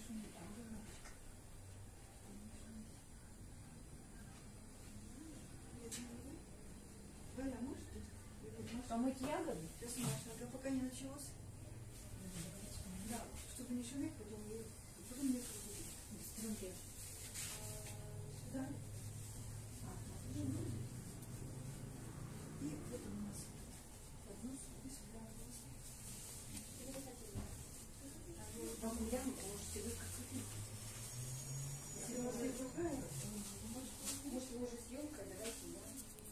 Помыть ягоды? Сейчас можно, пока не началось. Да, чтобы не шуметь, потом не струнки. Сюда. И вот у нас одну и сюда. Там ягоды можете выкопать. Если у вас есть другая, может, вы уже съемка, давайте я.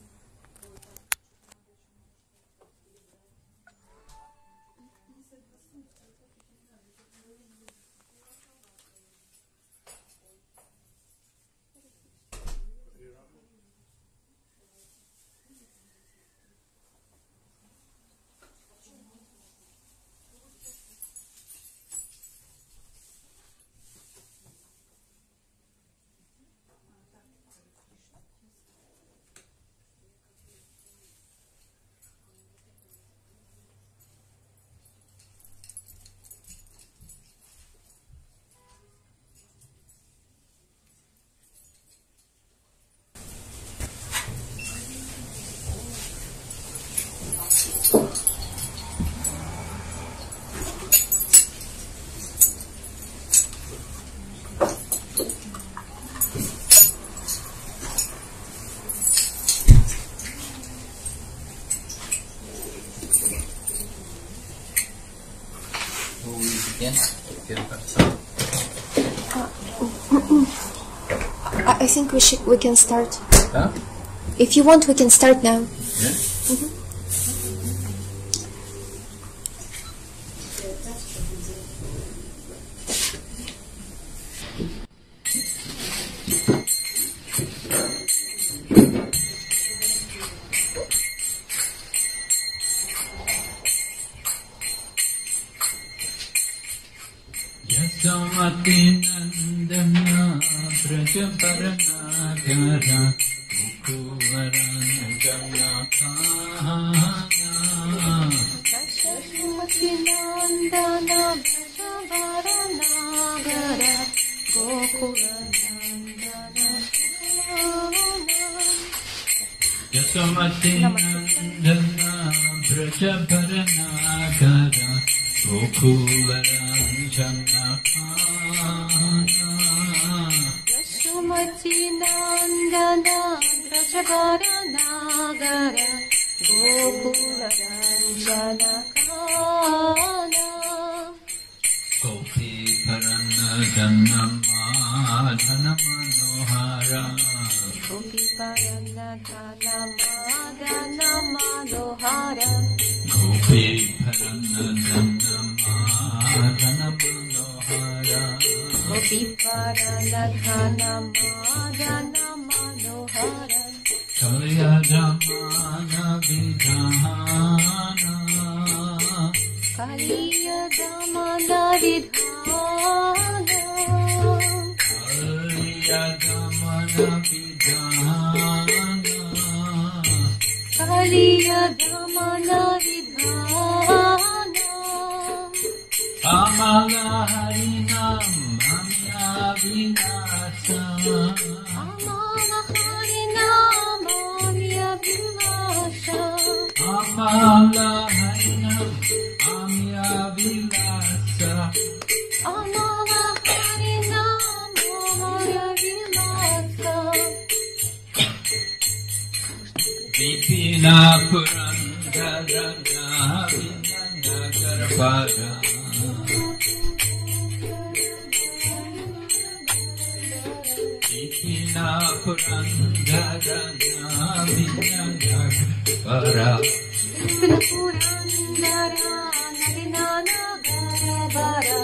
I think we can start. Huh? If you want, we can start now. Yeah? Yasavati-nandana Brajaparanagara Kukuvaranjanakana Yasavati-nandana Brajaparanagara Kukuvaranjanakana Yasavati-nandana Brajaparanagara Gokuvaranjanakana Yasavati-nandana Brajaparanagara Gokuvaranjanakana Gopi-paranadana-madhana-manohara Gopi-paranadana-madhana-manohara Gopi-paranadana-madhana-manohara Gopi-paranadana-madhana-manohara Kaliyadamana-vidhana Kaliyadamana-vidhana Kaliyadamana-vidhana Kaliyadamana-vidhana Amala-harinam amya-vinasa Amala-harinam amya-vinasa Amala-harinam amya-vinasa Amala-harinam amya-vinasa Vipina-purandara-vinaya-garbhara Vipina-purandara-vinaya-garbhara Purandara-narinana-garabhara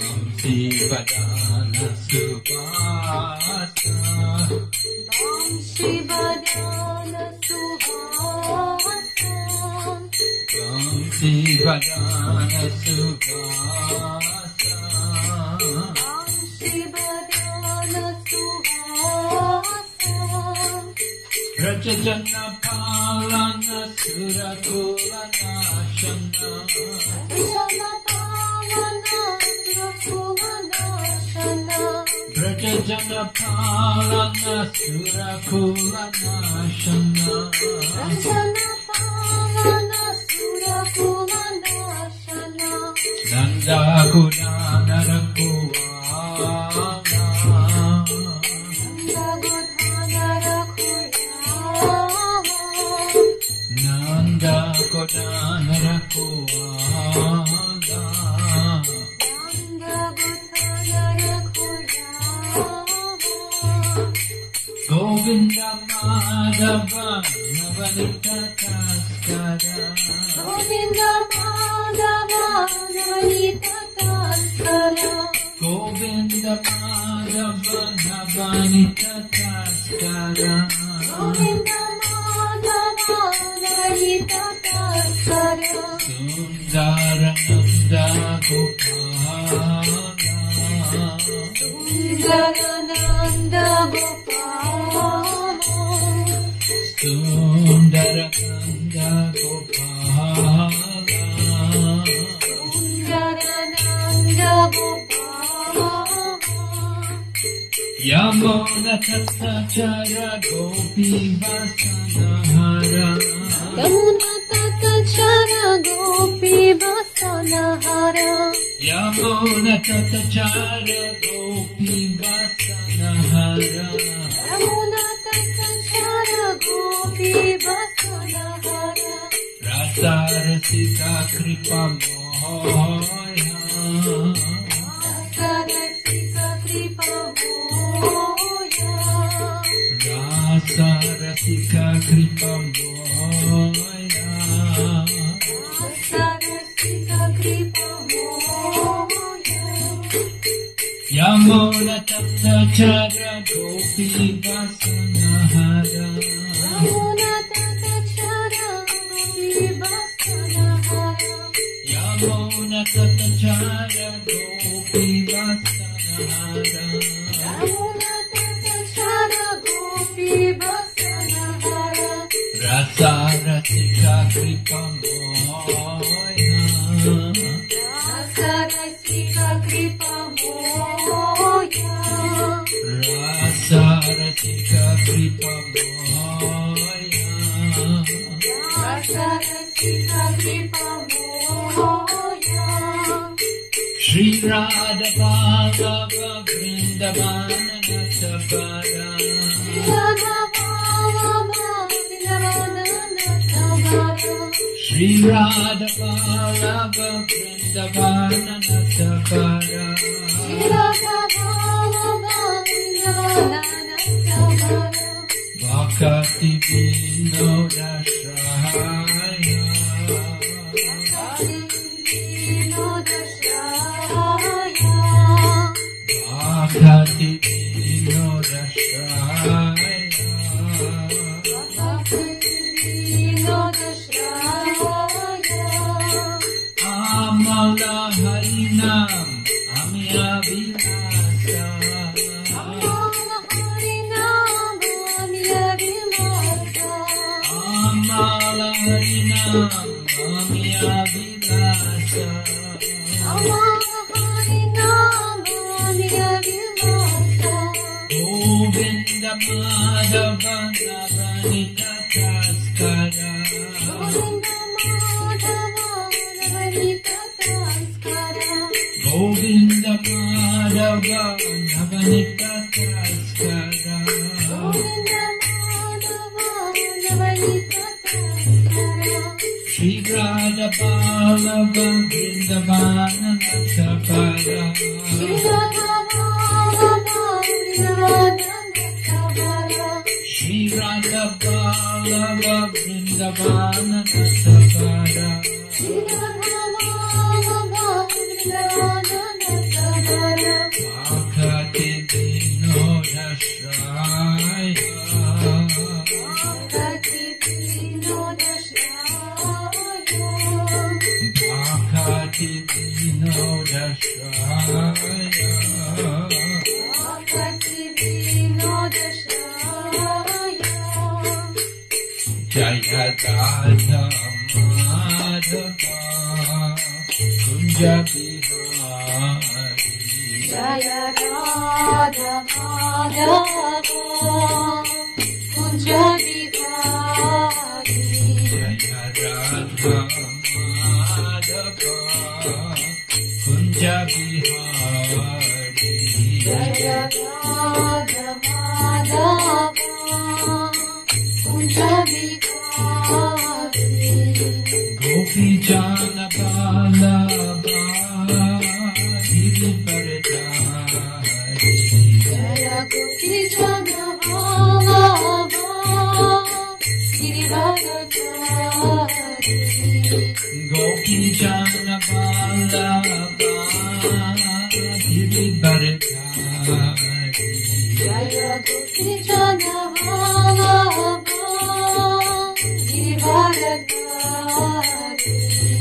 Vamsi-vadana-subhasa Vamsi-vadana-subhasa Vamsi-vadana-subhasa Vamsi-vadana-subhasa Rajajana-palana-surakulanashana Rajana-palana-surakulanasha Rajanapalana Surakulanashana Rajanapalana Surakulanashana Nanda Kudanarakuana Nanda Kudanarakuana Govinda Madhava Navanita Taskara Govinda Madhava Navanita Taskara Govinda Madhava Navanita Taskara Govinda Madhava Navanita Taskara Sundara Nanda Gopala Sundarananda Gopala Sundarananda Gopala Sundarananda Gopala Yamuna Tatachara Gopi Vasanahara Yamuna Tatachara Gopi Vasanahara Yamuna Tatachara Gopi Vasanahara Yamuna Tatachara Gopi Vasanahara Rasarasika Kripa Moya Rasarasika Kripa Moya Rasarasika Kripa Moya Rasarasika Kripa Moya Yamuna Tatachara Gopi Vasanahara Yamuna Tatachara Gopi Vasanahara Yamuna Tatachara Gopi Vasanahara Yamuna Tatachara Gopi Vasanahara Rasarasika Kripa Moya Rasarasika Kripa Moya Rasarasika Kripa Moya Rasarasika Kripa Moya Shri Radha Vallabha Vrindavana Natavara Shri Radha Vallabha Vrindavana Natavara Bhakti Vinodashraya Bhakti Amala Harinam Amya Vilasa Amala Harinam Amya Vilasa Govinda Madhava Navanita Taskara Govinda Madhava Navanita Taskara Shri Radha Vallabha Vrindavana Natavara Shri Radha Vallabha Vrindavana Natavara Bhakti Vinodashraya Bhakti Vinodashraya Jaya Radha Madhava Kunja Bihari Jaya Radha Madhava Kunja Bihari Jaya Radha Madhava Kunja Bihari Jaya Radha Madhava Kunja Bihari Gopi Jana Balaba Girivaradhari Jaya Gopi Jana Vallabha Girivaradhari Gopi Jana Balaba Girivaradhari Jaya Gopi Jana Vallabha Girivaradhari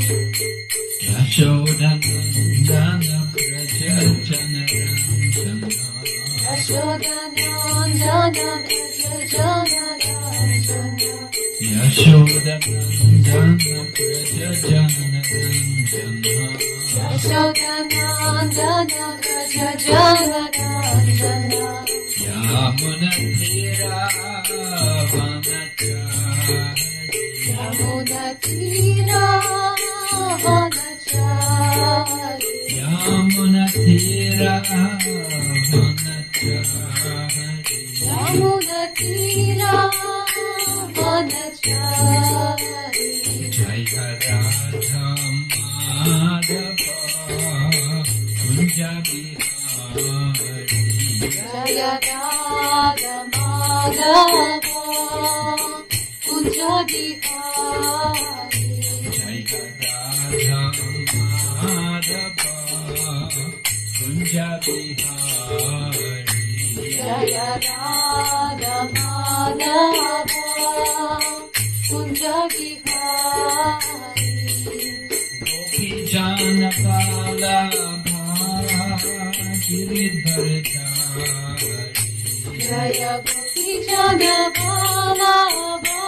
Yashodanandana Braja Janaranjana Yashodanandana Braja Janaranjana Yashodanandana Braja Janaranjana Yashodanandana Braja Janaranjana Yamunatira Vanachari Yamunatira Vanachari Yamunatira Vanachari Yamunatira Vanachari Jaya Radha Madhava Kunja Bihari Jaya Radha Madhava Kunja Bihari Jaya Radha Madhava Kunja Bihari Jaya Radha Madhava Kunja Bihari Gopi Jana Balabha Girivaradhari Jaya Gopi Jana Vallabha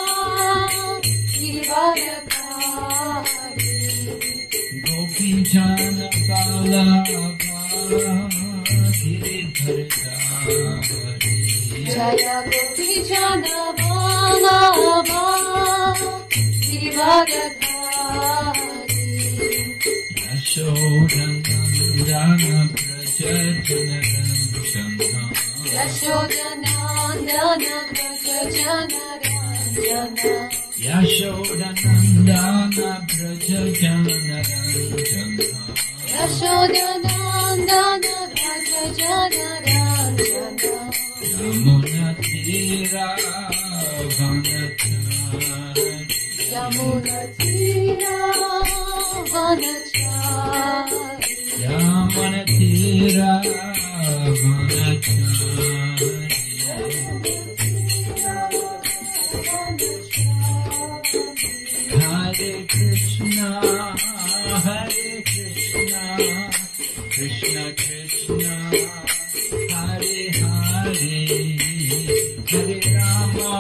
Girivaradhari Gopi Jana Balabha Girivaradhari Jaya Gopi Jana Vallabha Girivaradhari Yashodanandana Braja Janaranjana Yashodanandana Braja Janaranjana Yashodanandana Braja Janaranjana Yashodanandana Braja Janaranjana Yamunatira Vanachari Yamunatira Vanachari Yamunatira Vanachari Hare Krishna Krishna Krishna Hare Hare Hare Rama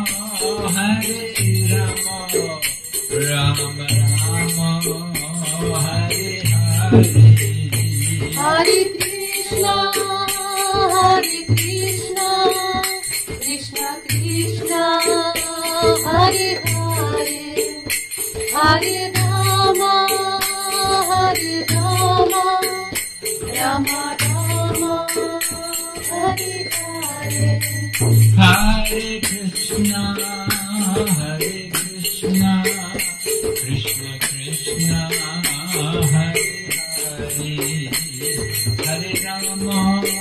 Rama Rama Hare Hare Hare Krishna Krishna Krishna Hare Hare Hare Rama Rama Rama Hare Hare Hare Krishna Krishna Krishna Hare Hare Hare Rama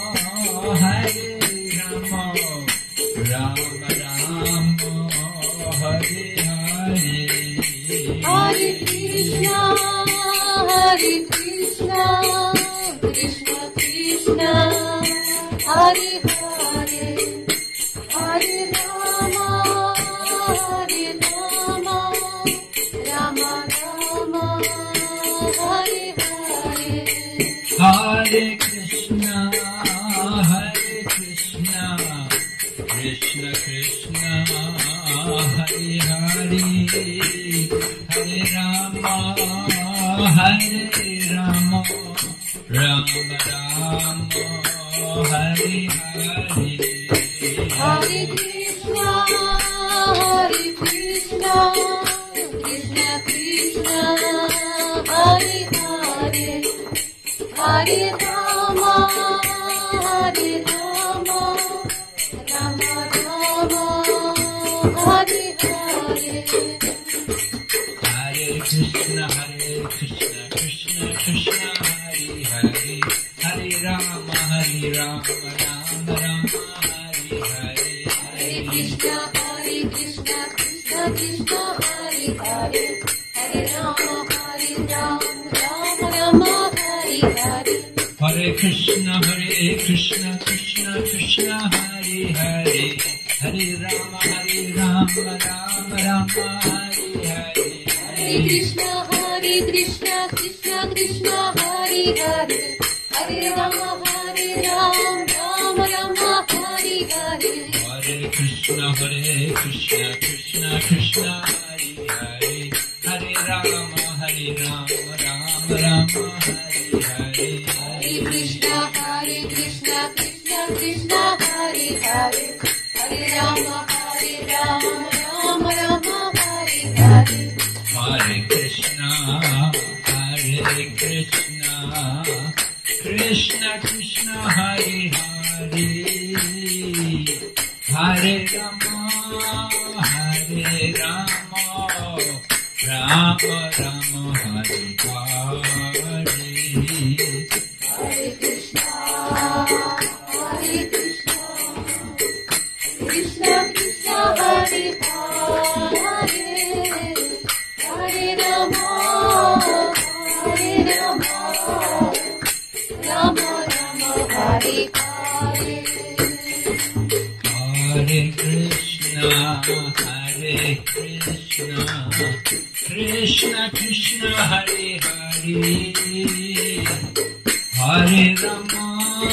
Rama Rama Hare Hare Hare Krishna Krishna Krishna Hare Hare Hare Rama Rama Rama Hare Hare Hare Krishna Krishna Krishna Hare Hare Hare Rama Rama Ram, Hare Hare. Hare Krishna, Hare Krishna, Krishna Krishna, Hare Hare, Hare Rama, Hare Rama, Rama Rama, Hare Hare. Hare Krishna, Krishna Krishna, Hare Hare, Hare Rama, Rama Rama, Hare Hare. Hare Krishna, Krishna Krishna, Hare Hare, Hare Rama, Rama Rama, Hare Hare. Hare Krishna, Krishna Krishna, Hare Hare, Hare Rama, Rama Rama, Hare Hare. Hare Krishna, Krishna Krishna, Hare Hare, Hare Rama, Rama Rama, Hare Hare. Hare Krishna, Krishna Krishna, Hare Hare, Hare Rama, Rama Rama, Hare Hare. Hare Krishna, Krishna Krishna, Hare Hare, Hare Rama, Rama Rama, Hare Hare. Hare Krishna, Krishna Krishna, Hare Hare, Hare Rama, Rama Rama, Hare Hare. Hare Krishna, Krishna Krishna, Hare Hare, Hare Rama, Rama Rama, Hare Hare. Hare Krishna, Krishna Krishna, Hare Hare, Hare Rama,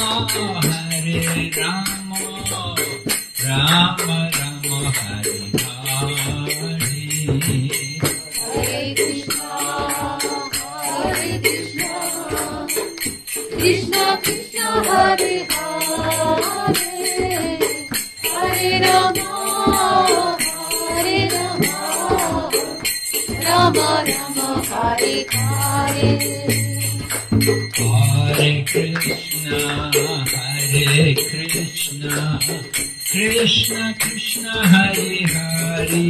Rama Rama, Hare Hare. Hare Krishna, Krishna Krishna, Hare Hare, Hare Rama, Rama Rama, Hare Hare. Hare Krishna, Krishna Krishna, Hare Hare,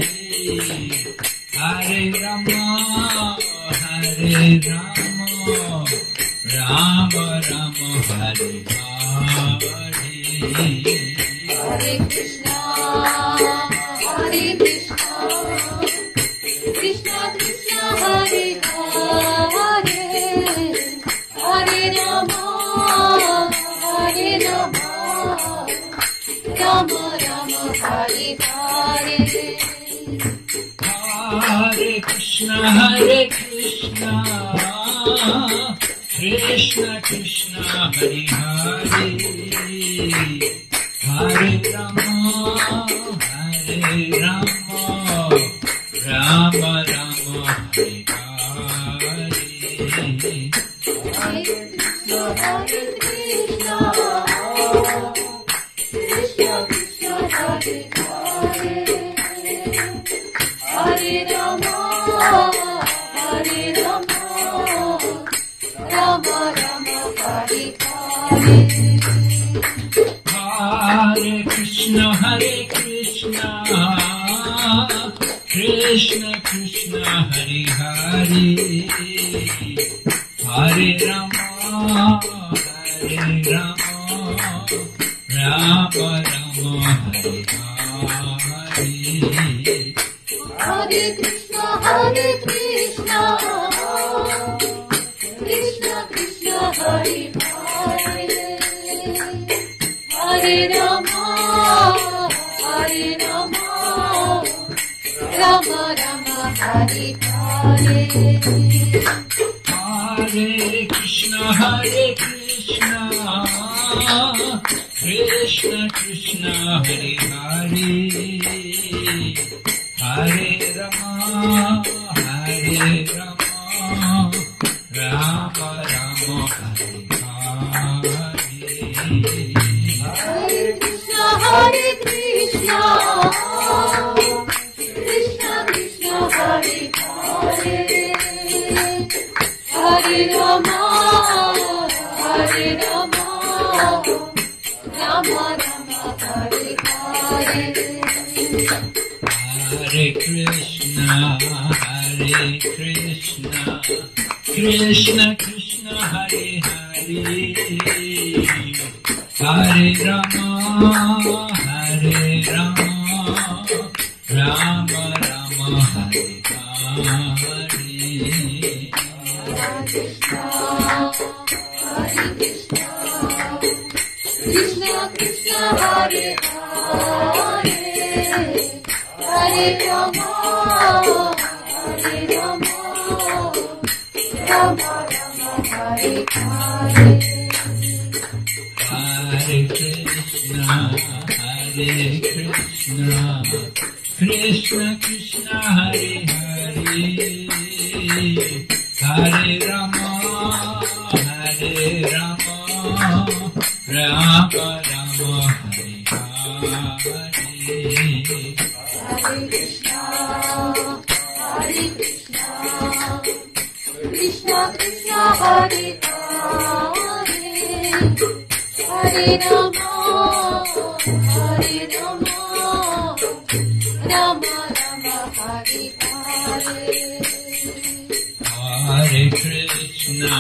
Hare Rama, Rama Rama, Hare Hare. Hare Krishna, Krishna Krishna, Hare Hare, Hare Rama, Rama Rama, Hare Hare. Hare Krishna, Krishna Krishna, Hare Hare, Hare Rama, Rama Rama, Hare Hare. Hare Krishna, Krishna Krishna, Hare Hare, Hare Rama, Rama Rama, Hare Hare. Hare Krishna, Krishna Krishna, Hare Hare, Hare Rama, Rama Rama, Hare Hare. Hare Krishna, Krishna Krishna, Hare Hare, Hare Rama, Rama Rama, Hare Hare. Hare Krishna, Krishna Krishna, Hare Hare, Hare Rama, Rama Rama, Hare Hare. Hare Rama, Rama Rama, Hare Hare. Hare Krishna, Krishna Krishna, Hare Hare, Hare Rama, Rama Rama, Hare Hare. Krishna, Hare Krishna, Krishna Krishna, Hare Hare, Hare Rama, Rama Rama, Hare Hare. Hare Krishna, Krishna Krishna, Hare Hare, Hare Rama, Rama Rama, Hare Hare. Hare Krishna, Krishna Krishna, Hare Hare, Hare Rama, Rama Rama, Hare Hare. Hare Krishna,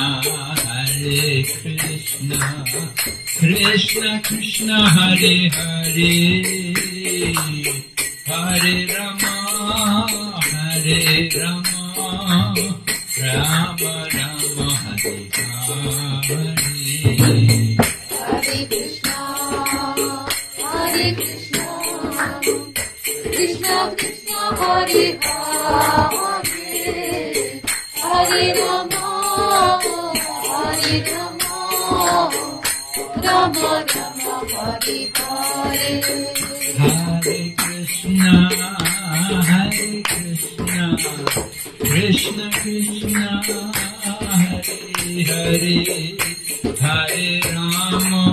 Krishna Krishna, Hare Hare, Hare Rama, Rama Rama, Hare Hare. Hare Krishna, Krishna Krishna, Hare Hare, Hare Rama, Rama Rama, Hare Hare. Hare Krishna, Krishna Krishna, Hare Hare, Hare Rama,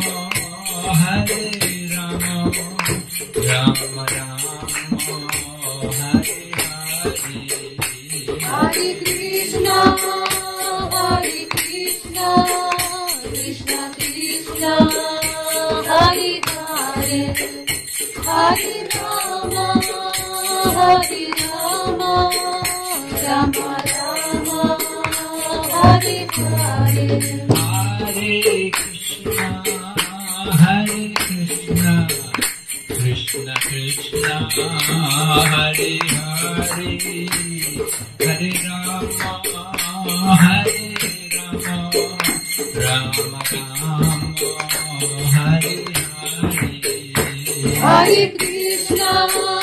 Rama Rama, Hare Hare. Hare Krishna, Krishna Krishna, Hare Hare, Hare Rama, Rama Rama, Hare Hare. Hare Krishna, Krishna Krishna, Hare Hare, Hare Rama, Rama Rama, Hare Hare. Hare Krishna,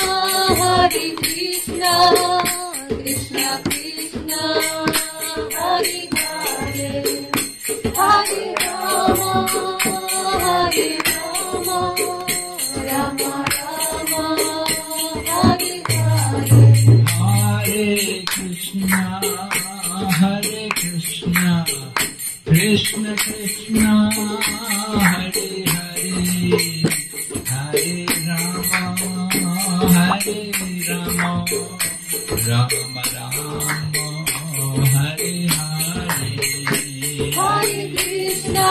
Krishna Krishna, Hare Hare, Hare Rama, Rama Rama, Hare Hare. Hare Krishna, Krishna Krishna, Hare Hare, Hare Rama, Rama Rama, Hare Hare. Hare Krishna,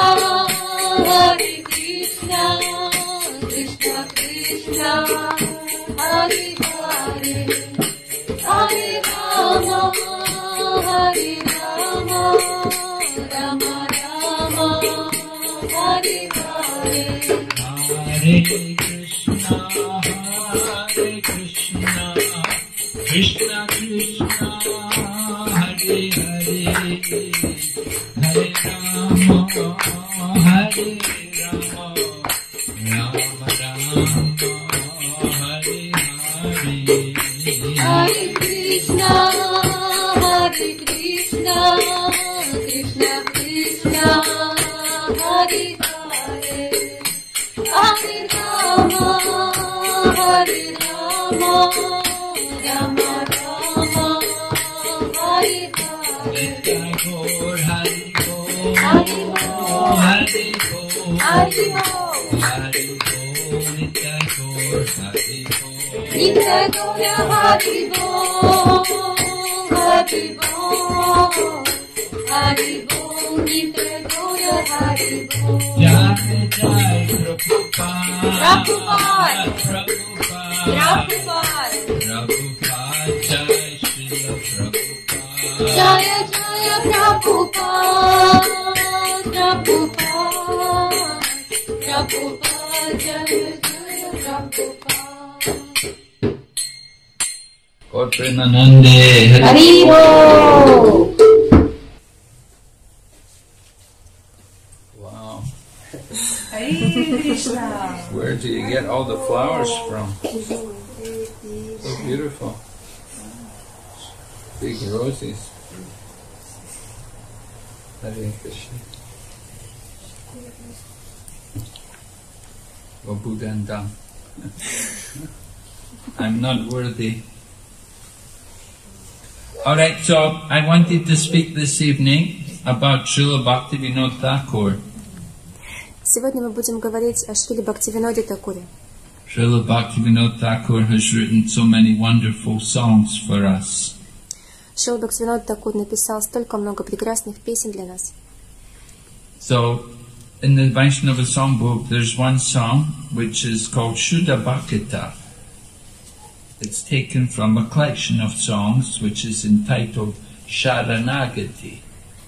Krishna Krishna, Hare Hare, Hare Rama, Rama Rama, Hare Hare. Hare Krishna, Krishna Krishna, Hare Hare, Hare Rama, Rama Rama, Hare Hare. Hare Krishna, Krishna Krishna, Hare Hare, Hare Rama, Rama Rama, Hare Hare. Nitai Gaur Hari Bol, Hari Bol, Hari Bol, Hari Bol, Hari Bol, Nitai Gaur Hari Bol. Nitai Gaur Hari Bol, Hari Bol, Hari Bol, Nitai Gaur Jaya Hari Bol. Jai Jai Prabhupada. Prabhupada. Prabhupada. Prabhupada. Prabhupada. Jai Srila Prabhupada. Jaya Jaya Prabhupada. Prabhupada. Prabhupada. Jaya Jaya Prabhupada. Gaur Premanande. Hari Bol. Wow. Hare Krishna. Where do you get all the flowers from? So beautiful. Big roses. Hare Krishna. Gopudandam. I'm not worthy. Alright, so I wanted to speak this evening about Srila Bhaktivinoda Thakur. Сегодня мы будем говорить о Шриле Бхактивиноде Такуре. Srila Bhaktivinoda Thakur has written so many wonderful songs for us. Шрила Бхактивинод Такур написал столько много прекрасных песен для нас. So, in the Vaishnava songbook, there's one song which is called Shuddha Bhakita. It's taken from a collection of songs which is entitled Sharanagati.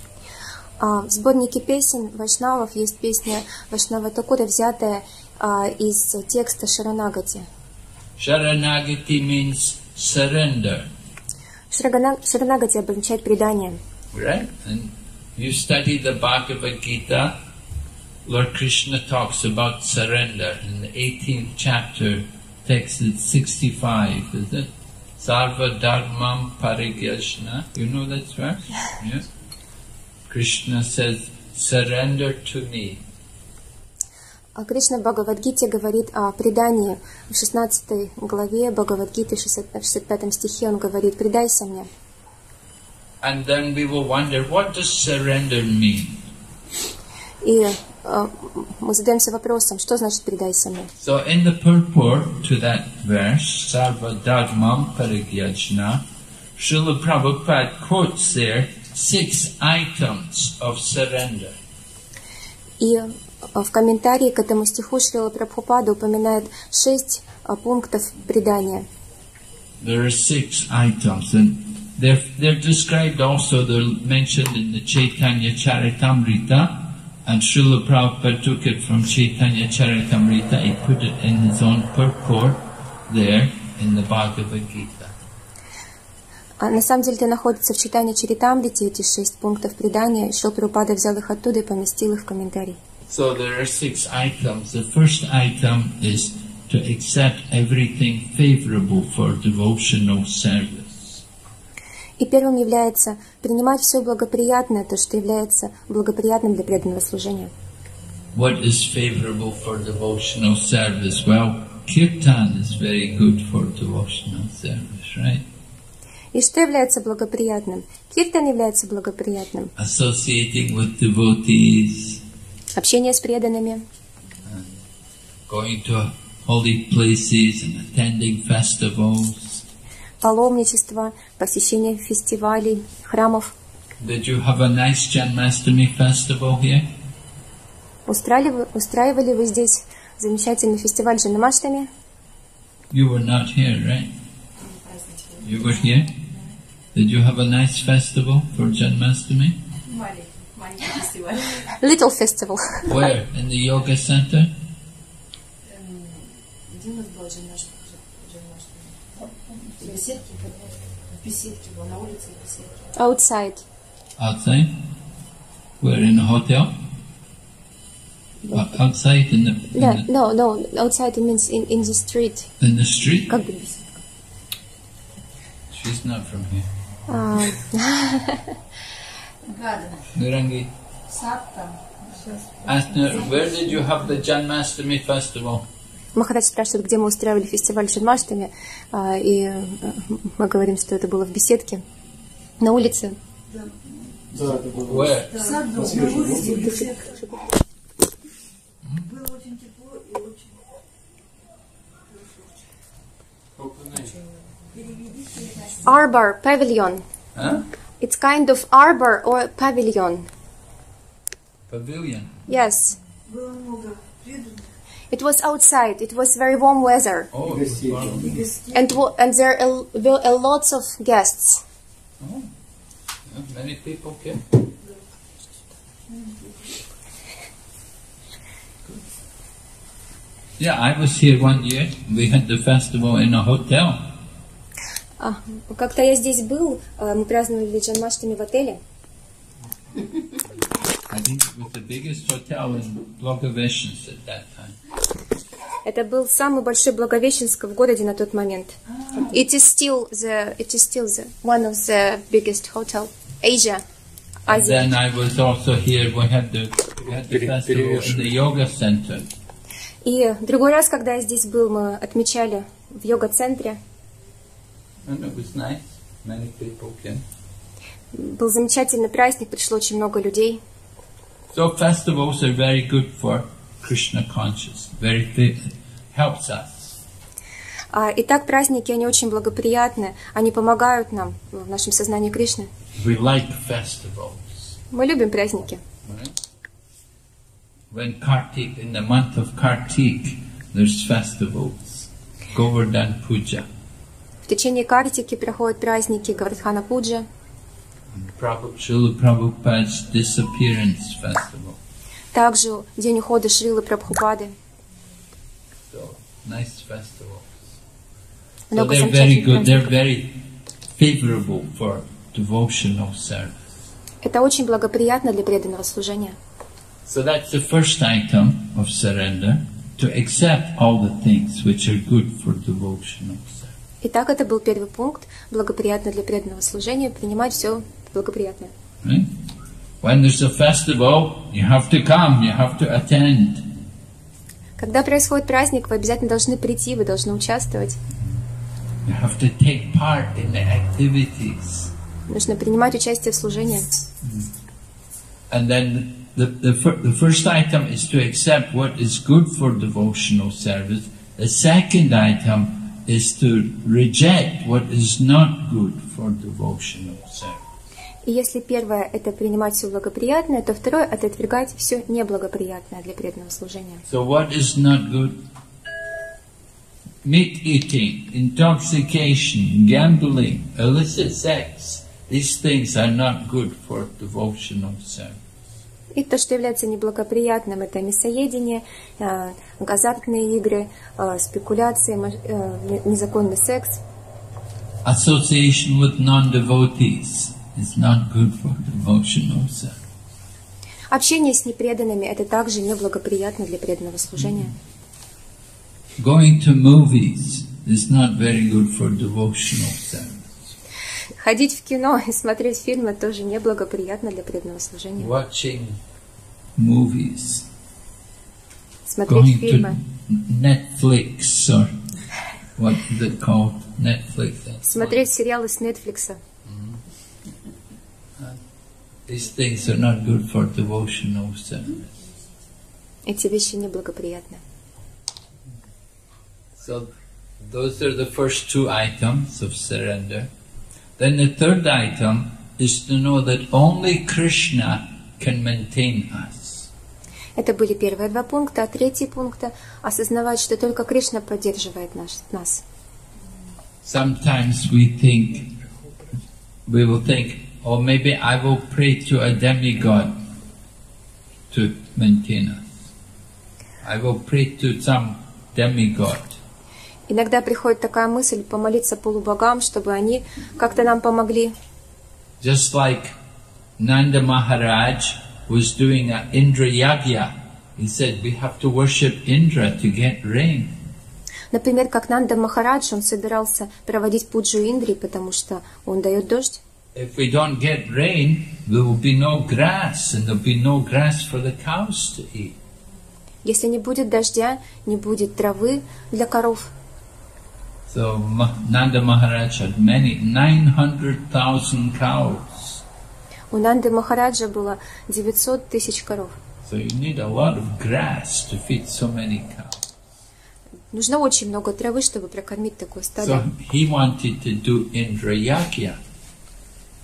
В сборнике песен вайшнавов есть песня Вайшнава Такура, взятая из текста Шаранагати. Sharanagati means surrender, Шаранагати обозначает предание. right? And you study the Bhagavad Gita, Lord Krishna talks about surrender in the 18th chapter, text is 65, is it? Sarva Dharmam Parigyajna. You know that verse? Yeah. Krishna says, surrender to me. Кришна в Бхагавад-гите говорит о предании. В 16 главе Бхагавад-гиты, в 65 стихе он говорит: «Предайся мне». And then we will wonder, what does surrender mean? И мы задаемся вопросом, что значит «предайся мне». So in the purport to that verse, Sarva Dharmam Parigyajna, Srila Prabhupada quotes there 6 items of surrender. И в комментарии к этому стиху Шрила Прабхупада упоминает 6 пунктов предания. There are 6 items, and they're described also, they're mentioned in the Chaitanya Charitamrita, and Srila Prabhupada took it from Chaitanya Charitamrita, he put it in his own purport there in the Bhagavad Gita. На самом деле это находится в Чайтанья Чаритамрите, эти 6 пунктов предания. Шрила Прабхупада взял их оттуда и поместил их в комментарий. So there are 6 items. The first item is to accept everything favorable for devotional service. И первым является принимать все благоприятное, то, что является благоприятным для преданного служения. What is favorable for devotional service? Well, kirtan is very good for devotional service, right? И что является благоприятным? Киртан является благоприятным. Associating with devotees, Общение с преданными, going to holy places and attending festivals. паломничество, посещение фестивалей, храмов. Did you have a nice Janmashtami festival here? Устраивали вы здесь замечательный фестиваль Джанамаштами? You were not here, right? You were here? Did you have a nice festival for Janmashtami? Маленький фестиваль. Little festival. Where? In the yoga center? Где у нас была Джанмаштами? В беседке? В беседке была, на улице в беседке. Outside. Outside? Where? In a hotel? Outside in the Yeah, no, outside it means in the street. in the street? Как бы беседка. She's not from here. Гадано. Nurangi, Сад там. ask her, where did you have the Janmashtami festival? Махарадж спрашивает, где мы устраивали фестиваль Джанмаштами, и мы говорим, что это было в беседке на улице. Where? В саду, на улице, в беседке. Было очень тепло и очень... Arbor, pavilion. Huh? It's kind of arbor or pavilion. Pavilion. Yes. Было много преданных It was outside. It was very warm weather. Oh, и гостей. And there were a lots of guests. oh. Yeah, many people came. Yeah, I was here one year. We had the festival in a hotel. Как-то я здесь был, мы праздновали Джанмаштами в отеле. I think it was the biggest hotel in Благовещенск at that time. Это был самый большой Благовещенск в городе на тот момент. It is still the one of the biggest hotel Asia. And Азия. then I was also here. We had the festival in the yoga center. И другой раз, когда я здесь был, мы отмечали в йога-центре. And it was nice. Many people came. Был замечательный праздник, пришло очень много людей. So festivals are very good for Krishna consciousness. Helps us. Итак, праздники, они очень благоприятны, они помогают нам в нашем сознании Кришны. We like festivals. Мы любим праздники. Right? When Kartik, in the month of Kartik, there's festivals. Govardhan Puja. В течение Картики проходят праздники Гавардхана Пуджа, Srila Prabhupada's disappearance festival. также день ухода Шрилы Прабхупады. So, nice festivals. So Много they're very замечательных good. They're праздников. very favorable for devotional service. Это очень благоприятно для преданного служения. So that's the first item of surrender, to accept all the things which are good for devotional service. Итак, это был первый пункт. Благоприятно для преданного служения принимать все благоприятное. Right? When there's a festival, you have to come, you have to attend. Когда происходит праздник, вы обязательно должны прийти, вы должны участвовать. You have to take part in the activities. Нужно принимать участие в служении. And then the first item is to accept what is good for devotional service. The second item is to reject what is not good for devotional service. И если первое – это принимать все благоприятное, то второе – это отвергать все неблагоприятное для преданного служения. So what is not good? Meat eating, intoxication, gambling, illicit sex. These things are not good for devotional service. И то, что является неблагоприятным, это мясоедение, азартные игры, спекуляции, незаконный секс. Association with non-devotees is not good for devotional service. Общение с непреданными – это также неблагоприятно для преданного служения. Going to movies is not very good for devotional service. Ходить в кино и смотреть фильмы тоже неблагоприятно для преданного служения. Watching movies, Смотреть going фильмы, to Netflix or what is it called? Netflix. смотреть сериалы с Netflix. These things are not good for devotional service. Эти вещи неблагоприятны. So those are the first two items of surrender. Then the third item is to know that only Krishna can maintain us. Это были первые два пункта, а третий пункт – осознавать, что только Кришна поддерживает нас. Sometimes we will think, oh, maybe I will pray to a demigod to maintain us. I will pray to some demigod. Иногда приходит такая мысль помолиться полубогам, чтобы они как-то нам помогли. Just like Nanda Maharaj was doing an Indra Yagya, he said we have to worship Indra to get rain. Например, как Нанда Махарадж, он собирался проводить пуджу Индри, потому что он дает дождь. If we don't get rain, there will be no grass, and there will be no grass for the cows to eat. Если не будет дождя, не будет травы для коров. So Nanda Maharaj had 900,000 cows. У Нанды Махараджа было 900 тысяч коров. So you need a lot of grass to feed so many cows. Нужно очень много травы, чтобы прокормить такое So стадо. he wanted to do Indra Yagya.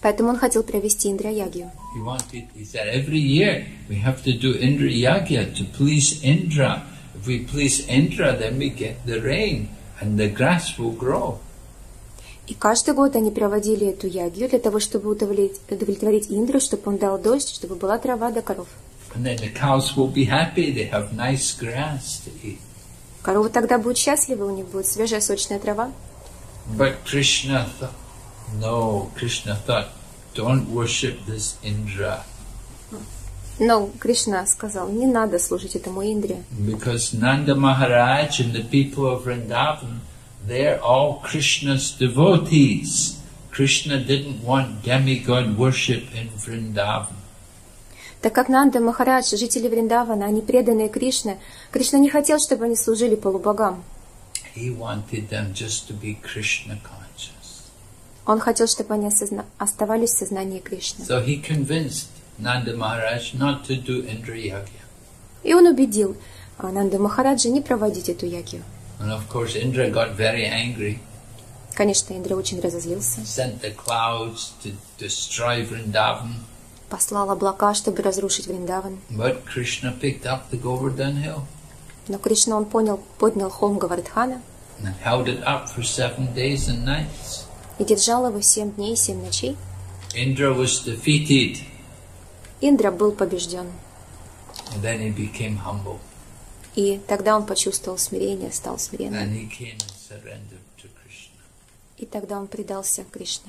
Поэтому он хотел провести Индра-ягью. He said, every year we have to do Indra Yagya to please Indra. If we please Indra, then we get the rain and the grass will grow. И каждый год они проводили эту ягью для того, чтобы удовлетворить Индру, чтобы он дал дождь, чтобы была трава до коров. And then the cows will be happy, they have nice grass to eat. Коровы тогда будут счастливы, у них будет свежая сочная трава. But Krishna thought, don't worship this Indra. Но Кришна сказал, не надо служить этому Индре. Because Nanda Maharaj and the people of Vrindavan, they're all Krishna's devotees. Krishna didn't want demigod worship in Vrindavan. Так как Нанда Махарадж, жители Вриндавана, они преданные Кришне, Кришна не хотел, чтобы они служили полубогам. He wanted them just to be Krishna conscious. Он хотел, чтобы они оставались в сознании Кришны. So he convinced Nanda Maharaj not to do Indra Yagya. И он убедил Нанду Махараджа не проводить эту ягью. And of course Indra got very angry. Конечно, Индра очень разозлился. Sent the clouds to destroy Vrindavan. Послал облака, чтобы разрушить Вриндаван. But Krishna picked up the Govardhan hill. Но Кришна, он поднял холм Гавардхана And held it up for 7 days and nights. и держал его 7 дней и 7 ночей. Indra was defeated. Индра был побежден. And then he became humble. И тогда он почувствовал смирение, стал смиренным. And he came and surrendered to Krishna. И тогда он предался Кришне.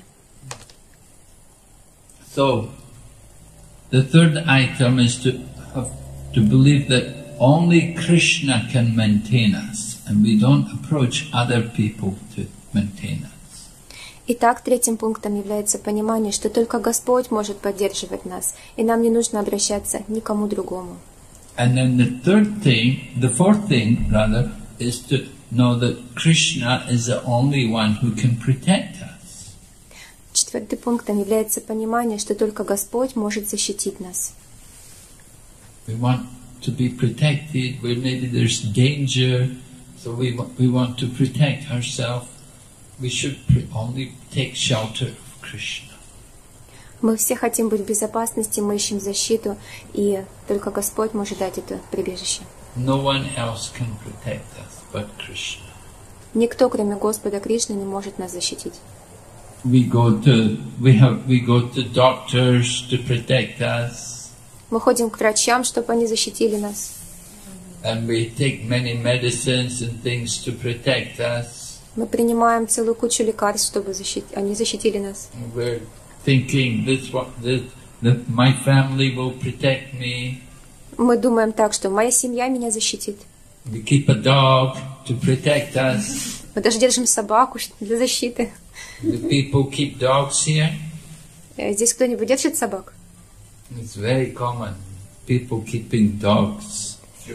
So, the third item is to believe that only Krishna can maintain us, and we don't approach other people to maintain us. Итак, третьим пунктом является понимание, что только Господь может поддерживать нас, и нам не нужно обращаться ни к кому другому. And then the fourth thing, is to know that Krishna is the only one who can protect us. Четвертым пунктом является понимание, что только Господь может защитить нас. We want to be protected where maybe there's danger, so we want to protect ourselves. We should only take shelter of Krishna. Мы все хотим быть в безопасности, мы ищем защиту, и только Господь может дать это прибежище. No one else can protect us but Krishna. Никто, кроме Господа Кришны, не может нас защитить. We go to doctors to protect us. Мы ходим к врачам, чтобы они защитили нас. And we take many medicines and things to protect us. Мы принимаем целую кучу лекарств, чтобы они защитили нас. We're thinking that my family will protect me. Мы думаем так, что моя семья меня защитит. We keep a dog to protect us. Мы даже держим собаку для защиты. The people keep dogs here. Здесь кто-нибудь держит собак? It's very common. People keeping dogs.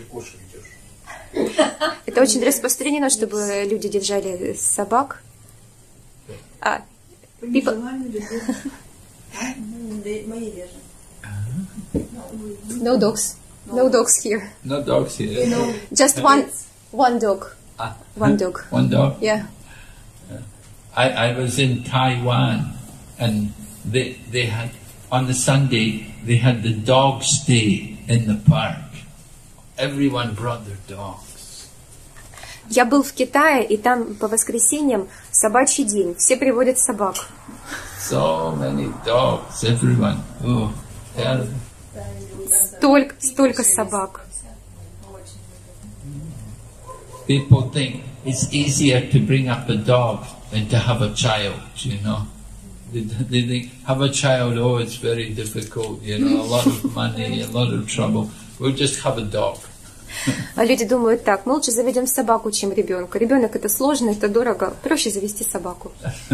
Это очень распространено, чтобы люди держали собак. People... No dogs. No dogs here. No dogs here. Just one dog. One dog. One dog? Yeah. I was in Taiwan, and they had, on the Sunday, they had the dog's day in the park. Everyone brought their dogs. Я был в Китае, и там по воскресеньям собачий день. Все приводят собак. So many dogs, everyone. Oh, terrible. Столько собак. People think it's easier to bring up a dog than to have a child, you know. They think, have a child, oh, it's very difficult, you know, a lot of money, a lot of trouble. We'll just have a dog. А люди думают так, мы лучше заведем собаку, чем ребенка. Ребенок это сложно, это дорого, проще завести собаку.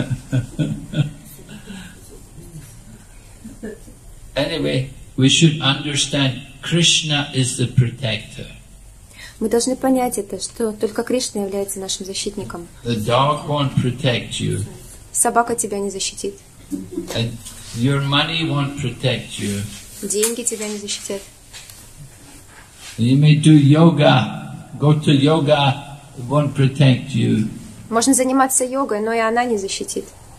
Anyway, we should understand Krishna is the protector. Мы должны понять это, что только Кришна является нашим защитником. The dog won't protect you. Собака тебя не защитит. And your money won't protect you. Деньги тебя не защитят. You may do yoga, go to yoga, it won't protect you. Можно заниматься йогой, но и она не защитит.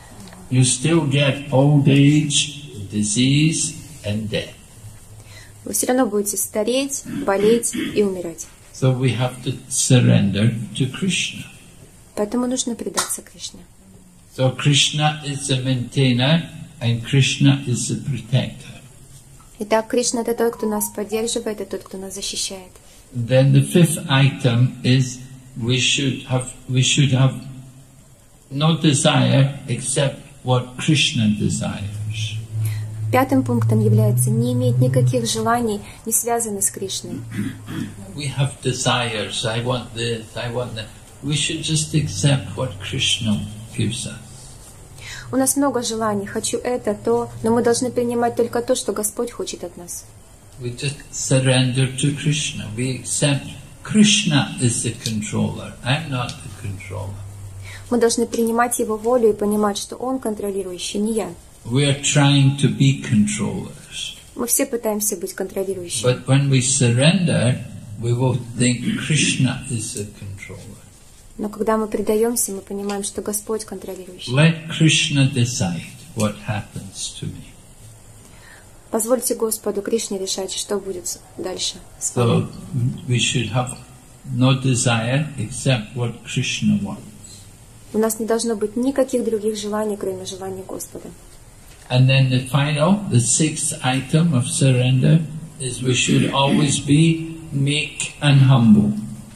you still get old age, disease, and death. Вы все равно будете стареть, болеть и умирать. So we have to surrender to Krishna. Поэтому нужно предаться Кришне. So Krishna is the maintainer and Krishna is the protector. Итак, Кришна — это тот, кто нас поддерживает, это тот, кто нас защищает. Then the fifth item is we should have no desire except what Krishna desires. Пятым пунктом является не иметь никаких желаний, не связанных с Кришной. We have desires. I want this, I want that. We should just accept what Krishna gives us. У нас много желаний, хочу это, то, но мы должны принимать только то, что Господь хочет от нас. We just surrender to Krishna. We accept Krishna is the controller. I'm not the controller. Мы должны принимать Его волю и понимать, что Он контролирующий, не я. We are trying to be controllers. Мы все пытаемся быть контролирующими. But when we surrender, we will think Krishna is the controller. Но когда мы предаемся, мы понимаем, что Господь контролирующий. Let Krishna decide what happens to me. Позвольте Господу Кришне решать, что будет дальше с вами. So we should have no desire except what Krishna wants. У нас не должно быть никаких других желаний, кроме желаний Господа. And then the sixth item of surrender is we should always be meek and humble.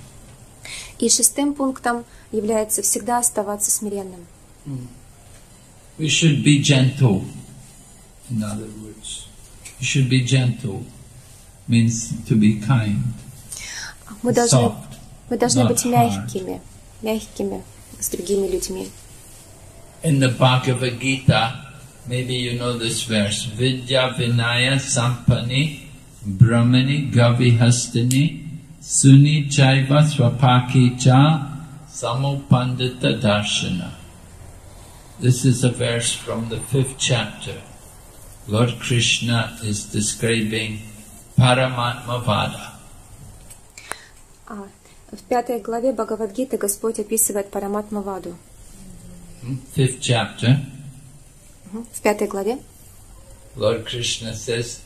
И шестым пунктом является всегда оставаться смиренным. We should be gentle. In other words, we should be gentle. Means to be kind. Мы должны not быть hard. мягкими с другими людьми. In the Bhagavad Gita, maybe you know this verse, Vidya Vinaya Sampani Brahmani Gavihastini Suni Chaiva Swapaki Cha Samopandita Darshana. This is a verse from the 5th chapter. Lord Krishna is describing Paramatma Vada. В 5 главе Бхагавад-гиты Господь описывает Параматма-ваду. 5th chapter. В 5 главе Lord Krishna says,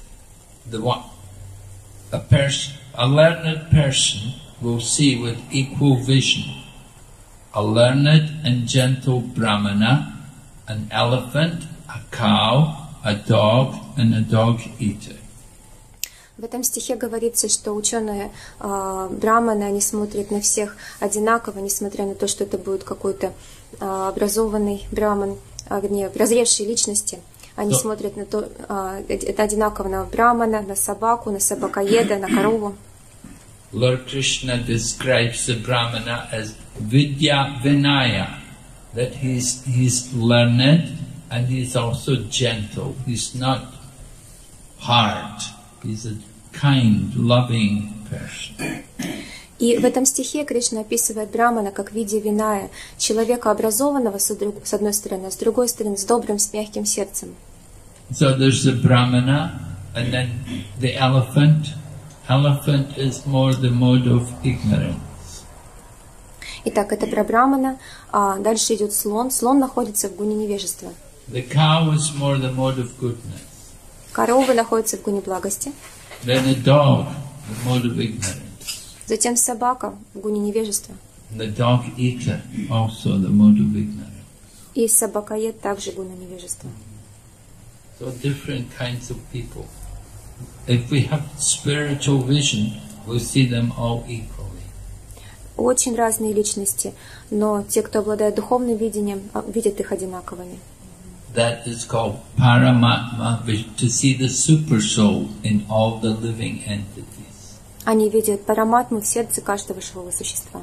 a learned person will see with equal vision a learned and gentle brahmana, an elephant, a cow, a dog, and a dog eater. В этом стихе говорится, что ученые браманы, они смотрят на всех одинаково, несмотря на то, что это будет какой-то образованный браман, вернее, прозревшие личности. Они смотрят на то, это одинаково на брамана, на собаку, на собакоеда, на корову. Lord Krishna describes the brahmana as Vidya Vinaya, that he's learned and he's also gentle. He's not hard. He's a kind, loving person. И в этом стихе Кришна описывает брамана как в виде виная, человека образованного с одной стороны, а с другой стороны с добрым, с мягким сердцем. So there's the brahmana and then the elephant. Elephant is more the mode of ignorance. Итак, это про брамана, а дальше идет слон. Слон находится в гуне невежества. The cow is more the mode of goodness. Корова находится в гуне благости. Then the dog, the mode of ignorance. Затем собака в гуне невежества. The dog eater, also the mode of ignorance. И собакоед также гуна невежества. So different kinds of people. If we have spiritual vision, we'll see them all equally. Очень разные личности, но те, кто обладает духовным видением, видят их одинаковыми. That is called Paramatma, to see the super soul in all the living entities. Они видят параматму в сердце каждого живого существа.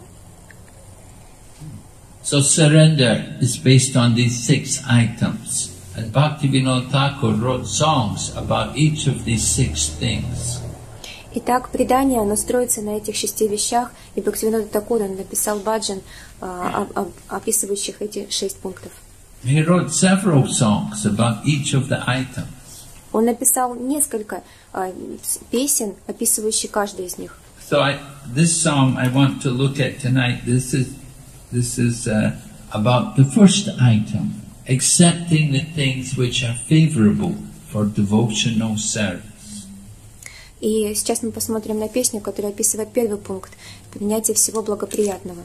So surrender is based on these 6 items. And Bhaktivinoda Thakur wrote songs about each of these 6 things. Итак, предание, оно строится на этих 6 вещах, и Бхактивинода Такур написал баджан, описывающих эти 6 пунктов. He wrote several songs about each of the items. Он написал несколько песен, описывающих каждый из них. So this song I want to look at tonight. This is about the first item. accepting the things which are favorable for devotional service. И сейчас мы посмотрим на песню, которая описывает первый пункт – принятие всего благоприятного.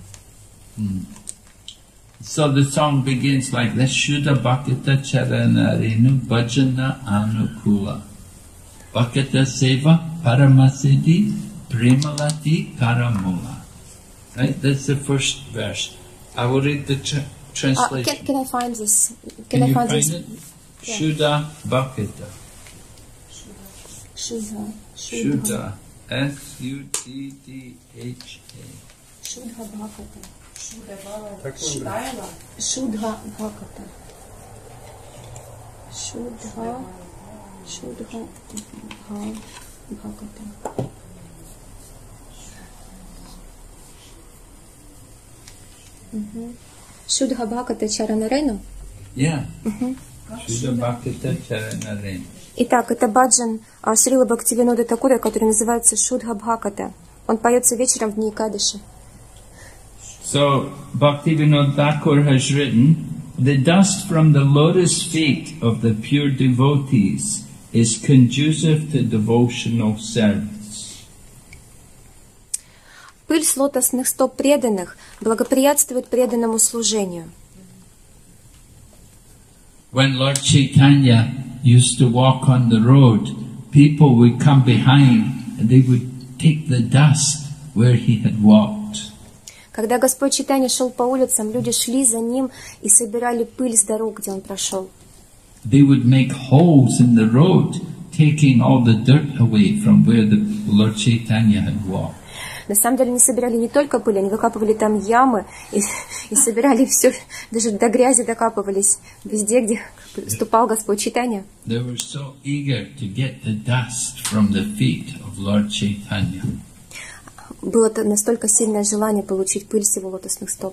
So the song begins like this: Shuddha Bhakita Charana Renu Bhajana Anukula Bhakita Seva Paramasiddhi Premalati Karamula. Right? That's the first verse. I will read the translation. Can I find this? Can you I find find this? it? Yeah. Shuddha Bhakita. Shuddha. Shuddha. S-U-D-D-H-A. Шудха Бхаката. Так он Шудха Бхаката. Шудха Бхаката. Шудха Бхаката Чаранарейну. Yeah. Shuddha Bhakita Charana Renu. Итак, это баджан Шрила Бхактивинода Такура, который называется Шудха Бхаката. Он поется вечером в дни Экадаши. So, Bhaktivinoda Thakur has written, the dust from the lotus feet of the pure devotees is conducive to devotional service. Пыль с лотосных стоп преданных благоприятствует преданному служению. When Lord Chaitanya used to walk on the road, people would come behind and they would take the dust where he had walked. Когда Господь Чайтанья шел по улицам, люди шли за ним и собирали пыль с дорог, где он прошел. They would make holes in the road, taking all the dirt away from where the Lord Chaitanya had walked. На самом деле они собирали не только пыль, они выкапывали там ямы и собирали все, даже до грязи докапывались, везде, где ступал Господь Чайтанья. They were so eager to get the dust from the feet of Lord Chaitanya. Было настолько сильное желание получить пыль с его лотосных стоп.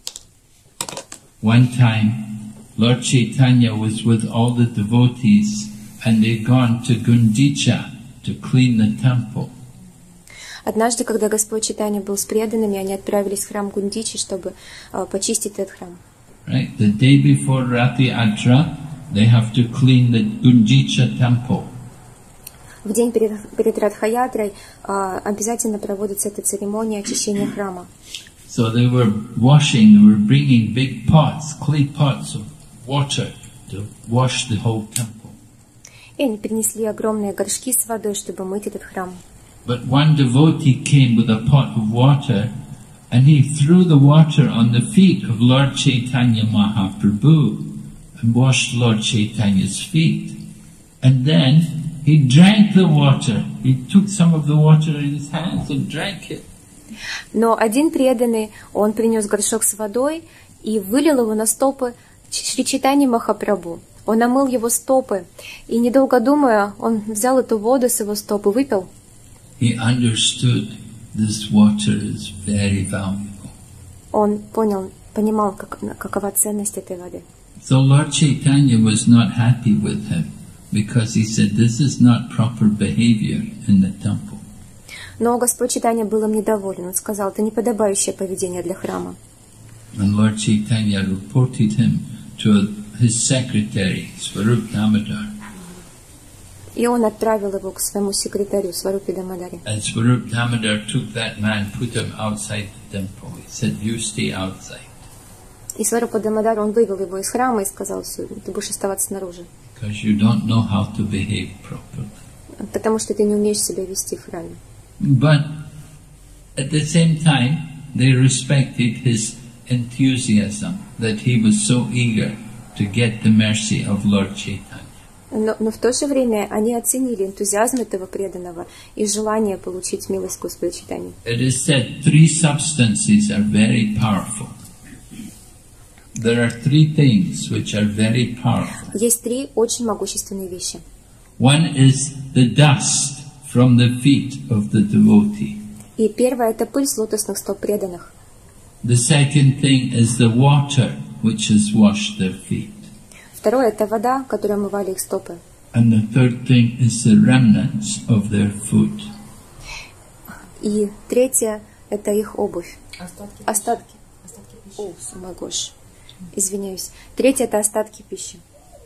One time, Lord Chaitanya was with all the devotees and they'd gone to Gundicha to clean the temple. Однажды, когда Господь Чайтанья был с преданными, они отправились в храм Гундичи, чтобы почистить этот храм. Right? The day before Rati Atra, they have to clean the Gundicha temple. В день перед Радхаятрой обязательно проводится эта церемония очищения храма. So they were washing, they were bringing big pots, clay pots of water to wash the whole temple. И они принесли огромные горшки с водой, чтобы мыть этот храм. But one devotee came with a pot of water and he threw the water on the feet of Lord Chaitanya Mahaprabhu and washed Lord Chaitanya's feet. And then he drank the water. He took some of the water in his hands and drank it. Но один преданный, он принес горшок с водой и вылил его на стопы Шри Чайтаньи Махапрабху. Он омыл его стопы, и, недолго думая, он взял эту воду с его стоп и выпил. He understood this water is very valuable. Он понимал, какова ценность этой воды. So Lord Chaitanya was not happy with him because he said this is not proper behavior in the temple. Но Господь Чайтанья был им недоволен. Он сказал, это неподобающее поведение для храма. And Lord Chaitanya reported him to his secretary, Swarup Damodar. И он отправил его к своему секретарю, Сварупе Дамодаре. And Swarup Damodar took that man, put him outside the temple. He said, you stay outside. И Сварупа Дамодар, он вывел его из храма и сказал, все, ты будешь оставаться снаружи. Because you don't know how to behave properly. Потому что ты не умеешь себя вести в храме. But at the same time, they respected his enthusiasm, that he was so eager to get the mercy of Lord Chaitanya. Но в то же время они оценили энтузиазм этого преданного и желание получить милость Господа Чайтаньи. It is said 3 substances are very powerful. There are 3 things which are very powerful. Есть 3 очень могущественные вещи. One is the dust from the feet of the devotee. И первое – это пыль с лотосных стоп преданных. The second thing is the water which has washed their feet. Второе – это вода, которая омывали их стопы. And the third thing is the remnants of their food. И третье – это их обувь. Остатки. О, май гош. Извиняюсь. Третье – это остатки пищи.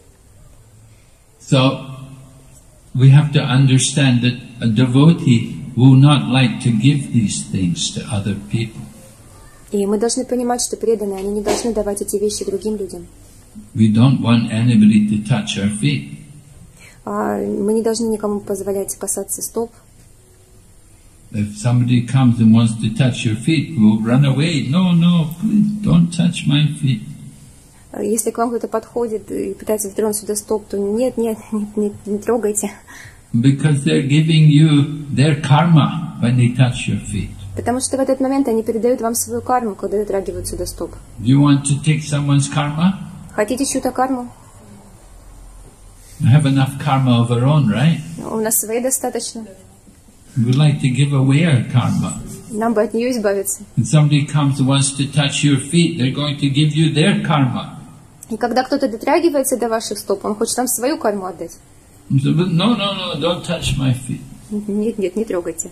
So, we have to understand that a devotee will not like to give these things to other people. И мы должны понимать, что преданные, они не должны давать эти вещи другим людям. We don't want anybody to touch our feet. Мы не должны никому позволять касаться стоп. If somebody comes and wants to touch your feet, we'll run away. No, no, please don't touch my feet. Если к вам кто-то подходит и пытается дотронуться до стоп, то нет, не трогайте. Because they're giving you their karma when they touch your feet. Потому что в этот момент они передают вам свою карму, когда дотрагиваются до стоп. Do you want to take someone's karma? Хотите чью-то карму? We have enough karma of our own, right? У нас своей достаточно. We'd like to give away our karma. Нам бы от нее избавиться. When somebody comes and wants to touch your feet, they're going to give you their karma. И когда кто-то дотрагивается до ваших стоп, он хочет вам свою карму отдать. So, but no, don't touch my feet. Нет, не трогайте.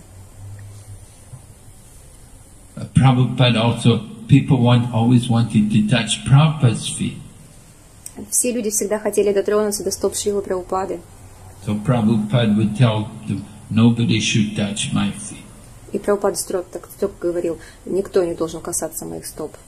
Prabhupada also, people always wanted to touch Prabhupada's feet. Все люди всегда хотели дотронуться до стоп Шрилы Прабхупады. So Prabhupada would tell them, nobody should touch my feet. И Прабхупада строго говорил, никто не должен касаться моих стоп.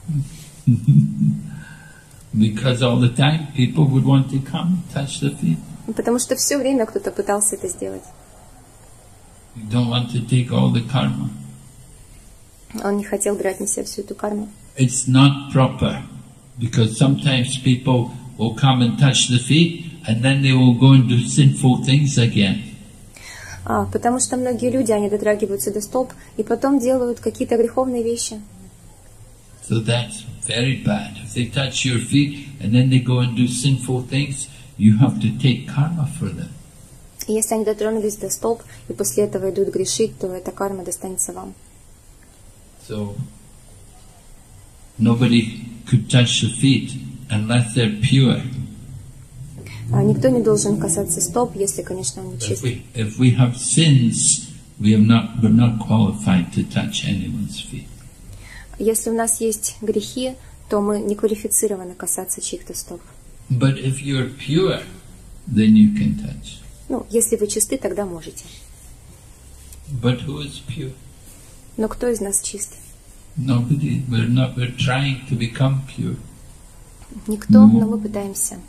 Because all the time people would want to come and touch the feet. Потому что все время кто-то пытался это сделать. You don't want to take all the karma. Он не хотел брать на себя всю эту карму. It's not proper. Because sometimes people will come and touch the feet and then they will go and do sinful things again. Потому что многие люди, они дотрагиваются до стоп и потом делают какие-то греховные вещи. So that's very bad. If they touch your feet and then they go and do sinful things, you have to take karma for them. И если они дотронулись до стоп и после этого идут грешить, то эта карма достанется вам. So nobody could touch the feet unless they're pure. Никто не должен касаться стоп, если, конечно, он не чист. If we have sins, we're not qualified to touch anyone's feet. Если у нас есть грехи, то мы не квалифицированы касаться чьих-то стоп. But if you're pure, then you can touch. Если вы чисты, тогда можете. But who is pure? Но кто из нас чист? Nobody. We're trying to become pure. Никто, но мы пытаемся.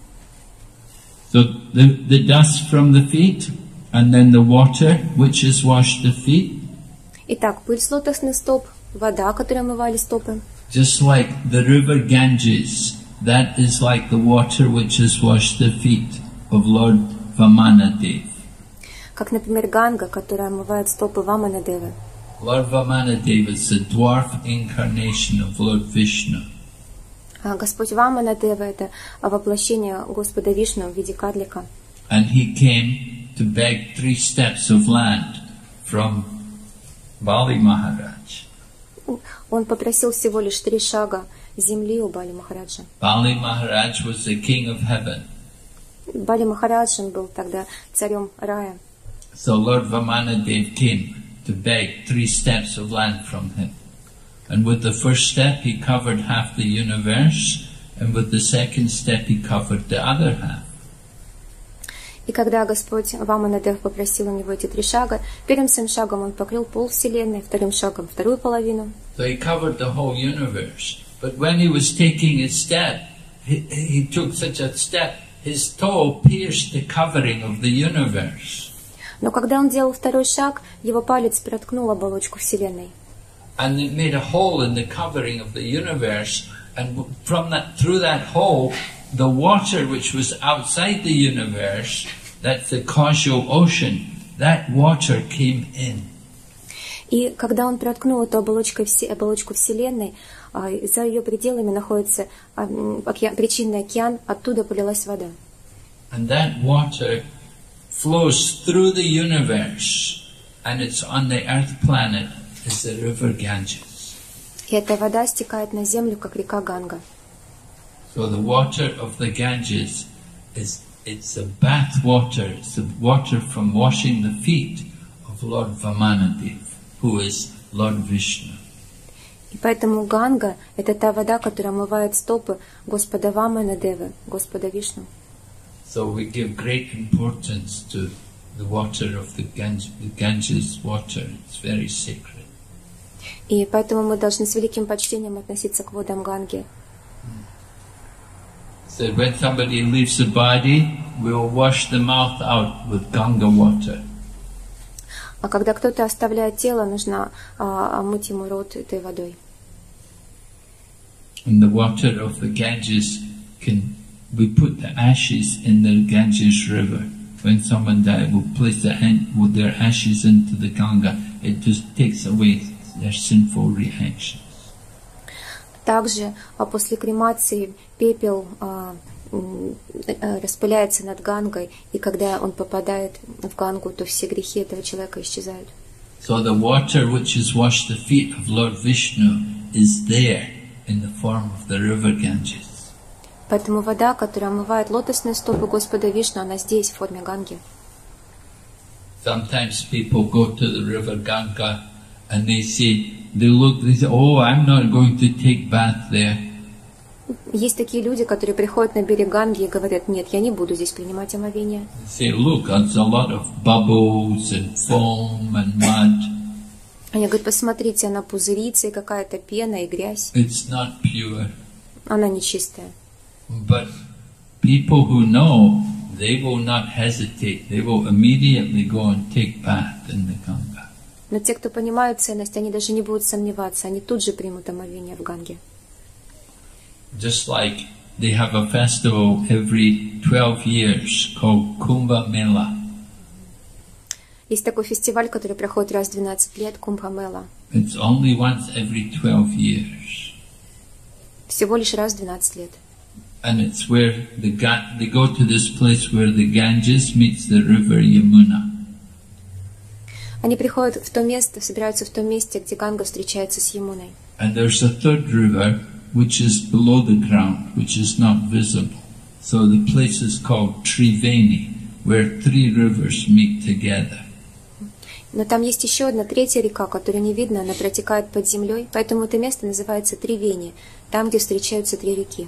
So the dust from the feet, and then the water which has washed the feet. Итак, пыль с лотосных стоп, вода, которой омывали стопы. Just like the river Ganges, that is like the water which has washed the feet of Lord Vamanadev. Как, например, Ганга, которая омывает стопы Ваманадевы. Lord Vamanadev is the dwarf incarnation of Lord Vishnu. Господь Ваманадева – это воплощение Господа Вишну в виде карлика. And he came to beg 3 steps of land from Bali Maharaj. Он попросил всего лишь 3 шага земли у Бали Махараджа. Bali Maharaj was the king of heaven. Бали Махарадж был тогда царем рая. So Lord Vamanadev came to beg 3 steps of land from him. And with the first step he covered half the universe, and with the second step he covered the other half. И когда Господь Ваманадев попросил у него эти 3 шага, первым своим шагом он покрыл пол вселенной, вторым шагом вторую половину. So he covered the whole universe. But when he was taking his step, he took such a step, his toe pierced the covering of the universe. Но когда он делал второй шаг, его палец проткнул оболочку вселенной. And it made a hole in the covering of the universe, and through that hole, the water which was outside the universe, that's the causal ocean, that water came in. И когда он проткнул эту оболочку вселенной, за ее пределами находится причинный океан, оттуда полилась вода. And that water flows through the universe, and it's on the earth planet. Is the river Ganges. И эта вода стекает на землю, как река Ганга. So the water of the Ganges it's a bath water. It's the water from washing the feet of Lord Vamanadev, who is Lord Vishnu. И поэтому Ганга – это та вода, которая омывает стопы Господа Ваманадевы, Господа Вишну. So we give great importance to the water of the Ganges water. It's very sacred. И поэтому мы должны с великим почтением относиться к водам Ганги. So when somebody leaves the body, we'll wash the mouth out with Ganga water. А когда кто-то оставляет тело, нужно омыть ему рот этой водой. And the water of the Ganges we put the ashes in the Ganges river. When someone died, we'll place with their ashes into the Ganga. It just takes away their sinful reactions. Также после кремации пепел распыляется над Гангой, и когда он попадает в Гангу, то все грехи этого человека исчезают. So the water which has washed the feet of Lord Vishnu is there in the form of the river Ganges. Поэтому вода, которая омывает лотосные стопы Господа Вишну, она здесь, в форме Ганги. Sometimes people go to the river Ganga and they say, oh, I'm not going to take bath there. Есть такие люди, которые приходят на берег Ганги и говорят: нет, я не буду здесь принимать омовение. Say, look, there's a lot of bubbles and foam and mud. Они говорят: посмотрите, она пузырится, и какая-то пена, и грязь. It's not pure. Она нечистая. But people who know, they will not hesitate. They will immediately go and take bath in the Ganga. Но те, кто понимают ценность, они даже не будут сомневаться, они тут же примут омовение в Ганге. Just like they have a festival every 12 years called Kumbh Mela. Есть такой фестиваль, который проходит раз в 12 лет, Кумбха-мела. It's only once every 12 years. Всего лишь раз в 12 лет. And it's where they go to this place where the Ganges meets the river Yamuna. Они приходят в то место, собираются в том месте, где Ганга встречается с Ямуной. And there's a third river which is below the ground, which is not visible. So the place is called Triveni, where three rivers meet together. Но там есть еще одна, третья река, которую не видно, она протекает под землей, поэтому это место называется Тривени, там, где встречаются три реки.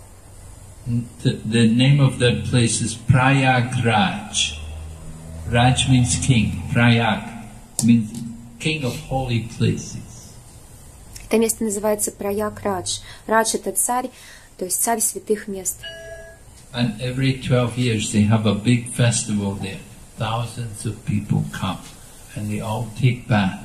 The name of that place is Prayagraj. Raj means king. Prayag means king of holy places. Это место называется Праяградж. Радж — это царь, то есть царь святых мест. And every 12 years they have a big festival there. Thousands of people come and they all take bath.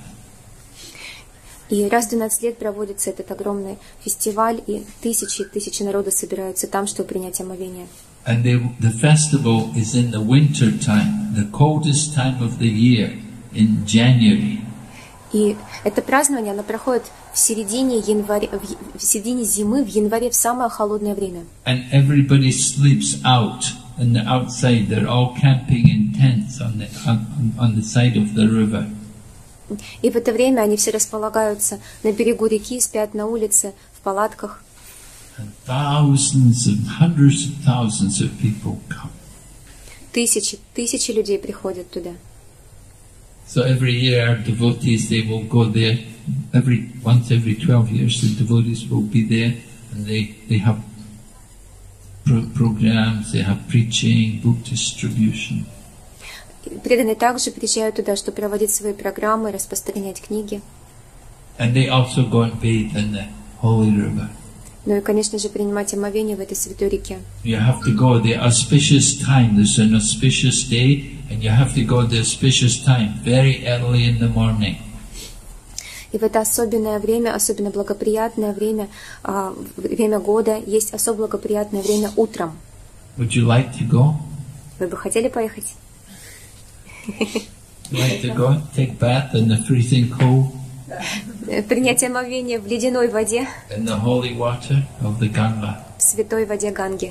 И раз в 12 лет проводится этот огромный фестиваль, и тысячи народа собираются там, чтобы принять омовение. And the festival is in the winter time, the coldest time of the year, in January. И это празднование, оно проходит в середине зимы, в январе, в самое холодное время. And everybody sleeps out, and outside they're all camping in tents on the side of the river. И в это время они все располагаются на берегу реки, спят на улице, в палатках. And thousands and hundreds of thousands of people come. Тысячи людей приходят туда. So every year our devotees, they will go there. Once every 12 years the devotees will be there, and they have programs, they have preaching, book distribution. Преданные также приезжают туда, чтобы проводить свои программы, распространять книги. And they also go and bathe in the holy river. Ну и, конечно же, принимать омовение в этой святой реке. You have to go the auspicious time. There's an auspicious day, and you have to go the auspicious time, very early in the morning. И в это особенное время, особенно благоприятное время, время года, есть особо благоприятное время утром. Would you like to go? Вы бы хотели поехать? Like to go take bath in the freezing cold? Принять омовение в ледяной воде, In the holy water of the Ganga. в святой воде Ганги.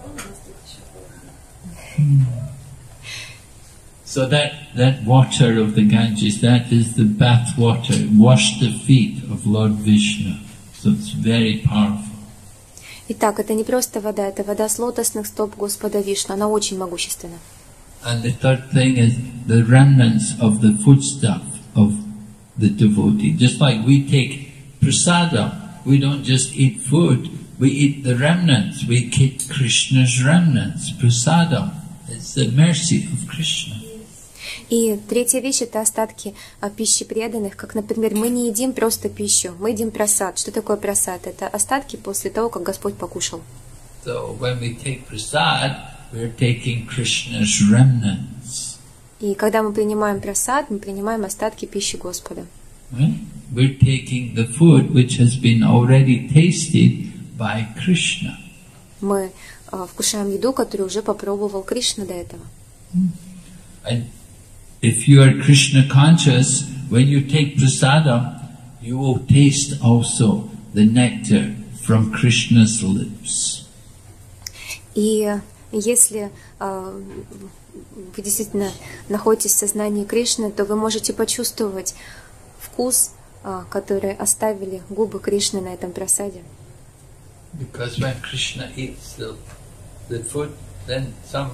So that water of the Ganges, that is the bath water. It washed the feet of Lord Vishnu. So it's very powerful. Итак, это не просто вода, это вода с лотосных стоп Господа Вишну. Она очень могущественна. And the third thing is the remnants of the foodstuff of the devotee. Just like we take prasadam, we don't just eat food, we eat the remnants, we keep Krishna's remnants, prasadam. It's the mercy of Krishna. И третья вещь – это остатки пищи преданных, как, например, мы не едим просто пищу, мы едим прасад. Что такое прасад? Это остатки после того, как Господь покушал. So when we take prasad, we're taking Krishna's remnants. И когда мы принимаем прасад, мы принимаем остатки пищи Господа. Right? We're taking the food which has been already tasted by Krishna. Мы вкушаем еду, которую уже попробовал Кришна до этого. And if you are Krishna conscious, when you take prasadam, you will taste also the nectar from Krishna's lips. И если вы действительно находитесь в сознании Кришны, то вы можете почувствовать вкус, который оставили губы Кришны на этом прасаде. Because when Krishna eats the food, then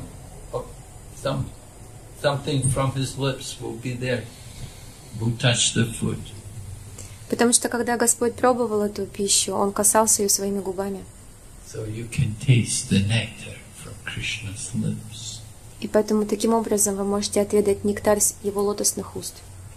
something from his lips will be there, will touch the food. Потому что когда Господь пробовал эту пищу, Он касался ее своими губами. So you can taste the nectar from Krishna's lips. И поэтому таким образом вы можете отведать нектар с Его лотосных уст.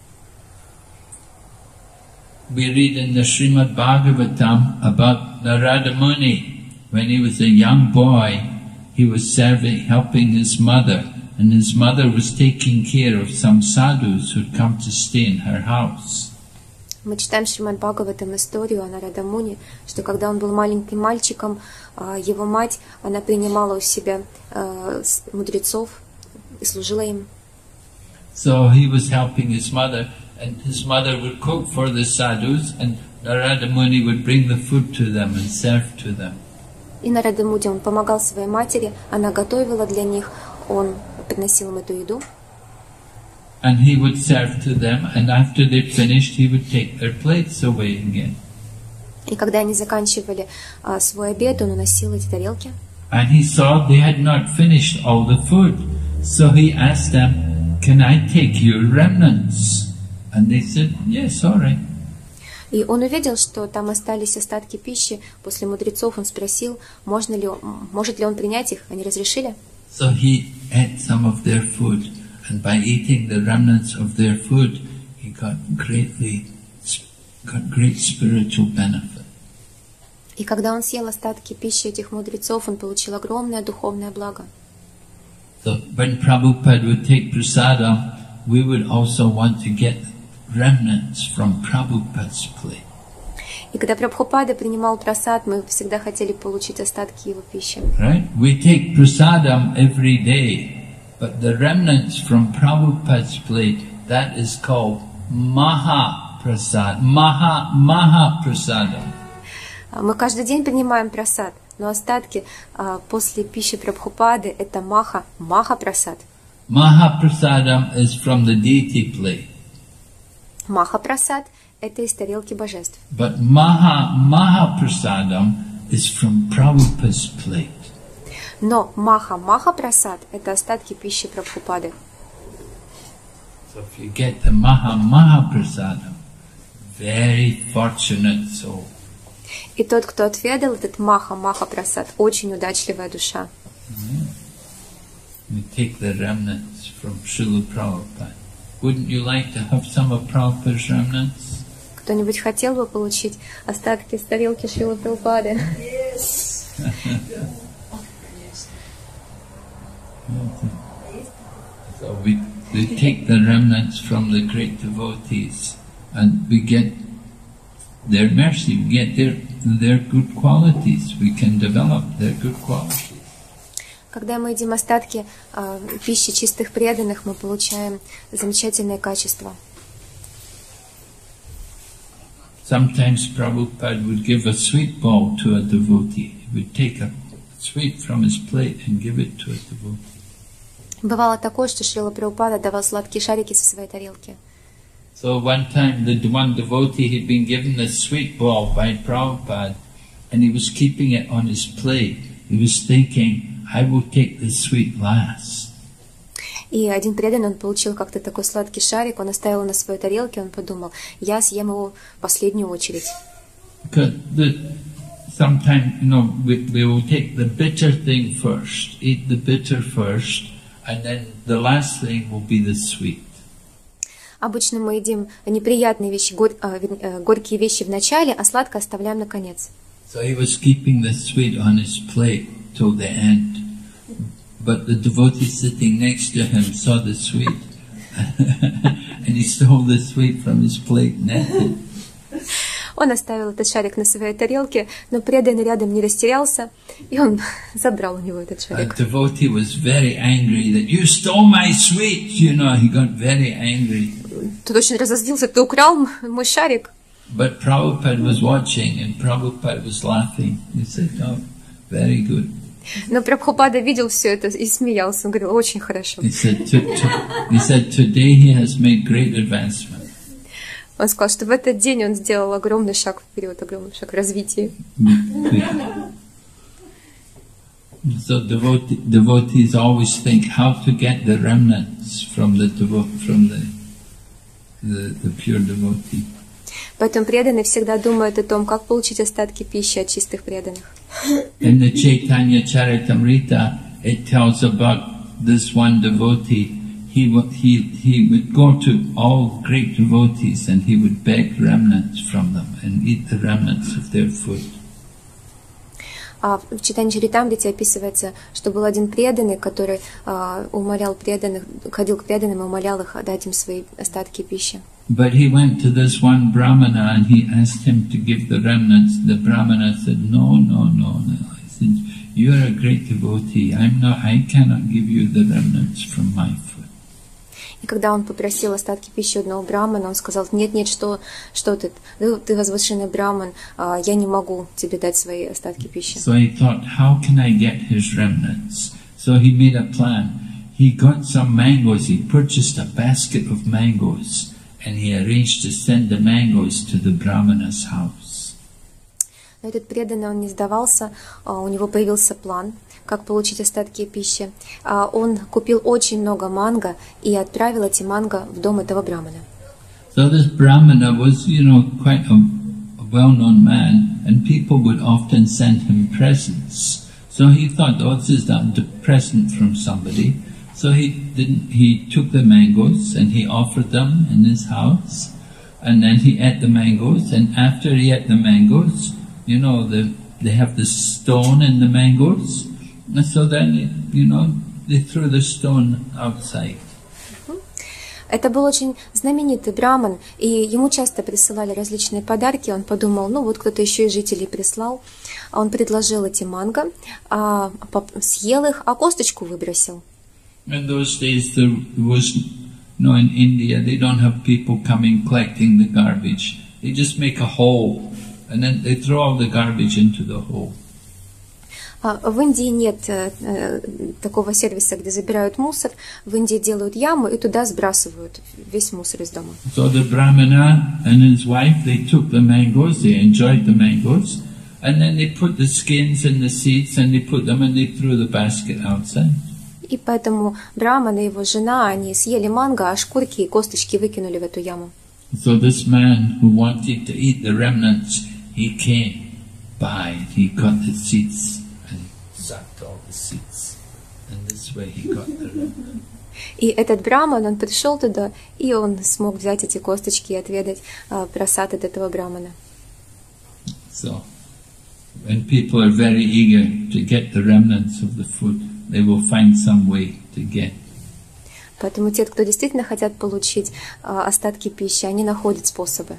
We read in the Srimad Bhagavatam about Narada Muni. When he was a young boy, he was helping his mother, and his mother was taking care of some sadhus who'd come to stay in her house. Мы читаем в Шримад Бхагаватам историю о Нарада Муни, что когда он был маленьким мальчиком, его мать, она принимала у себя мудрецов и служила им. So he was helping his mother, and his mother would cook for the sadhus, and Narada Muni would bring the food to them and serve to them. И Нарада Муни, он помогал своей матери, она готовила для них, он приносил им эту еду. And he would serve to them, and after they finished, he would take their plates away again. И когда они заканчивали свой обед, он уносил эти тарелки. And he saw they had not finished all the food, so he asked them, "Can I take your remnants?" And they said, "Yes, all right." И он увидел, что там остались остатки пищи. После мудрецов он спросил, может ли он принять их. Они разрешили. So he ate some of their food, and by eating the remnants of their food, he got great spiritual benefit. И когда он съел остатки пищи этих мудрецов, он получил огромное духовное благо. So when Prabhupada would take prasadam, we would also want to get remnants from Prabhupada's plate. И когда Прабхупада принимал прасад, мы всегда хотели получить остатки его пищи. Right? We take prasadam every day, but the remnants from Prabhupada's plate, that is called Maha Prasad. Maha Prasadam. Мы каждый день принимаем прасад, но остатки после пищи Прабхупады это Маха Прасад. Maha Prasadam is from the deity plate. Маха Прасад это из тарелки божеств. But Maha Prasadam is from Prabhupada's plate. Но Маха Прасад это остатки пищи Прабхупады. So if you get the Maha Prasadam, very fortunate soul. И тот, кто отведал этот Маха Прасад, очень удачливая душа. You take the remnants from Srila Prabhupada. Wouldn't you like to have some of Prabhupada's remnants? Кто-нибудь хотел бы получить остатки с тарелки Шрилы Прабхупады? So we take the remnants from the great devotees, and we get their mercy, we get their good qualities, we can develop their good qualities. Когда мы едим остатки пищи чистых преданных, мы получаем замечательные качества. Sometimes Prabhupada would give a sweet ball to a devotee. He would take a sweet from his plate and give it to a devotee. Бывало такое, что Шрила Прабхупада давал сладкие шарики со своей тарелки. So one time the one devotee had been given a sweet ball by Prabhupada, and he was keeping it on his plate. He was thinking, I will take the sweet last. И один преданный, он получил как-то такой сладкий шарик, он оставил на своей тарелке, он подумал, я съем его в последнюю очередь. Because sometimes, we will take the bitter thing first, eat the bitter first, and then the last thing will be the sweet. Обычно мы едим неприятные вещи, горькие вещи в начале, а сладкое оставляем на конец. So he was keeping the sweet on his plate till the end. But the devotee sitting next to him saw the sweet and he stole the sweet from his plate and ate it. Он оставил этот шарик на своей тарелке, но преданный рядом не растерялся, и он забрал у него этот шарик. The devotee was very angry that you stole my sweet. He got very angry. Тот очень разозлился, ты украл мой шарик. But Prabhupada was watching and Prabhupada was laughing. He said, "Oh, very good." Но Прабхупада видел все это и смеялся. Он говорил, очень хорошо. He said, today he has made great advancement. Он сказал, что в этот день он сделал огромный шаг вперед, огромный шаг в развитии. So devotees always think how to get the remnants from the pure devotee. Поэтому преданные всегда думают о том, как получить остатки пищи от чистых преданных. In the Chaitanya Charitamrita, it tells about this one devotee. He would go to all great devotees and he would beg remnants from them and eat the remnants of their food. В Чайтанья Чаритамрите описывается, что был один преданный, который умолял преданных, ходил к преданным и умолял их отдать им свои остатки пищи. But he went to this one Brahmana and he asked him to give the remnants. The Brahmana said, no. He said, you are a great devotee. I cannot give you the remnants from my food. И когда он попросил остатки пищи одного брамана, он сказал, нет, что ты возвышенный браман, я не могу тебе дать свои остатки пищи. So he thought, how can I get his remnants? So he made a plan. He got some mangoes, he purchased a basket of mangoes, and he arranged to send the mangoes to the Brahmana's house. Но этот преданный, он не сдавался, у него появился план, как получить остатки пищи. Он купил очень много манго и отправил эти манго в дом этого брамана. So this Brahmana was, quite a well-known man, and people would often send him presents. So he thought, this is a present from somebody. So he took the mangoes and he offered them in his house, and then he ate the mangoes, and after he ate the mangoes, they have the stone in the mangoes. So then, they threw the stone outside. Это был очень знаменитый браман, и ему часто присылали различные подарки. Он подумал, вот кто-то еще из жителей прислал. Он предложил эти манго, съел их, а косточку выбросил. In those days, there was, in India, they don't have people coming collecting the garbage. They just make a hole, and then they throw all the garbage into the hole. В Индии нет такого сервиса, где забирают мусор. В Индии делают яму и туда сбрасывают весь мусор из дома. So the Brahmana and his wife, they took the mangoes, they enjoyed the mangoes, and then they put the skins and the seeds and they put them and they threw the basket outside. И поэтому Браман и его жена, они съели манго, а шкурки и косточки выкинули в эту яму. So this man who wanted to eat the remnants, he came by, he got the seeds and sucked all the seeds. And this way he got the remnants. И этот Браман, он пришел туда, и он смог взять эти косточки и отведать просад от этого Брамана. So, when people are very eager to get the remnants of the food, they will find some way to get. Поэтому те, кто действительно хотят получить остатки пищи, они находят способы.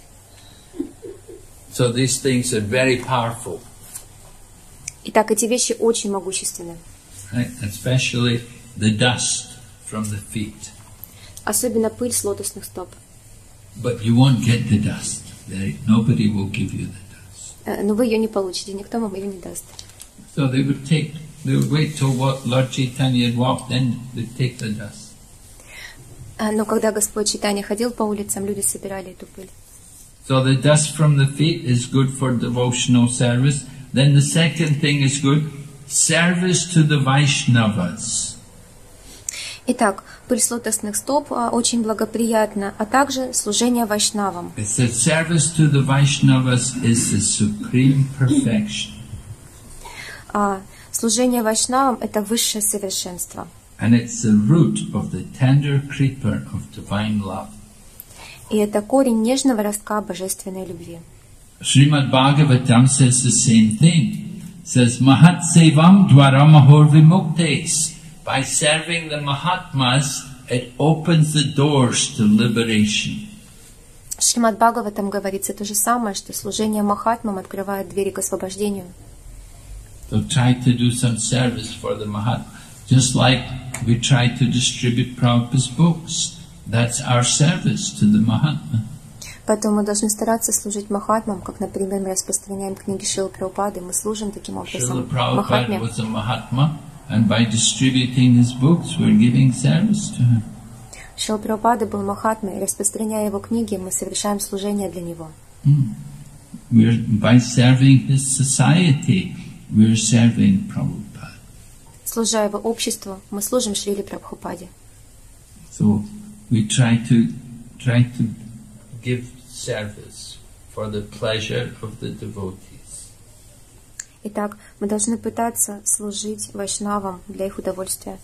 So these things are very powerful. Итак, эти вещи очень могущественны. Right? Especially the dust from the feet. Особенно пыль с лотосных стоп. But you won't get the dust. Nobody will give you the dust. Но вы ее не получите, никто вам ее не даст. So they would wait till Lord Chaitanya had walked, then they'd take the dust. Но когда Господь Чайтанья ходил по улицам, люди собирали эту пыль. So the dust from the feet is good for devotional service. Then the second thing is good, service to the Vaishnavas. Итак, Пыль с лотосных стоп очень благоприятна, а также служение вайшнавам. It says service to the Vaishnavas is the supreme perfection. Служение вайшнавам – это высшее совершенство. And it's the root of the tender creeper of divine love. И это корень нежного ростка божественной любви. Srimad Bhagavatam says the same thing. It says, Mahat Sevam Dwaramahor Vimuktes. By serving the Mahatmas, it opens the doors to liberation. В Шримад Бхагаватам говорится то же самое, что служение Махатмам открывает двери к освобождению. So try to do some service for the Mahatma. Just like we try to distribute Prabhupada's books. That's our service to the Mahatma. Поэтому мы должны стараться служить Махатмам, как, например, мы распространяем книги Шрилы Прабхупады, мы служим таким образом Srila Prabhupada Махатме. was a Mahatma, and by distributing his books, we're giving service to him. Шрила Прабхупада был Махатмой, и распространяя его книги, мы совершаем служение для него. By serving his society, we're serving Prabhupada. Служа его обществу, мы служим Шриле Прабхупаде. So we try to give service for the pleasure of the devotees. Итак, мы должны пытаться служить вайшнавам для их удовольствия.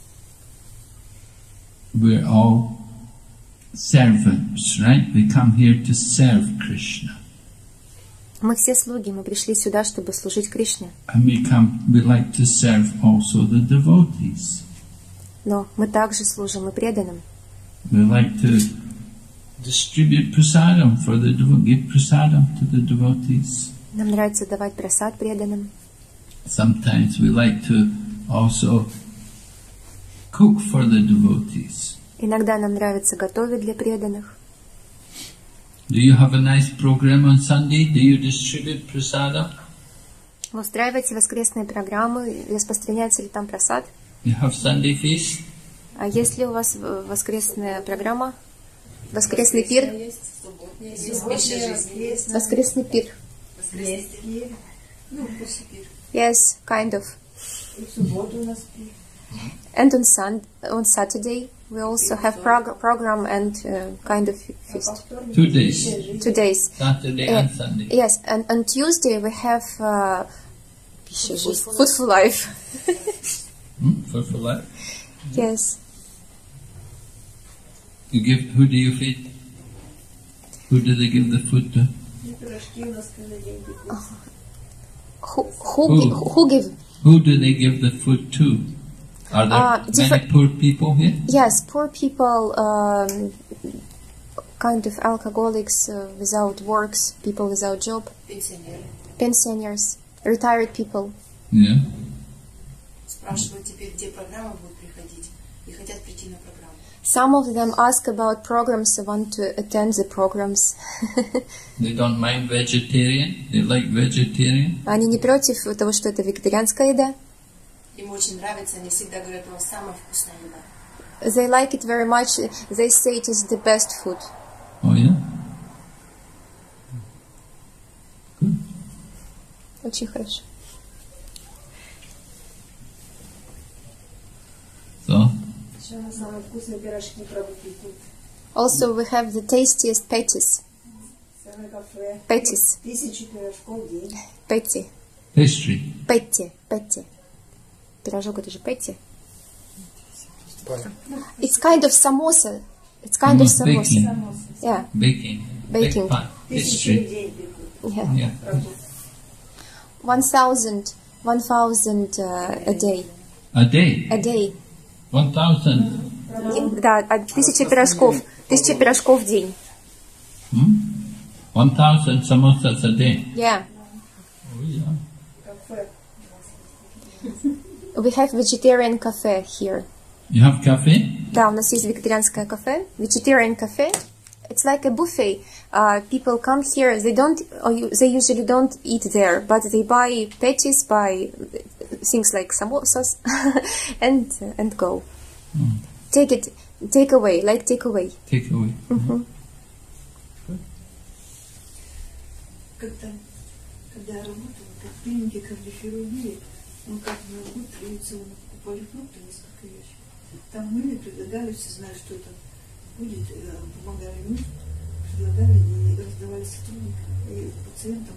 We're all servants, right? We come here to serve Krishna. Мы все слуги, мы пришли сюда, чтобы служить Кришне. And we like to serve also the devotees. Но мы также служим и преданным. We like to distribute prasadam give prasadam to the devotees. Нам нравится давать прасад преданным. Sometimes we like to also cook for the devotees. Иногда нам нравится готовить для преданных. Do you have a nice program on Sunday? Do you distribute prasadam? Вы устраиваете воскресные программы, распространяется ли там прасад? You have Sunday feast? А есть ли у вас воскресная программа? Воскресный пир? Воскресный пир. Yes, kind of. And on Saturday we also have program and kind of feast. 2 days. 2 days. Saturday and Sunday. Yes, and on Tuesday we have Food for Life. Food for life. Yes. Who do you feed? Who do they give the food to? Who give? Who do they give the food to? Are there many poor people here? Yes, poor people, kind of alcoholics without works, people without job, pensioners, retired people. Yeah. Спрашивают теперь, где программа будет приходить, и хотят прийти на программу. Some of them ask about programs, they want to attend the programs. They don't mind vegetarian. They like vegetarian. Они не против того, что это вегетарианская еда. Им очень нравится, они всегда говорят, у вас самая вкусная еда. They like it very much. They say it is the best food. Oh yeah. Good. Очень хорошо. So. Самые вкусные пирожки пекут. Also, we have the tastiest patties. Самое кафе. Patties. 1000 пирожков в день. Patty. Pastry. Patty. Пирожок это же patty. It's kind of samosa. It's kind of samosa. Baking. Yeah. Baking. Baking. Big pan. 1000 в Pastry. день пекут. Yeah. Yeah. 1,000 a day. A day. A day. 1,000. Да, 1000 пирожков. 1000 пирожков в день. 1,000 samosas a day. Yeah. Oh yeah. Кафе. We have vegetarian cafe here. You have cafe? Да, у нас есть вегетарианское кафе. Vegetarian cafe. It's like a buffet. People come here. They usually don't eat there, but they buy patties, buy things like samosas, and go. Take away, like take away. Take away. Когда я работала, как в клинике кардиохирургии, он как на год традиционно покупали фрукты, несколько ящиков. Там мы предлагали, все знают, что это будет, помогали ему, предлагали и раздавали сотрудникам и пациентам.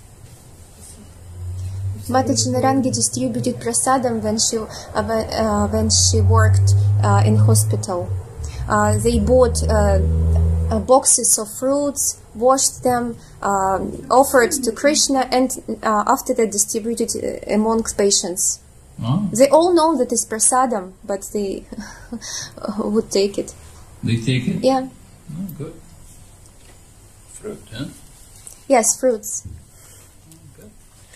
Mataji Narangi distributed prasadam when she worked in hospital. They bought boxes of fruits, washed them, offered to Krishna, and after that distributed amongst patients. Oh, They all know that it's prasadam, but they would take it. they take it? Yeah. Oh, good. Fruit, huh? Yes, fruits. Good.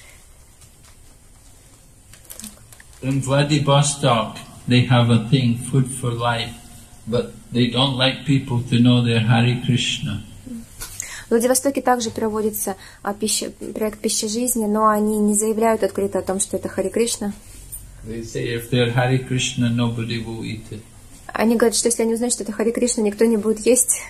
In Vladivostok, they have a thing, Food for Life, but they don't like people to know their Hare Krishna. В Владивостоке также проводится проект «Пища жизни», но они не заявляют открыто о том, что это Харе Кришна. They say if they're Hare Krishna, nobody will eat it. Они говорят, что если они узнают, что это Харе Кришна, никто не будет есть.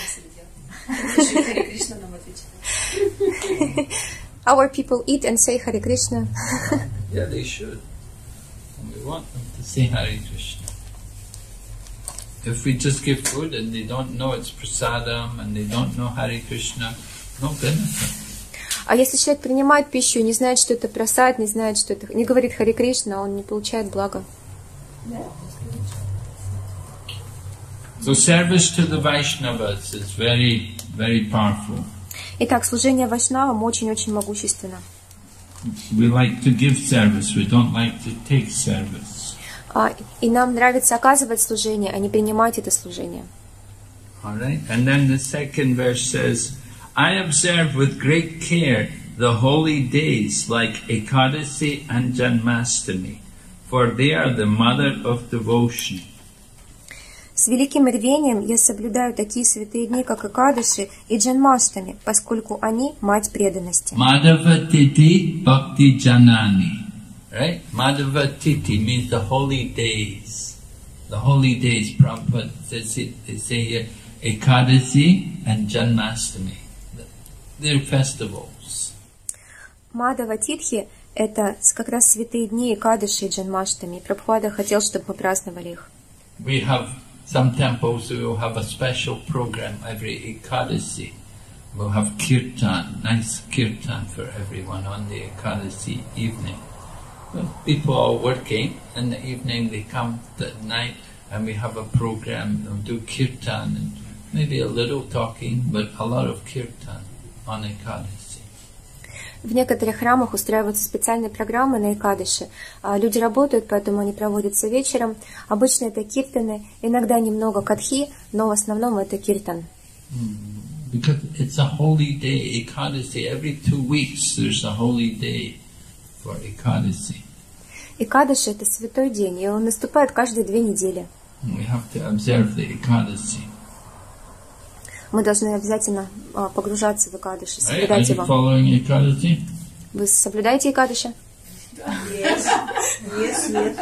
Our people eat and say Hare Krishna. Yeah, they should. And we want them to say Hare Krishna. If we just give food and they don't know it's prasadam and they don't know Hare Krishna, no benefit. А если человек принимает пищу и не знает, что это прасад, не знает, что это, не говорит Харе Кришна, он не получает блага. So service to the Vaishnavas is very, very powerful. Итак, служение вайшнавам очень-очень могущественно. We like to give service, we don't like to take service. И нам нравится оказывать служение, а не принимать это служение. Alright, and then the second verse says, I observe with great care the holy days like Ekadasi and Janmastami, for they are the mother of devotion. С великим рвением я соблюдаю такие святые дни, как Экадаши и Джанмаштами, поскольку они мать преданности. Madhava Titi Bhakti Janani. Right? Madhava Titi means the holy days. The holy days, Prabhupada says it, they say here, Ekadasi and Janmastami. They're festivals. Мадава Титхи – это как раз святые дни Экадаши и Джанмаштами. Прабхупада хотел, чтобы мы праздновали их. We have some temples who will have a special program every Ekadasi. We'll have kirtan, nice kirtan for everyone on the Ekadasi evening. Well, people are working, in the evening they come at night and we have a program, they'll do kirtan and maybe a little talking, but a lot of kirtan on Ekadasi. В некоторых храмах устраиваются специальные программы на Экадаши. Люди работают, поэтому они проводятся вечером. Обычно это киртаны, иногда немного катхи, но в основном это киртан. Because it's a holy day, Ekadasi. Every 2 weeks there's a holy day for Ekadasi. Экадаши – это святой день, и он наступает каждые 2 недели. We have to observe the Ekadasi. Мы должны обязательно погружаться в Экадаши, Are соблюдать you его. following Ekadasi? Вы соблюдаете Экадаши? Нет.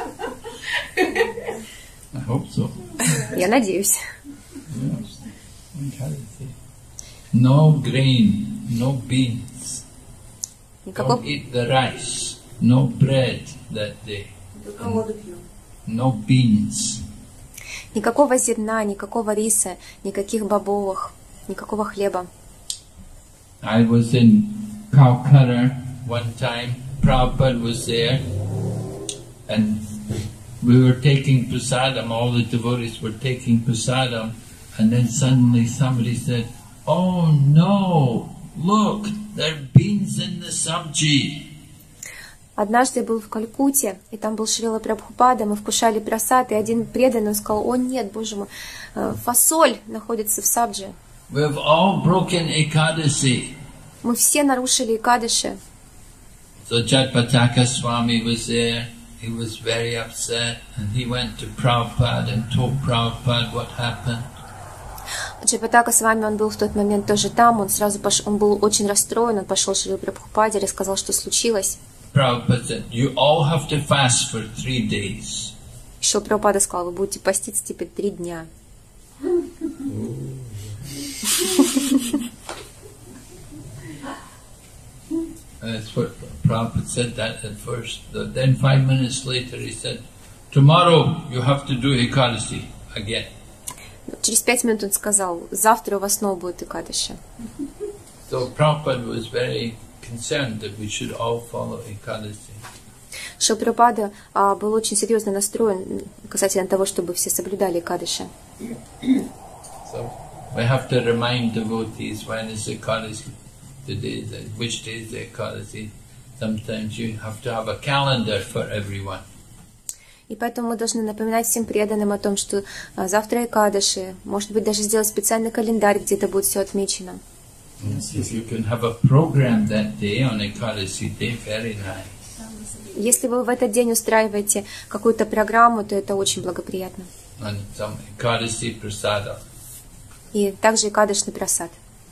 I hope so. Я надеюсь. Yes. Ekadasi. No grain, no beans. Никакого, Don't eat the rice. No bread that day. No beans. никакого зерна, никакого риса, никаких бобовых, никакого хлеба. I was in Calcutta one time. Prabhupada was there, and we were taking prasadam. All the devotees were taking prasadam, and then suddenly somebody said, "Oh no! Look, there are beans in the sabji." Однажды я был в Калькутте, и там был Шрила Прабхупада, мы вкушали прасад, и один преданный сказал: «О нет, Боже мой, фасоль находится в сабджи». We've all broken Ekadasi. Мы все нарушили Экадаши. So Jatpataka Swami was there. He was very upset, and he went to Prabhupada and told Prabhupada what happened. Джапатака с вами, он был в тот момент тоже там, он сразу он был очень расстроен, он пошел к Шриле Прабхупаде, рассказал, что случилось. Prabhupada said, "You all have to fast for 3 days." Шрила Прабхупада сказал: вы будете поститься теперь 3 дня. That's what Prabhupada said that at first. Then 5 minutes later he said, tomorrow you have to do Ekadasi again. Через 5 минут он сказал, завтра у вас снова будет Экадаши. So Prabhupada was very concerned that we should all follow Ekadasi. Шрила Прабхупада был очень серьезно настроен касательно того, чтобы все соблюдали Экадаши. So we have to remind devotees when is Ekadasi, which day is the Ekadasi. Sometimes you have to have a calendar for everyone. И поэтому мы должны напоминать всем преданным о том, что завтра Экадаши, может быть, даже сделать специальный календарь, где это будет все отмечено. If you can have a program that day on Ekadasi day, very nice. Если вы в этот день устраиваете какую-то программу, то это очень благоприятно. And some Ekadasi prasada. И также Экадашный прасад.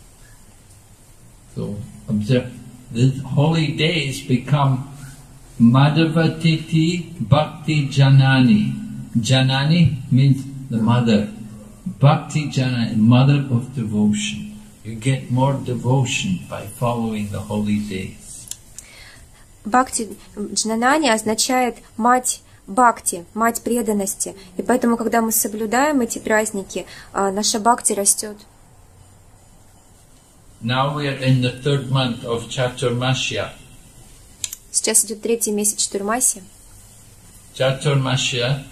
So observe, these holy days become Madhavatiti Bhakti Janani. Janani means the mother. Bhakti Janani, mother of devotion. You get more devotion by following the holy days. Бхакти Джнанани означает мать бхакти, мать преданности. И поэтому, когда мы соблюдаем эти праздники, наша бхакти растет. Now we are in the 3rd month of Chaturmasya. Сейчас идет 3-й месяц Чатурмаси. Chaturmasya,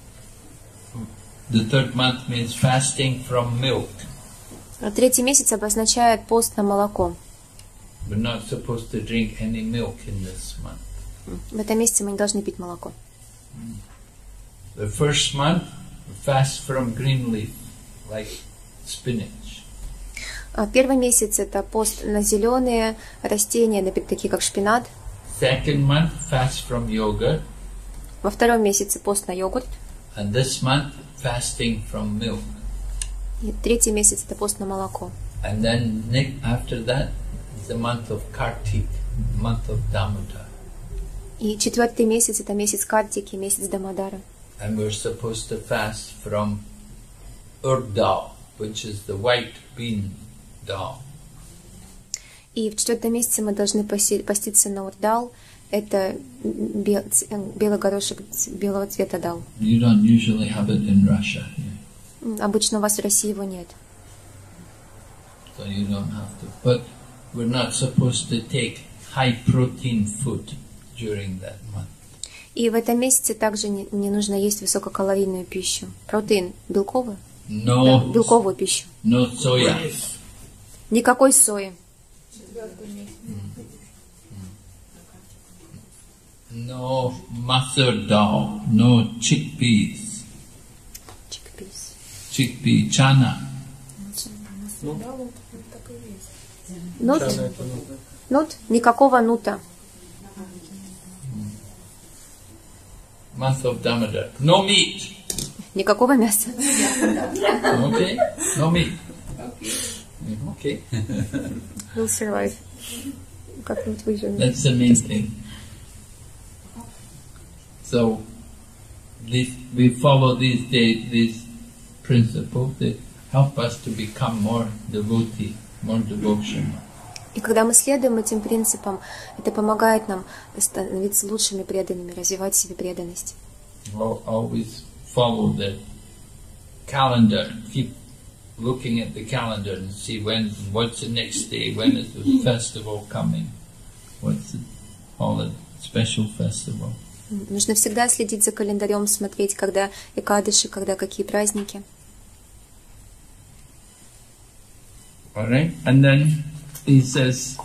the 3rd month means fasting from milk. 3-й месяц обозначает пост на молоко. We're not supposed to drink any milk in this month. В этом месяце мы не должны пить молоко. The 1st month, we fast from green leaf, like spinach. 1-й месяц это пост на зеленые растения, такие как шпинат. 2nd month, fast from yogurt. Во 2-м месяце пост на йогурт. And this month, fasting from milk. И 3-й месяц это пост на молоко. And then after that is the month of Kartik, month of Damodar. И 4-й месяц это месяц Картики, месяц Дамодара. And we're supposed to fast from urd dal, which is the white bean dal. И в 4-м месяце мы должны поститься на урдал. Это белый горошек белого цвета дал. You don't usually have it in Russia. Обычно у вас в России его нет. So you don't have to. But we're not supposed to take high protein food during that month. И в этом месяце также не нужно есть высококалорийную пищу. Протеин белковый? Да, белковую пищу. No soya. Никакой сои. No mustard dal. No chickpeas. Chickpea, chana. Нут? Никакого нута. Month of Damodar. No meat. Никакого мяса. Okay? No meat. Okay. Will survive. Как-нибудь выживем. That's the main thing. So, we follow these principles that help us to become more devotee, more devotion. И когда мы следуем этим принципам, это помогает нам становиться лучшими преданными, развивать в себе преданность. Always follow the calendar. Keep looking at the calendar and see what's the next day, when is the festival coming, what's the holiday, special festival. Нужно всегда следить за календарем, смотреть, когда Экадаши, когда какие праздники. All right, and then he says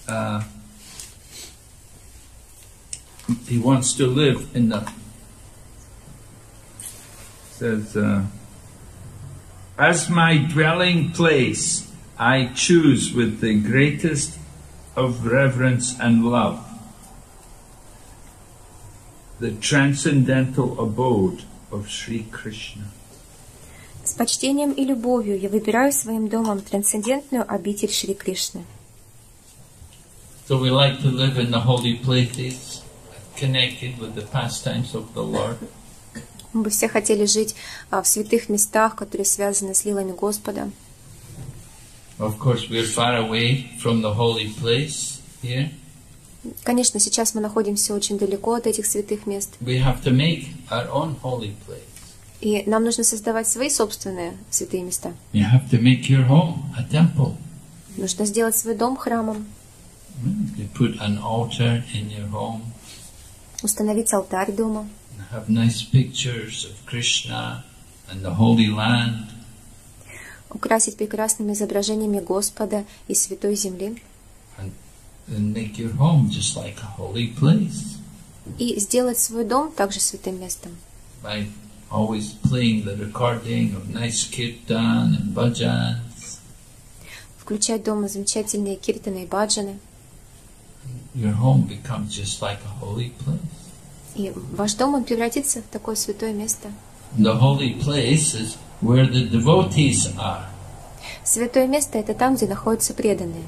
he wants to live in the. Says, as my dwelling place, I choose with the greatest of reverence and love the transcendental abode of Sri Krishna. С почтением и любовью я выбираю своим домом трансцендентную обитель Шри Кришны. So we like to live in the holy places, connected with the pastimes of the Lord. Мы бы все хотели жить в святых местах, которые связаны с лилами Господа. Of course, we are far away from the holy place here. Конечно, сейчас мы находимся очень далеко от этих святых мест, We have to make our own holy place. и нам нужно создавать свои собственные святые места. You have to make your home a temple. Нужно сделать свой дом храмом, You put an altar in your home, установить алтарь дома, have nice pictures of Krishna and the Holy Land, украсить прекрасными изображениями Господа и Святой Земли, and make your home just like a holy place и сделать свой дом также святым местом. by always playing the recording of nice kirtan and bhajans. Включать дома замечательные киртаны и баджаны, Your home becomes just like a holy place. и ваш дом он превратится в такое святое место. The holy place is where the devotees are. Святое место — это там, где находятся преданные.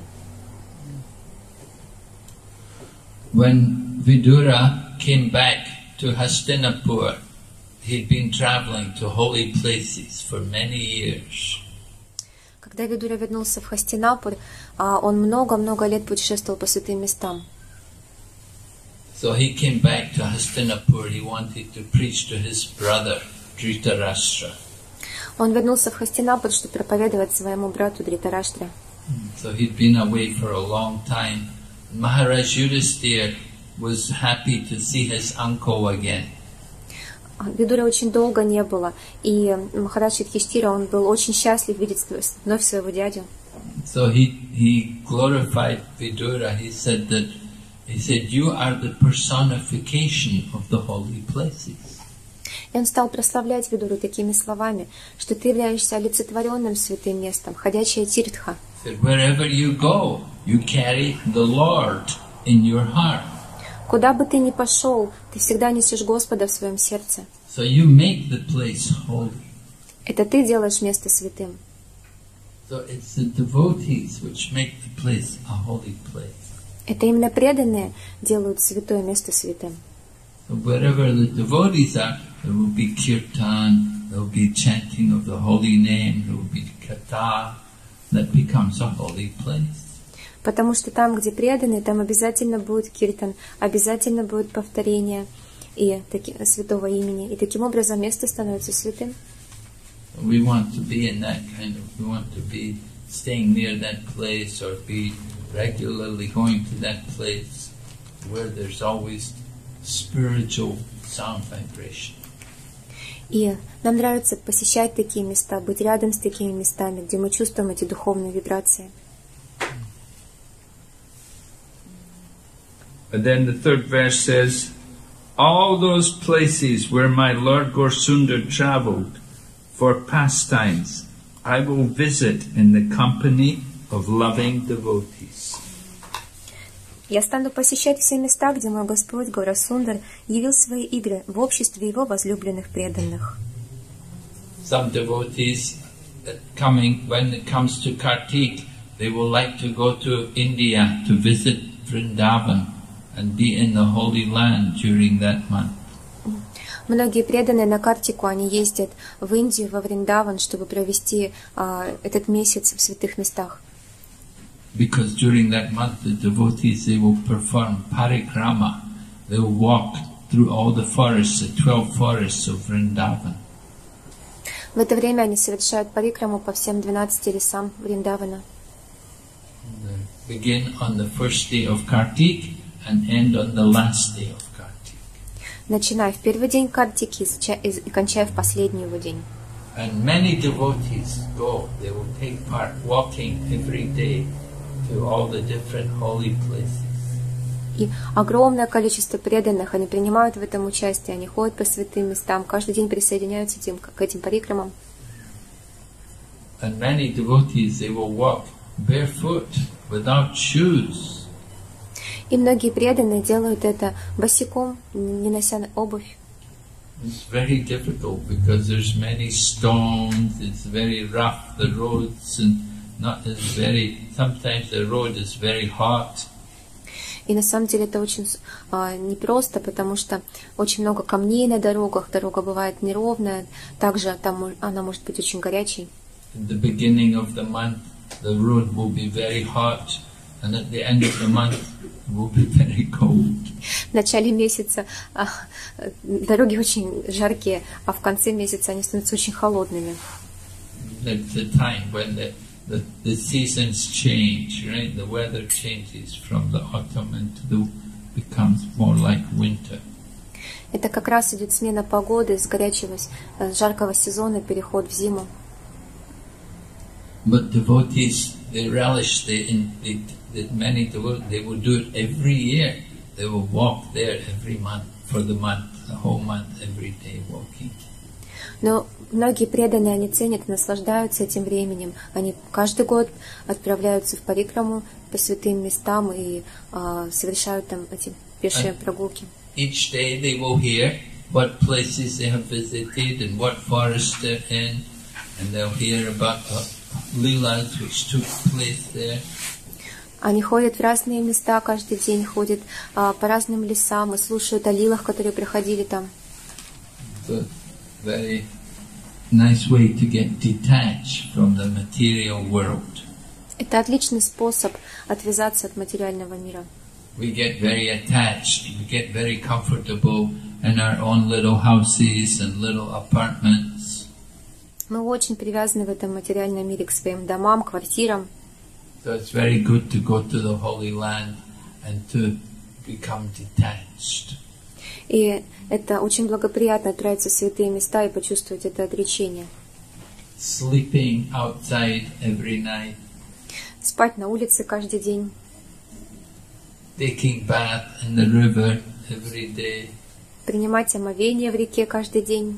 When Vidura came back to Hastinapur, he'd been traveling to holy places for many years. Когда Видура вернулся в Хастинапур, он много-много лет путешествовал по святым местам. So he came back to Hastinapur. He wanted to preach to his brother Dhritarashtra. Он вернулся в Хастинапур, чтобы проповедовать своему брату Дритараштре. So he'd been away for a long time. Maharaj Yudhisthira was happy to see his uncle again. Видура очень долго не было, и Махарадж Юдхиштира, он был очень счастлив видеть вновь своего дядю. So he glorified Vidura. He said, you are the personification of the holy places. И он стал прославлять Видуру такими словами, что ты являешься олицетворенным святым местом, ходячая тиртха. That wherever you go, you carry the Lord in your heart. Куда бы ты ни пошел, ты всегда несешь Господа в своем сердце. So you make the place holy. Это ты делаешь место святым. So it's the devotees which make the place a holy place. Это именно преданные делают святое место святым. So wherever the devotees are, there will be kirtan, there will be chanting of the holy name, there will be katha. That becomes a holy place. Потому что там, где преданные, там обязательно будет киртан, обязательно будет повторение и святого имени. И таким образом место становится святым. We want to be in that kind of, we want to be staying near that place or be regularly going to that place where there's always spiritual sound vibration. И нам нравится посещать такие места, быть рядом с такими местами, где мы чувствуем эти духовные вибрации. And then the third verse says, all those places where my Lord Gaurasundar travelled for pastimes, I will visit in the company of loving devotees. Я стану посещать все места, где мой Господь Гаурасундар явил свои игры в обществе его возлюбленных преданных. Some devotees coming, when it comes to Kartik, they will like to go to India to visit Vrindavan and be in the Holy Land during that month. Многие преданные на Картику, они ездят в Индию, во Вриндаван, чтобы провести этот месяц в святых местах. Because during that month the devotees, they will perform parikrama. They will walk through all the forests, the 12 forests of Vrindavan. В это время они совершают парикраму по всем 12 лесам Вриндавана. Begin on the first day of Kartik and end on the last day of Kartik. Начиная в первый день Картики и кончая в последний его день. And many devotees go, they will take part walking every day to all the different holy places. И огромное количество преданных, они принимают в этом участие, они ходят по святым местам, каждый день присоединяются к этим парикрамам. And many devotees, they will walk barefoot, without shoes. И многие преданные делают это босиком, не нося обувь. It's very difficult because there's many stones, it's very rough, the roads, and not as very, sometimes the road is very hot. И на самом деле это очень непросто, потому что очень много камней на дорогах, дорога бывает неровная, также там она может быть очень горячей. At the beginning of the month, the road will be very hot, and at the end of the month, it will be very cold. В начале месяца дороги очень жаркие, а в конце месяца они становятся очень холодными. That's the time when the seasons change, right? The weather changes from the autumn into becomes more like winter. Это как раз идет смена погоды с горячего, с жаркого сезона, переход в зиму. But devotees, they relish many devotees, they will do it every year. They will walk there every month, for the month, the whole month, every day walking. Но многие преданные, они ценят и наслаждаются этим временем. Они каждый год отправляются в парикраму по святым местам и совершают там эти пешие прогулки. Each day they will hear what places they have visited and what forest they're in, and they'll hear about the leelas which took place there. Они ходят в разные места каждый день, ходят по разным лесам и слушают о лилах, которые проходили там. So, very nice way to get detached from the material world. Это отличный способ отвязаться от материального мира. We get very attached, we get very comfortable in our own little houses and little apartments. Мы очень привязаны в этом материальном мире к своим домам, квартирам. So it's very good to go to the Holy Land and to become detached. И это очень благоприятно отправиться в святые места и почувствовать это отречение. Sleeping outside every night. Спать на улице каждый день. Taking bath in the river every day. Принимать омовение в реке каждый день.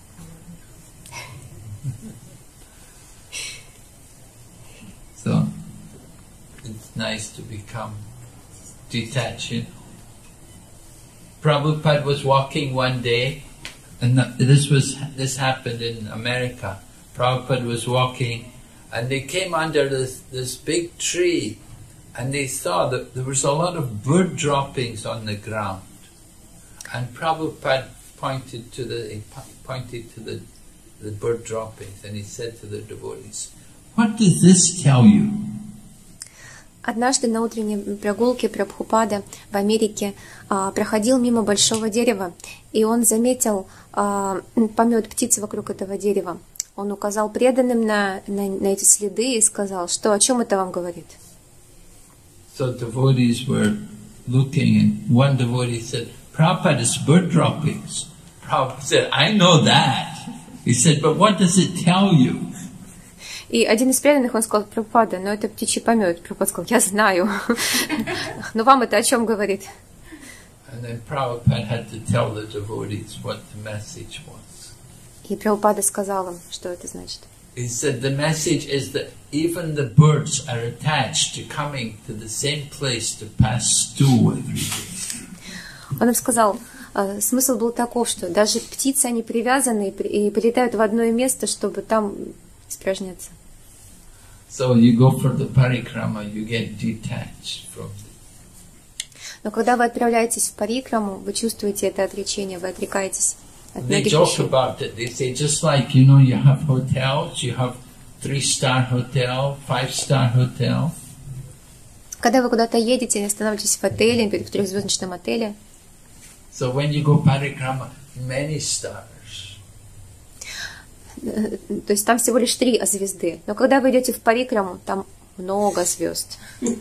So it's nice to become detached. Prabhupada was walking one day, and this happened in America. Prabhupada was walking, and they came under this big tree, and they saw that there was a lot of bird droppings on the ground. And Prabhupada pointed to the bird droppings, and he said to the devotees, "What does this tell you?" Однажды на утренней прогулке Прабхупада в Америке проходил мимо большого дерева, и он заметил помет птиц вокруг этого дерева. Он указал преданным на эти следы и сказал, что о чем это вам говорит. So devotees were looking, and one devotee said, "Prabhupada, it's bird droppings." Prabhupada said, "I know that." He said, "But what does it tell you?" И один из преданных, он сказал, Прабхупада, но это птичий помет. Прабхупада сказал, я знаю. Но вам это о чем говорит? И Прабхупада сказал им, что это значит. He said the message is that even the birds are attached to coming to the same place to pass stool every day. Он им сказал, смысл был таков, что даже птицы, они привязаны и прилетают в одно место, чтобы там испражняться. So you go for the parikrama, you get detached from it. Но когда вы отправляетесь в парикраму, вы чувствуете это отречение, вы отрекаетесь от They многих joke вещей. about it. They say just like, you know, you have hotels, you have 3-star hotel, 5-star hotel. Когда вы куда-то едете, останавливаетесь в отеле, в трехзвездочном отеле. So when you go parikrama, many stars. То есть там всего лишь 3 звезды. Но когда вы идете в парикраму, там много звезд.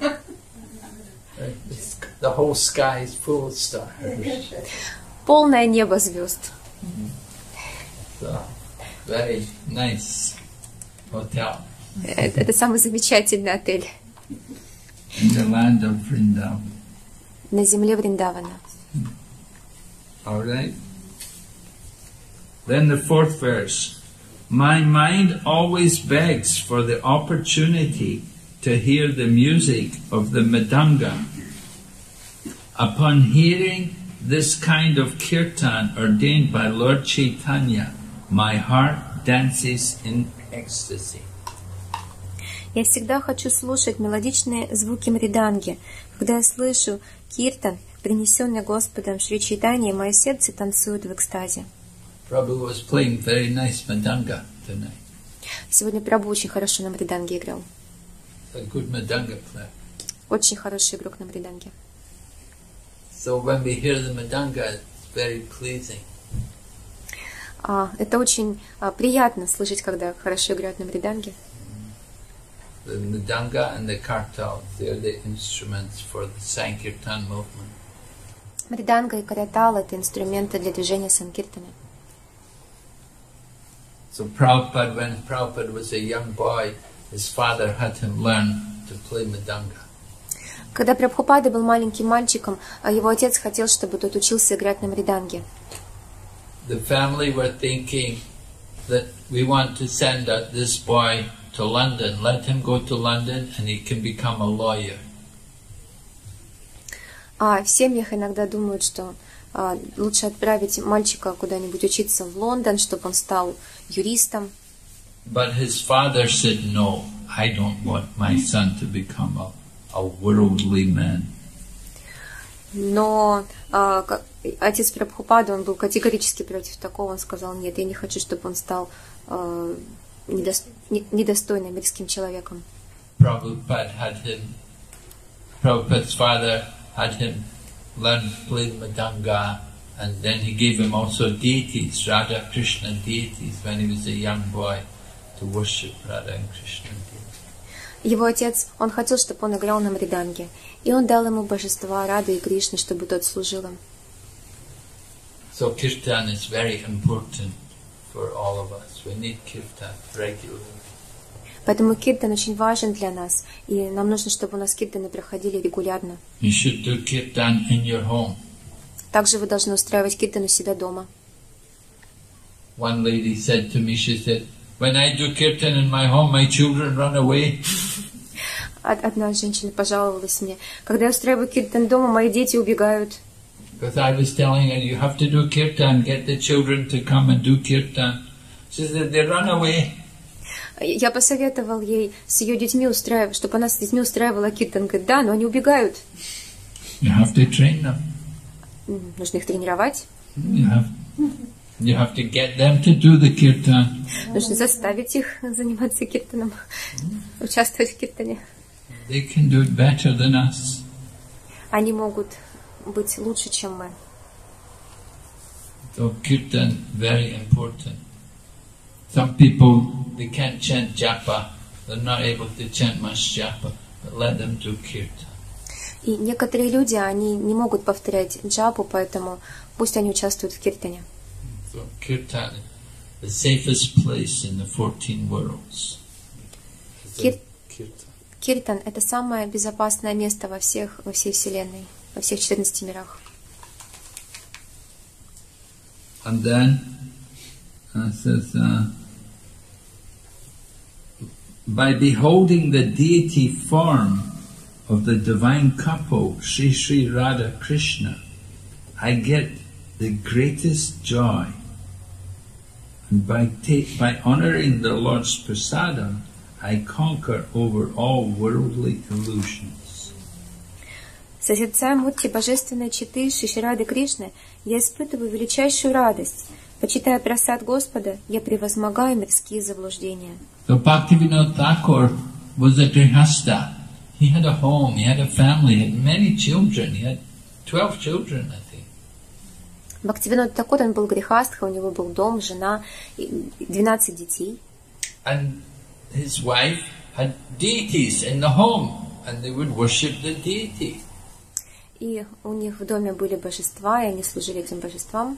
The whole sky is full of stars. Полное небо звезд. So, very nice hotel Это самый замечательный отель in the land of Vrindavan. на земле Вриндавана. All right. Then the 4th verse. My mind always begs for the opportunity to hear the music of the Mridanga. Upon hearing this kind of kirtan ordained by Lord Chaitanya, my heart dances in ecstasy. Я всегда хочу слушать мелодичные звуки мриданги. Когда я слышу киртан, принесенный Господом Шри Чайтаньей, мое сердце танцует в экстазе. Prabhu was playing very nice Mridanga tonight. Сегодня Прабху очень хорошо на мриданге играл. A good Mridanga player. Очень хороший игрок на мриданге. So when we hear the Mridanga, it's very pleasing. Это очень приятно слышать, когда хорошо играют на мриданге. The Mridanga and the Kartal, they're the instruments for the Sankirtan movement. Мриданга и каратал — это инструменты для движения санкиртаны. So Prabhupada, when Prabhupada was a young boy, his father had him learn to play Mridanga. Когда Прабхупада был маленьким мальчиком, его отец хотел, чтобы тот учился играть на мриданге. The family were thinking that we want to send this boy to London. Let him go to London and he can become a lawyer. В семьях иногда думают, что лучше отправить мальчика куда-нибудь учиться в Лондон, чтобы он стал юристом. But his father said, no, I don't want my son to become a worldly man. Но отец Прабхупады, он был категорически против такого. Он сказал, нет, я не хочу, чтобы он стал недостойным мирским человеком. Prabhupada's father had him learn to play Mridanga, and then he gave him also deities, Radha Krishna deities, when he was a young boy, to worship Radha and Krishna deities. Его отец, он хотел, чтобы он играл на мриданге, и он дал ему божества Рады и Кришны, чтобы тот служил им. So kirtan is very important for all of us. We need kirtan regularly. Поэтому киртан очень важен для нас, и нам нужно, чтобы у нас киртаны проходили регулярно. You should do kirtan in your home. Также вы должны устраивать киртан у себя дома. One lady said to me, she said, when I do kirtan in my home, my children run away. Одна женщина пожаловалась мне, когда я устраиваю киртан дома, мои дети убегают. Because I was telling her, you have to do kirtan, get the children to come and do kirtan. She said, they run away. Я посоветовал ей с ее детьми устраивать, чтобы она с детьми устраивала киртан. Говорит, да, но они убегают. You have to train them. Нужно их тренировать. You have to get them to do the kirtan. Нужно заставить их заниматься киртаном, участвовать в киртане. They can do it better than us. Они могут быть лучше, чем мы. So kirtan very important. Some people, they can't chant japa. They're not able to chant much japa. But let them do kirtan. И некоторые люди, они не могут повторять джапу, поэтому пусть они участвуют в киртане. So kirtan is the safest place in the 14 worlds. Киртан — это самое безопасное место во всей Вселенной, во всех 14 мирах. And then says, by beholding the deity form of the divine couple, Sri Sri Radha Krishna, I get the greatest joy. And by honoring the Lord's prasadam, I conquer over all worldly illusions. Созерцая мурти божественной четы Шри Шри Рады Кришны, я испытываю величайшую радость. Почитая прасад Господа, я превозмогаю мирские заблуждения. So Bhaktivinoda Thakur was a grihasta. He had a home, he had a family, he had many children. He had 12 children, I think. Бхактивинод Такур, он был грехастха, у него был дом, жена, 12 детей. And his wife had deities in the home, and they would worship the deity. И у них в доме были божества, и они служили этим божествам.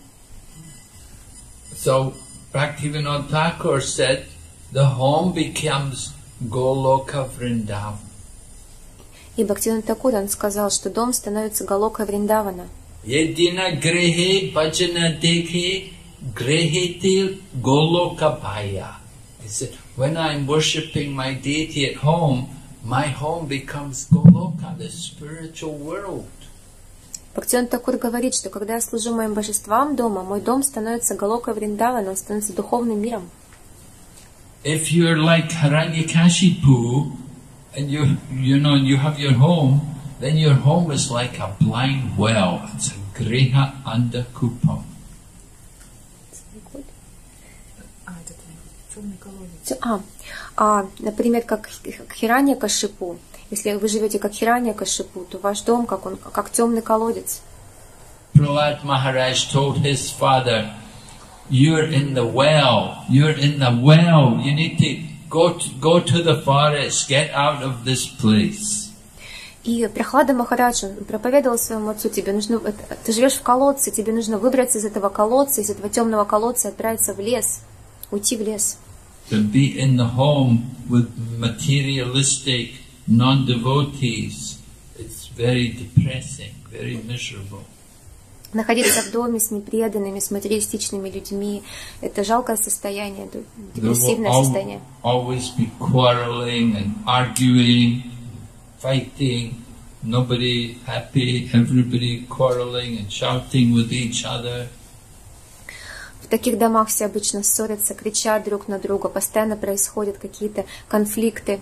So Bhaktivinoda Thakur said, the home becomes Goloka Vrindavan. И Бхактивинод Такур, он сказал, что дом становится Галока Вриндавана. Yedina grehe bhajana dekhe grehetil Goloka Bhaya. He said, when I'm worshipping my deity at home, my home becomes Goloka, the spiritual world. Бхактивинод Такур говорит, что когда я служу моим божествам дома, мой дом становится Галока Вриндавана, он становится духовным миром. If you're like Hiranyakashipu, and you have your home, then your home is like a blind well. It's a griha under kupam. Например, как Хираньякашипу. Если вы живете как Хираньякашипу, то ваш дом как темный колодец. Prahlad Maharaj told his father, "You're in the well. You're in the well. You need to go to the forest. Get out of this place." И Прохлада Махарадж проповедовал своему отцу: тебе нужно, ты живешь в колодце, тебе нужно выбраться из этого колодца, из этого темного колодца, отправиться в лес, уйти в лес. To be in the home with materialistic non-devotees, it's very depressing, very miserable. Находиться в доме с непреданными, с материалистичными людьми — это жалкое состояние, это депрессивное состояние. Always be quarreling and arguing, fighting, nobody happy, everybody quarreling and shouting with each other. В таких домах все обычно ссорятся, кричат друг на друга, постоянно происходят какие-то конфликты.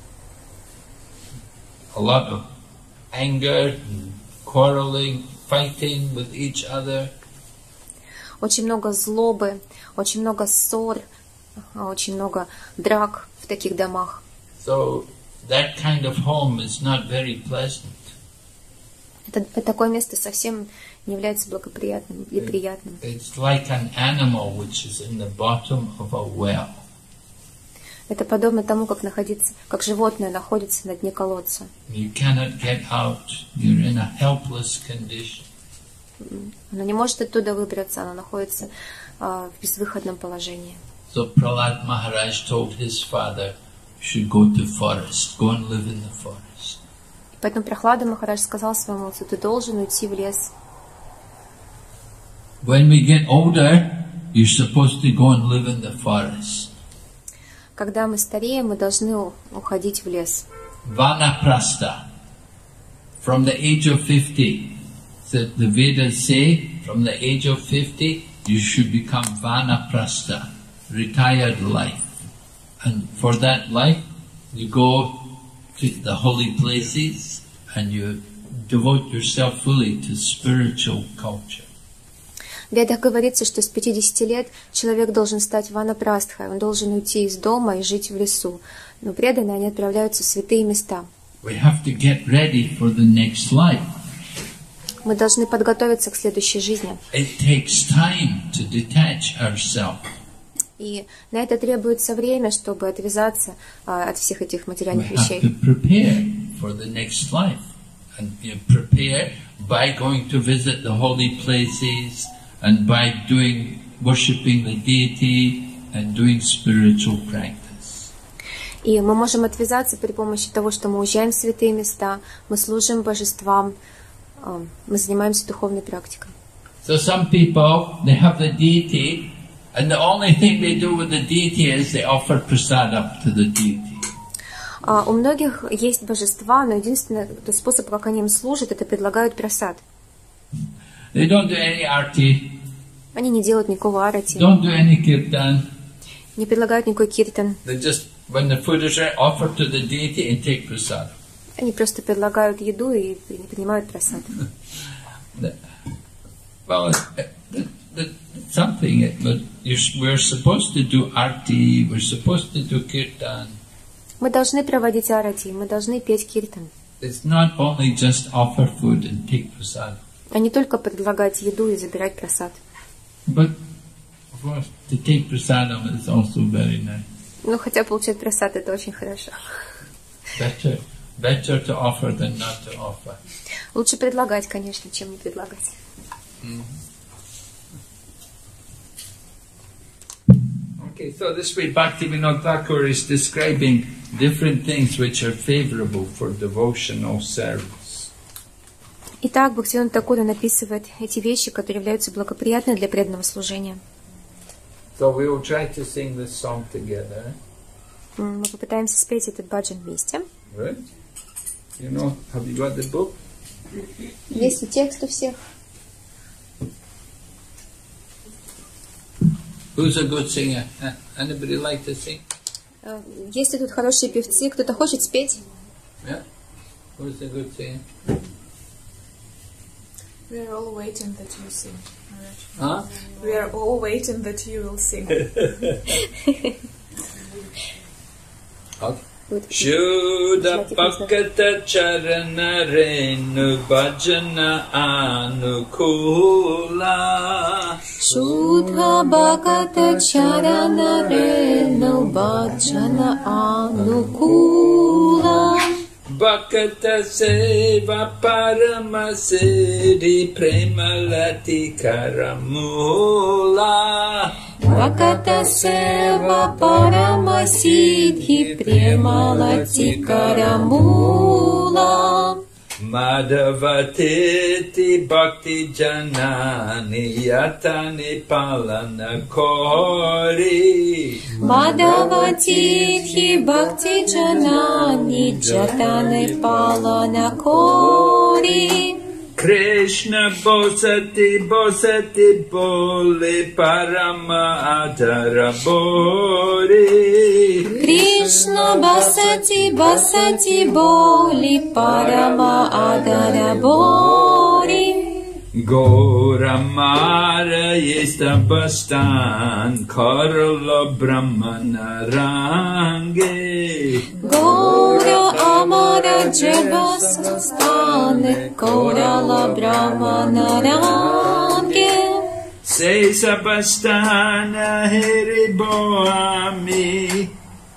A lot of anger, quarreling, fighting with each other. Очень много злобы, очень много ссор, очень много драк в таких домах. So that kind of home is not very pleasant. Такое место совсем не является благоприятным и приятным. It's like an animal which is in the bottom of a well. Это подобно тому, как животное находится на дне колодца. You cannot get out. You're in a helpless condition. Оно не может оттуда выбраться, оно находится в безвыходном положении. So Prahlad Maharaj told his father, "You should go to forest. Go and live in the forest." Поэтому Прохлада Махарадж сказал своему отцу: ты должен уйти в лес. When we get older, you're supposed to go and live in the forest. Когда мы стареем, мы должны уходить в лес. Vanaprastha. From the age of 50. So the Vedas say, from the age of 50, you should become vanaprastha, retired life. And for that life, you go to the holy places and you devote yourself fully to spiritual culture. В Ведах говорится, что с 50 лет человек должен стать ванапрастхой, он должен уйти из дома и жить в лесу. Но преданные, они отправляются в святые места. We have to get ready for the next life. Мы должны подготовиться к следующей жизни. It takes time to detach ourselves. И на это требуется время, чтобы отвязаться от всех этих We материальных have вещей. to prepare for the next life. And you prepare by going to visit the holy places and by worshipping the deity and doing spiritual practice. И мы можем отвязаться при помощи того, что мы уезжаем в святые места, мы служим божествам, мы занимаемся духовной практикой. So some people, they have the deity, and the only thing they do with the deity is they offer prasadam to the deity. У многих есть божества, но единственный способ, как они им служат, это предлагают прасад. They don't do any arti, Они не делают никакого арати, don't do any kirtan. не предлагают никакой киртан. They just, when the food is ready, offer to the deity and take prasadam. Они просто предлагают еду и принимают прасад. Well, something, but we're supposed to do arti, we're supposed to do kirtan. Мы должны проводить арати, мы должны петь киртан. It's not only just offer food and take prasadam. А не только предлагать еду и забирать прасад. But, of course, to take prasadam is also very nice. Ну, хотя получать прасад это очень хорошо. Better to offer than not to offer. Лучше предлагать, конечно, чем не предлагать. Okay, so this way Bhaktivinoda Thakur is describing different things which are favorable for devotional service. Итак, Бхактивинода Тхакур написывает эти вещи, которые являются благоприятны для преданного служения. So we will try to sing this song together. Мы попытаемся спеть этот баджан вместе. Right? You know, have you got the book? Есть ли текст у всех? Who's a good singer? Anybody like to sing? Есть ли тут хорошие певцы? Кто-то хочет спеть? Yeah? Who's a good singer? We are all waiting that you sing. Huh? We are all waiting that you will sing. Okay. Shuddha Bhakata Charana Renu Bhajana Anukula. Shuddha Bhakata Charana Renu Bhajana Anukula. Bhakata Seva Parama Siddhi Premalati Karamula. Bhakata Seva Parama Siddhi Premalati Karamula. Madhavatiti Bhakti Janani Yatani Palana Kori. Madhavatiti Bhakti Janani Jatane Palana Kori. Krishna Bosati Bosati Bole Parama Adara Bori. Krishna Basati Basati Boli Parama Adara Bori. Gora Mara Yestabastan Karala Brahmana Range. Gora Amara Jebasastane Korala Brahmana Range. Se Sabastana Heriboami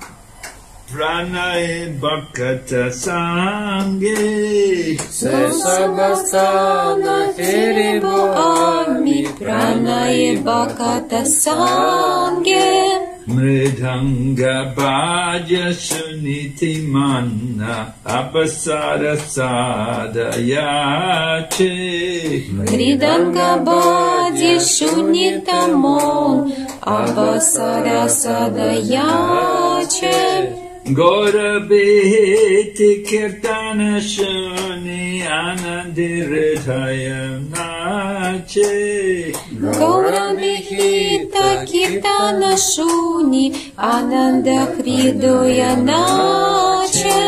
Pranae Bhakata Sange. Se Sabastana Heribo Ami Pranaye Bhakata Sange. Mridanga Bhaja Suniti Manna Abasara Sadayache. Mridanga Bhaja Sunita Mon Abasara Sadayache. Gora Bhiti Kirtana Shuni Anandi Hridaya Nache. Gora Bhita Kirtana Shuni Ananda Hridaya Nache.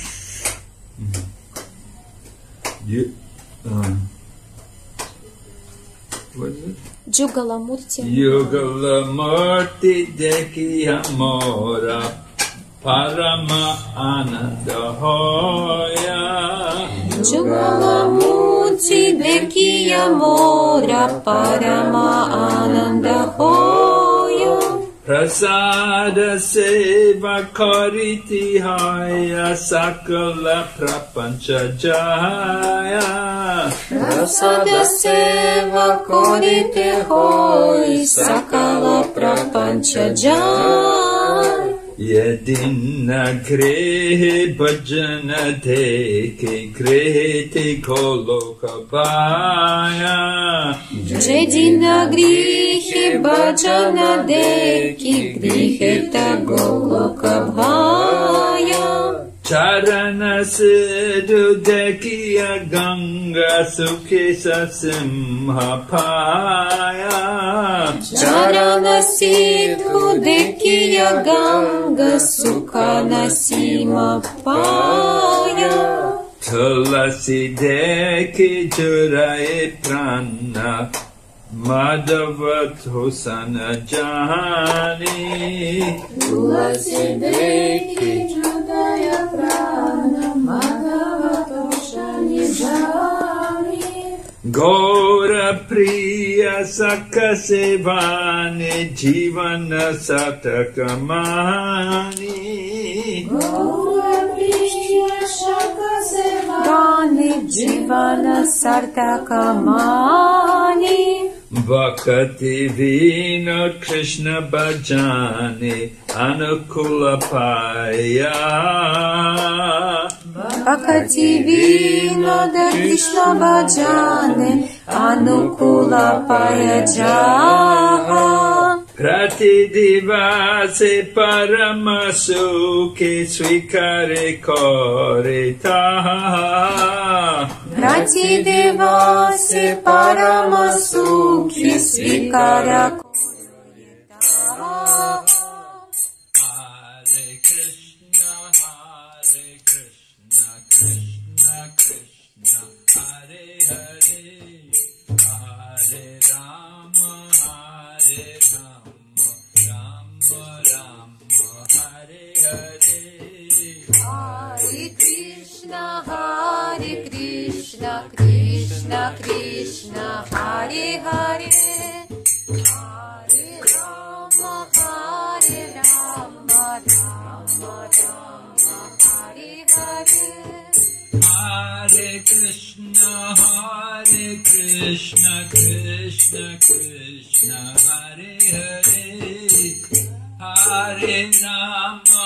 What is it? Jugalamurti. Yugalamurti Deki Amora Parama Ananda Hoya. Jugalamurti Deki Amora Parama Ananda Hoya. Prasada Seva Kariti Haya Sakala Prapancha Jaya. Prasada Seva Korite Hoy Sakala Prapancha Jaya. Yedina Grehe Bhajana Deke Grehete Kolokabaya. Jedina Grihi Bhajana Deki Griheta Golokabhaya. Charana Sidhu Dekiya Ganga Sukesa Simhapaya. Charana Sidhu Dekiya Ganga Sukhana Simapaya. Tulasi Deki Juraye Prana Madhavat Hosana Jani. Tulasi Deki Judaya Prana Madhavat Hosana Jani. Gora Priya Sakasevane Jivana Satakamani. Gora Priya Sakasevane Jivana Sartakamani. Bhakti Vino Krishna Bhajane Anukula Paya. Bhakti Vinoda Krishna Bhajane Anukula Payajaha. Prati Divase Paramasuke Swikare Koritaha. Prati Devase Paramasuki Svikara Koritaha. Hare Krishna, Krishna Krishna, Hare Hare, Hare Rama, Rama Rama, Hare Hare. Krishna Krishna Hare Hare Hare Rama Hare Rama Rama Rama Hare Hare Hare Krishna Krishna Krishna Hare Hare Hare Rama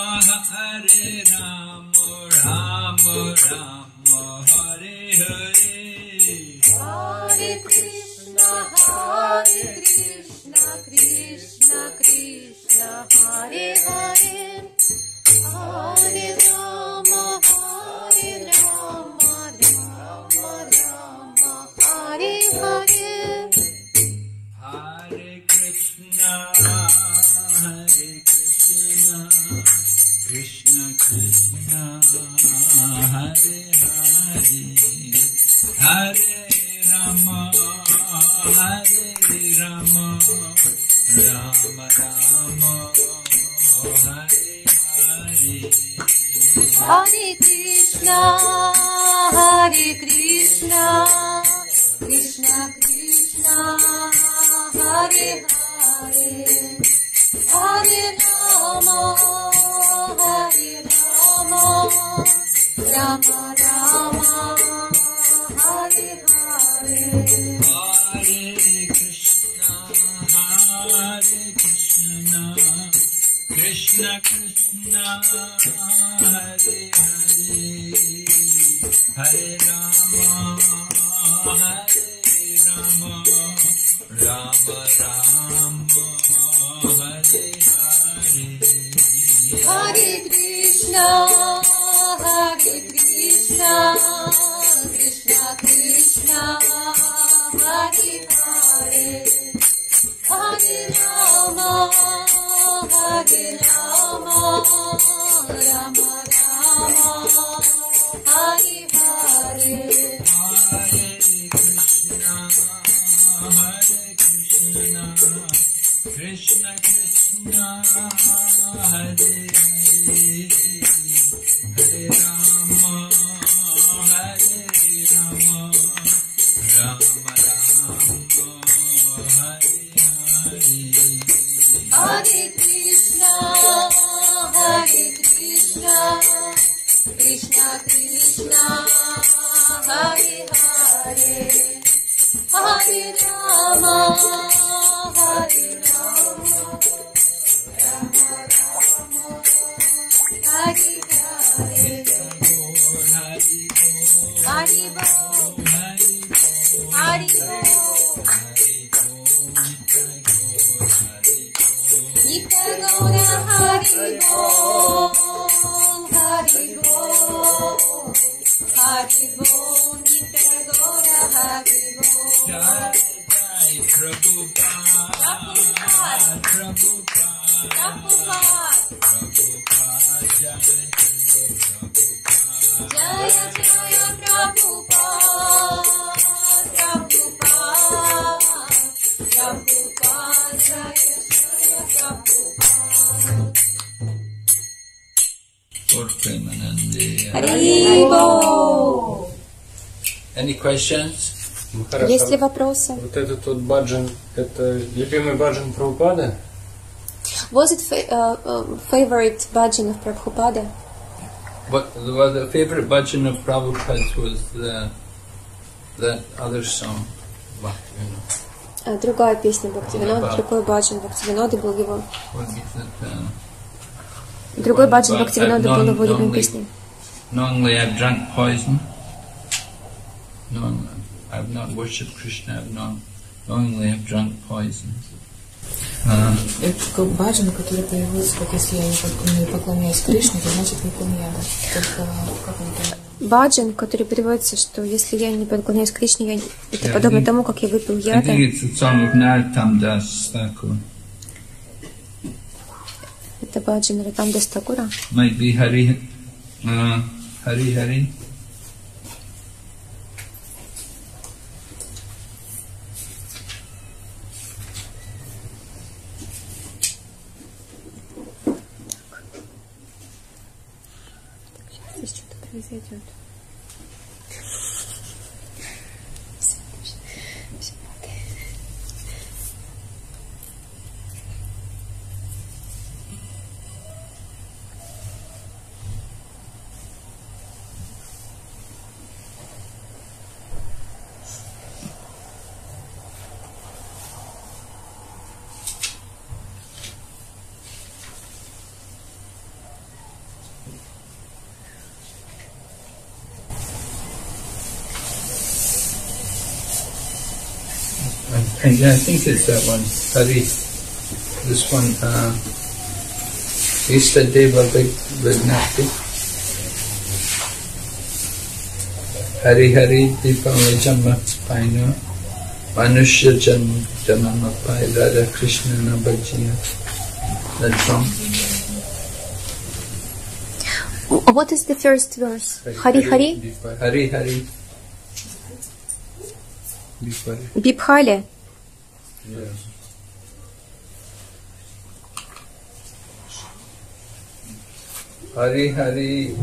Rama Rama Hare Hare Hare Krishna Krishna Krishna Hare Hare Hare Rama Rama Rama Hare Hare Hare Krishna Krishna Krishna Hare Hare Hare Rama Rama Rama Hare Hare Hare Krishna Krishna Krishna Hare Hare Hare Rama Rama Rama Hare Hare Hare Krishna Krishna Krishna Hare Hare Hare Rama Rama Rama Hare Hare Hare Krishna Krishna Krishna Hare Hare Hare Rama Rama Rama Hare Hare Hare Krishna Krishna Krishna Hare Hare Hare Rama Rama Rama Hare Hare Hare Krishna Krishna Krishna Hare Hare Hare Rama Rama Rama Hare Hare Hari Bol Hari Bol Nitya Gaura Hari Bol Hari Bol Hari Bol Nitya Gaura Hari Bol Jai Prabhupada Jaya Jaya Prabhupada Jaya Jaya Prabhupada Hari Bol. Any questions? Хорошо. Есть ли вопросы? Вот этот вот баджан, это любимый баджан Прабхупады? Was it favorite bhajan of Prabhupada? Well, the favorite bhajan of Prabhupada's was that other song. Другая песня Бхактивинода, другой баджан Бхактивинода был его. What is it? Другой баджан Бхактивинода был его любимой песней. Knowingly I've drunk poison. I've not worshipped Krishna. Knowingly I've drunk poison. Это баджан, который появился, как если я не поклоняюсь Кришне, то значит выпил яда. Только как он там? Баджан, который переводится, что если я не поклоняюсь Кришне, это подобно тому, как я выпил I яда. think it's a song of Narottam Das Thakur. Это баджан Наротам дас Такура. Might be Hari Hari. Здесь что-то произойдет. I think it's that one. Hari. This one. Istadeva Vignati. Hari Hari Dipamaya Janma Paina. Manushya Janma Pai Radha Krishna Nabhajiya. That song. What is the first verse? Hari Hari? Hari Hari. Bipkhale. Yeah. Hari Hari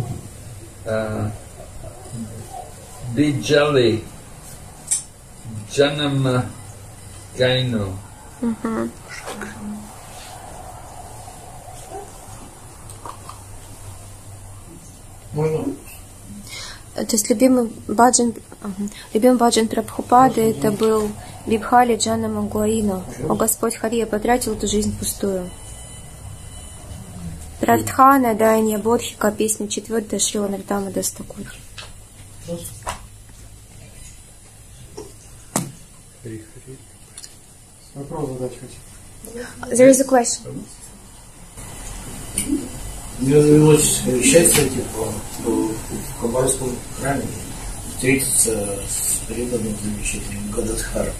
Dijali Janama Gaino. Можно? То есть любимый баджан Прабхупады это был Бибхали Джана Мангуаину. О Господь Хари, я потратил эту жизнь пустую. Прадхана Дайния Бодхика, песня 4, Шрила Нартама Дастакур. Вопрос задать хочу. There is a question. Мне довелось счастье в Хабаровском храме встретиться с преданным замечательным Гададхаром.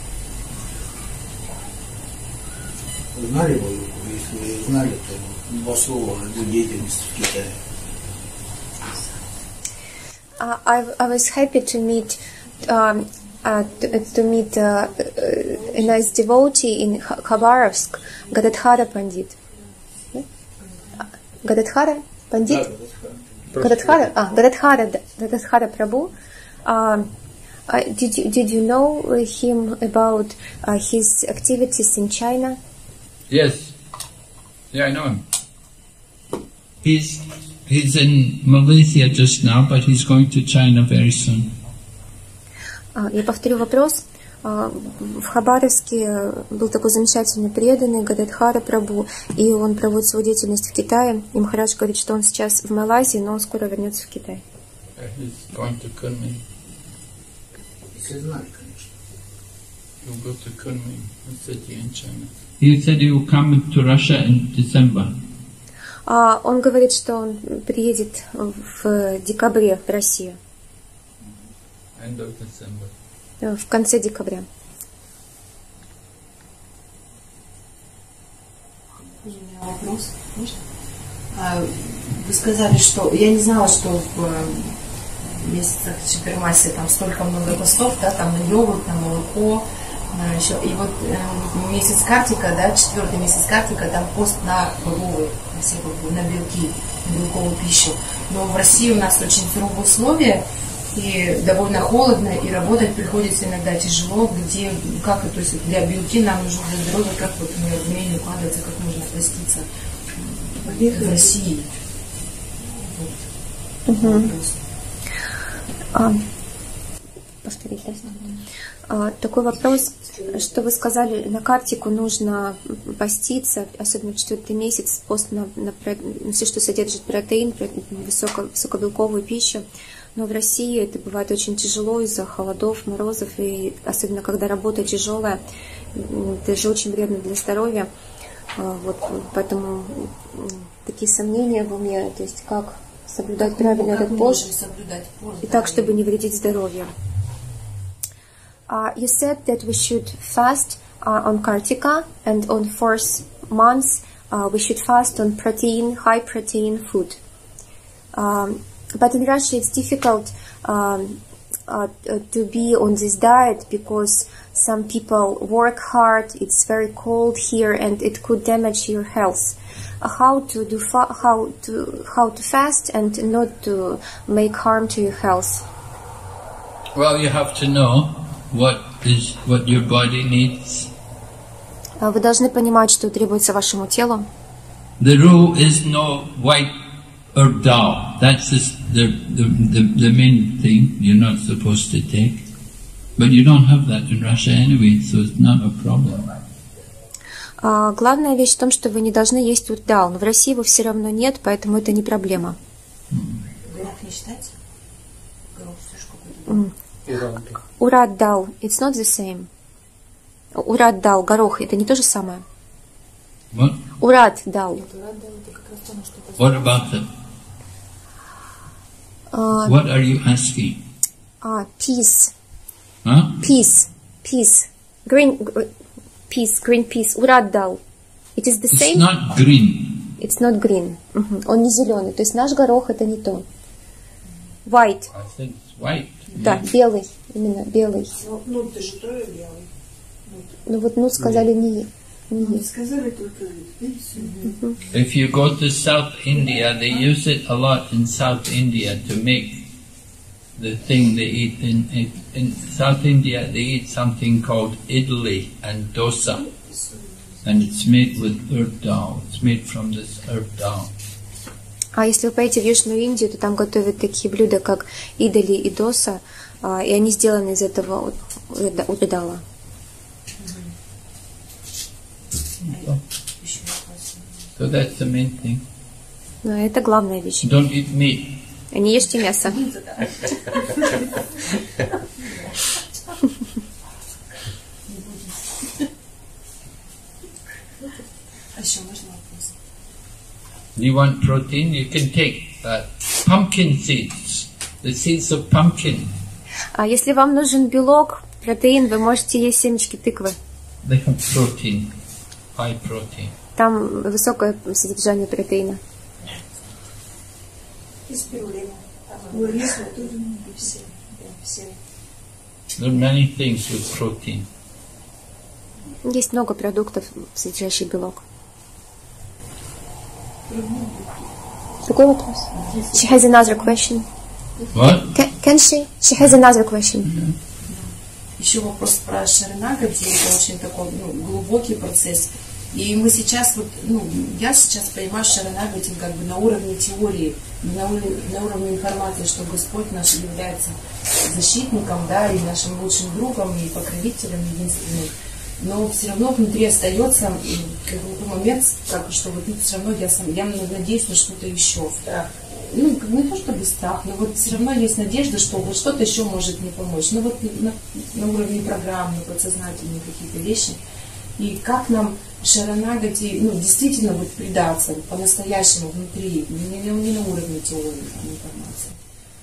Знали вы его? Если вы знали, то два слова о его деятельности в Китае. I was happy to meet a nice devotee in Khabarovsk, Gadadhara Pandit. Gadadhara Pandit? Gadadhara Prabhu. Did you know him about his activities in China? Yes. Yeah, I know him. He's in Malaysia just now, but he's going to China very soon. Я повторю вопрос. В Хабаровске был такой замечательный преданный Гададхара Прабhu, и он проводит свою деятельность в Китае. И Махарадж говорит, что он сейчас в Малайзии, но он скоро вернется в Китай. He's going to Kunming. Если знали, конечно. He'll go to Kunming, a city in China. He said he will come to Russia in December. Он говорит, что он приедет в декабре в Россию. End of December. В конце декабря. У меня вопрос. Можно? Вы сказали, что... Я не знала, что в месяцах Чатурмаси там столько много постов, да, там на йогурт, на молоко, еще. И вот месяц Картика, да, 4-й месяц Картика, там пост на бобовые, на все бобовые, на белки, на белковую пищу. Но в России у нас очень суровые условия, и довольно холодно, и работать приходится иногда тяжело, где, как, то есть для белки нам нужно для здоровья, как вот мы в умение укладываться, как можно проститься в России. Повторите. Такой вопрос, что вы сказали, на Картику нужно поститься, особенно в 4-й месяц, пост на все, что содержит протеин, высокобелковую пищу. Но в России это бывает очень тяжело из-за холодов, морозов, и особенно когда работа тяжелая, это же очень вредно для здоровья. Вот, поэтому такие сомнения в уме, то есть как соблюдать правильно этот пост, и так, чтобы не вредить здоровью. You said that we should fast on Kartika, and on 4th month we should fast on protein, high protein food. But in Russia it's difficult to be on this diet because some people work hard, it's very cold here, and it could damage your health. How to fast and not to make harm to your health? Well, you have to know what your body needs. Вы должны понимать, что требуется вашему телу. The rule is no white or dal. That's the main thing you're not supposed to take. But you don't have that in Russia anyway, so it's not a problem. Главная вещь в том, что вы не должны есть урдал. Но в России его все равно нет, поэтому это не проблема. Горох не считается? Горох все же какой-то. Урад дал. It's not the same. Урад дал, горох, это не то же самое? What? Урад дал. What about it? What are you asking? Peace. Huh? Peace. Green peace. Урад дал. It is the It's same? not green. It's not green. Он не зеленый. То есть наш горох это не то. White. I think it's white. Да, белый. Именно белый. Ну, ты же тоже белый. Ну вот, сказали не Не сказали только, видите? If you go to South India, they use it a lot in South India to make the thing they eat. In South India, they eat something called idli and dosa. And it's made with urd dal. It's made from this urd dal. А если вы поедете в Южную Индию, то там готовят такие блюда, как идали и доса, и они сделаны из этого урдала. So that's the main thing. Но это главная вещь. Don't eat meat. Не ешьте мясо. You want protein? You can take pumpkin seeds, the seeds of pumpkin. А если вам нужен белок, протеин, вы можете есть семечки тыквы. They have protein, high protein. Там высокое содержание протеина. There are many things with protein. Есть много продуктов, содержащих белок. Какой вопрос? She has another question. What? Can she? She has another question. Еще вопрос про шаранагати, это очень такой глубокий процесс. И мы сейчас, я сейчас понимаю шаранагати как бы на уровне теории, на уровне информации, что Господь наш является защитником, да, и нашим лучшим другом, и покровителем единственным. Но все равно внутри остается какой-то момент, что все равно я надеюсь на что-то еще. Не то чтобы страх, но все равно есть надежда, что что-то еще может мне помочь. На уровне программ, на подсознательные какие-то вещи. И как нам шаранагати, действительно предаться по-настоящему внутри, не на уровне теории информации.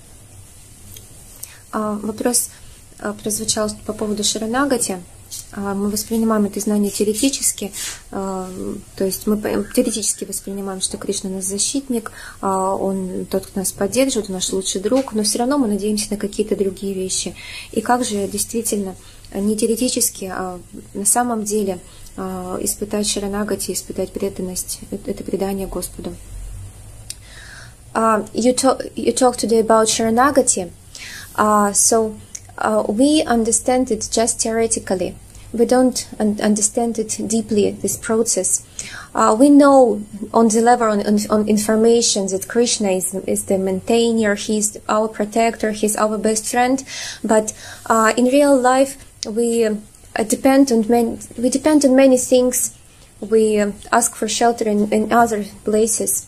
Вопрос прозвучал по поводу шаранагати. Мы воспринимаем это знание теоретически, то есть мы теоретически воспринимаем, что Кришна наш защитник, Он тот, кто нас поддерживает, Он наш лучший друг, но все равно мы надеемся на какие-то другие вещи. И как же действительно, не теоретически, а на самом деле испытать шаранагати, испытать преданность, это предание Господу. You talk today about Sharanagati, so we understand it just theoretically. We don't understand it deeply, this process. We know on the level on information that Krishna is the maintainer, He's our protector, He's our best friend. But in real life, we depend on many things. We ask for shelter in other places.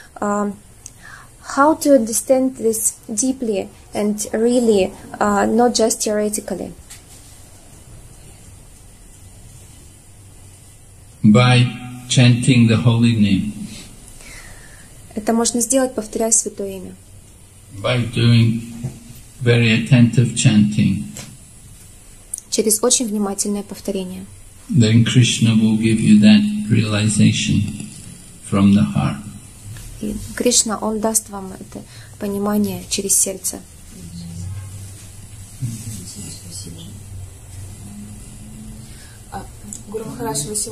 How to understand this deeply and really, not just theoretically? By chanting the holy name. Это можно сделать, повторяя святое имя. By doing very attentive chanting. Через очень внимательное повторение. Then Krishna will give you that realization from the heart. И Кришна, Он даст вам это понимание через сердце. Гуру Махарадж, вы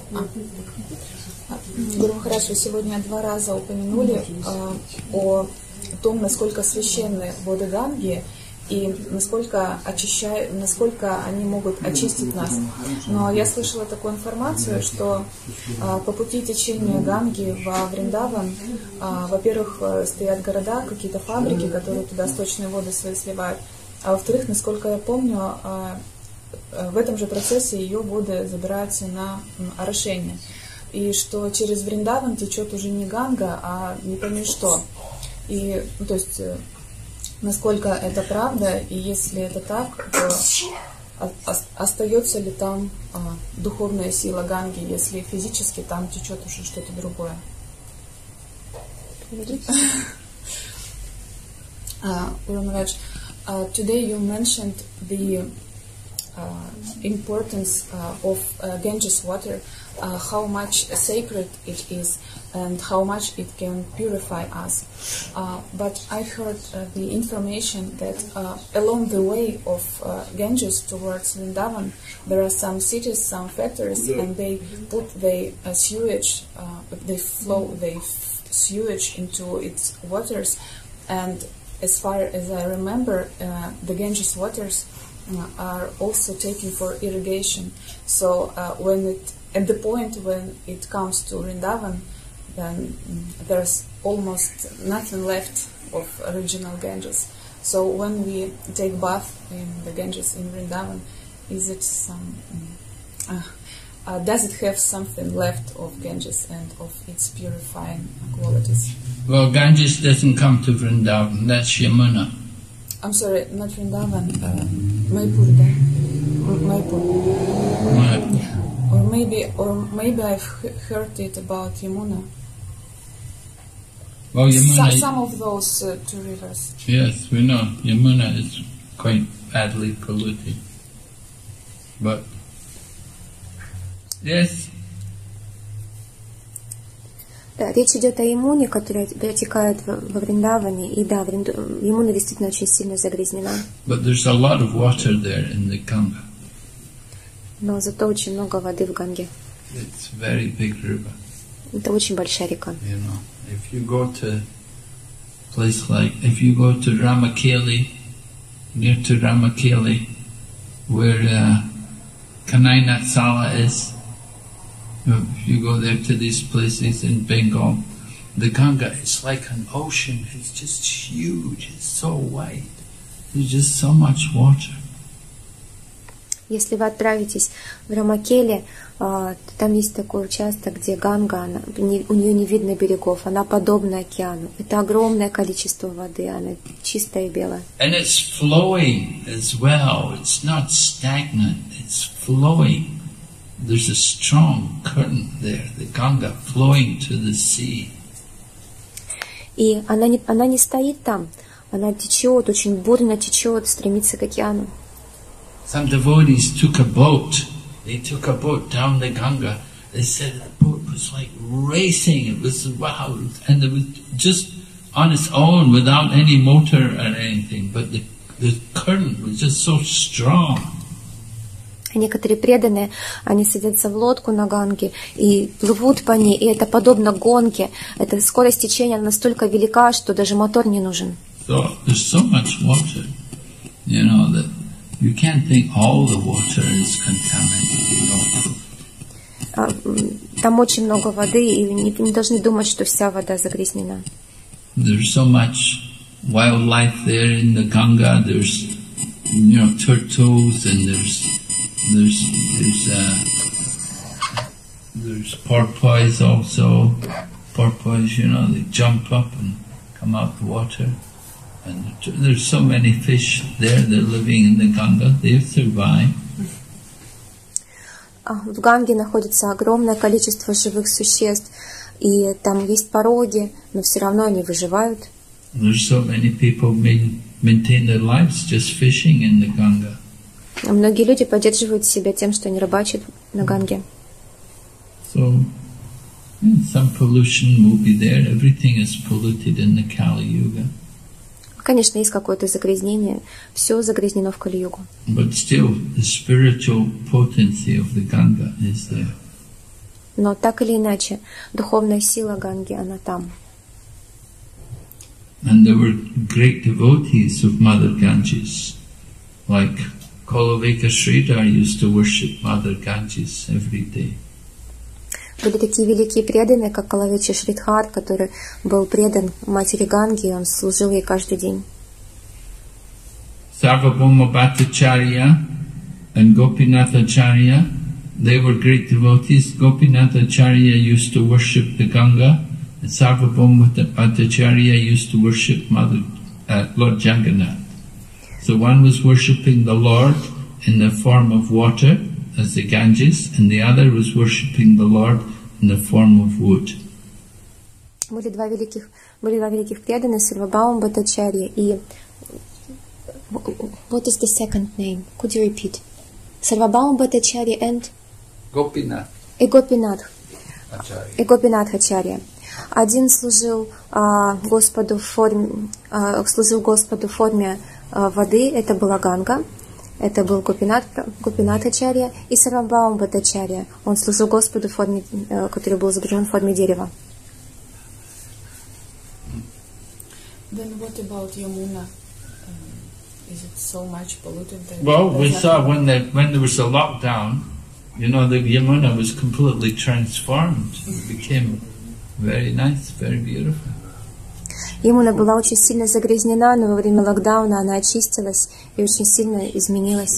сегодня 2 раза упомянули о том, насколько священны воды Ганги и насколько они могут очистить нас. Но я слышала такую информацию, что по пути течения Ганги во Вриндаван, во-первых, стоят города, какие-то фабрики, которые туда сточные воды свои сливают, а во-вторых, насколько я помню, в этом же процессе ее воды забираются на орошение. И что через Вриндаван течет уже не Ганга, а не пойми что. И, то есть, насколько это правда, и если это так, то остается ли там духовная сила Ганги, если физически там течет уже что-то другое? Uramraj, today you mentioned the importance of Ganges water, how much sacred it is and how much it can purify us. But I heard the information that along the way of Ganges towards Vrindavan, there are some cities, some factories, and they put the sewage, sewage into its waters. And as far as I remember, the Ganges waters are also taken for irrigation. So at the point when it comes to Vrindavan, then there's almost nothing left of original Ganges. So when we take bath in the Ganges in Vrindavan, is it some? Does it have something left of Ganges and of its purifying qualities? Well, Ganges doesn't come to Vrindavan. That's Yamuna. I'm sorry, not Vrindavan, Mayapur, Mayapur. Or maybe I've heard it about Yamuna. Well, Yamuna. Some of those two rivers. Yes, we know Yamuna is quite badly polluted, but yes. Да, речь идет о Ямуне, которая протекает во Вриндаване, и да, Ямуна действительно очень сильно загрязнена. But there's a lot of water there in the Ganga. Но зато очень много воды в Ганге. It's a very big river. Это очень большая река. You know, if you go to a place like, if you go to Ramakeli, near to Ramakeli, where Kanai-Natsala is, if you go there to these places in Bengal, the Ganga is like an ocean. It's just huge. It's so wide. There's just so much water. Если вы отправитесь в Рамакели, там есть такой участок, где Ганга, у нее не видно берегов, она подобна океану. Это огромное количество воды, она чистая и белая. And it's flowing as well. It's not stagnant. It's flowing. There's a strong current there, the Ganga flowing to the sea. И она не стоит там, она течет, очень бурно течет, стремится к океану. Some devotees took a boat. They took a boat down the Ganga. They said the boat was like racing. It was wow, and it was just on its own without any motor or anything. But the current was just so strong. Некоторые преданные, они садятся в лодку на Ганге и плывут по ней, и это подобно гонке. Эта скорость течения настолько велика, что даже мотор не нужен. So there's so much water, you know, that you can't think all the water is contaminated. Там очень много воды, и не должны думать, что вся вода загрязнена. There's so much wildlife there in the Ganga. There's, you know, turtles, and there's porpoise also. Porpoise, you know, they jump up and come out the water. And there's so many fish there. They're living in the Ganga. They survive. В Ганге находится огромное количество живых существ, и там есть пороги, но все равно они выживают. There's so many people maintain their lives just fishing in the Ganga. Многие люди поддерживают себя тем, что они рыбачат на Ганге. So, some pollution will be there. Everything is polluted in the Kali Yuga. Конечно, есть какое-то загрязнение. Все загрязнено в Кали-югу. But still, the spiritual potency of the Ganga is there. Но так или иначе, духовная сила Ганги, она там. And there were great devotees of Mother Ganges, like Koloveka Sridhar used to worship Mother Ganges every day. Были такие великие преданные, как Коловеча Шридхар, который был предан матери Ганги, и он служил ей каждый день. Sarvabhauma Bhattacharya and Gopinathacharya, they were great devotees. Gopinathacharya used to worship the Ganga, and Sarvabhauma Bhattacharya used to worship Lord Jagannath. So one was worshipping the Lord, in the form of water, as the Ganges, and the other was worshipping the Lord in the form of wood. Были два великих преданных, Сарвабхаума Бхаттачарья и... What is the second name? Could you repeat? Сарвабхаума Бхаттачарья and... Gopinath. И Гопинатх Ачарья. Один служил Господу в форме воды, это была Ганга, это был Гопинатх Ачарья, и Сарвабхаума Бхаттачарья. Он служил Господу в форме, который был изображен в форме дерева. Then what about Yamuna? Is it so much polluted? Well, we saw when there was a lockdown, you know, the Yamuna was completely transformed. It became very nice, very beautiful. Ямуна была очень сильно загрязнена, но во время локдауна она очистилась и очень сильно изменилась.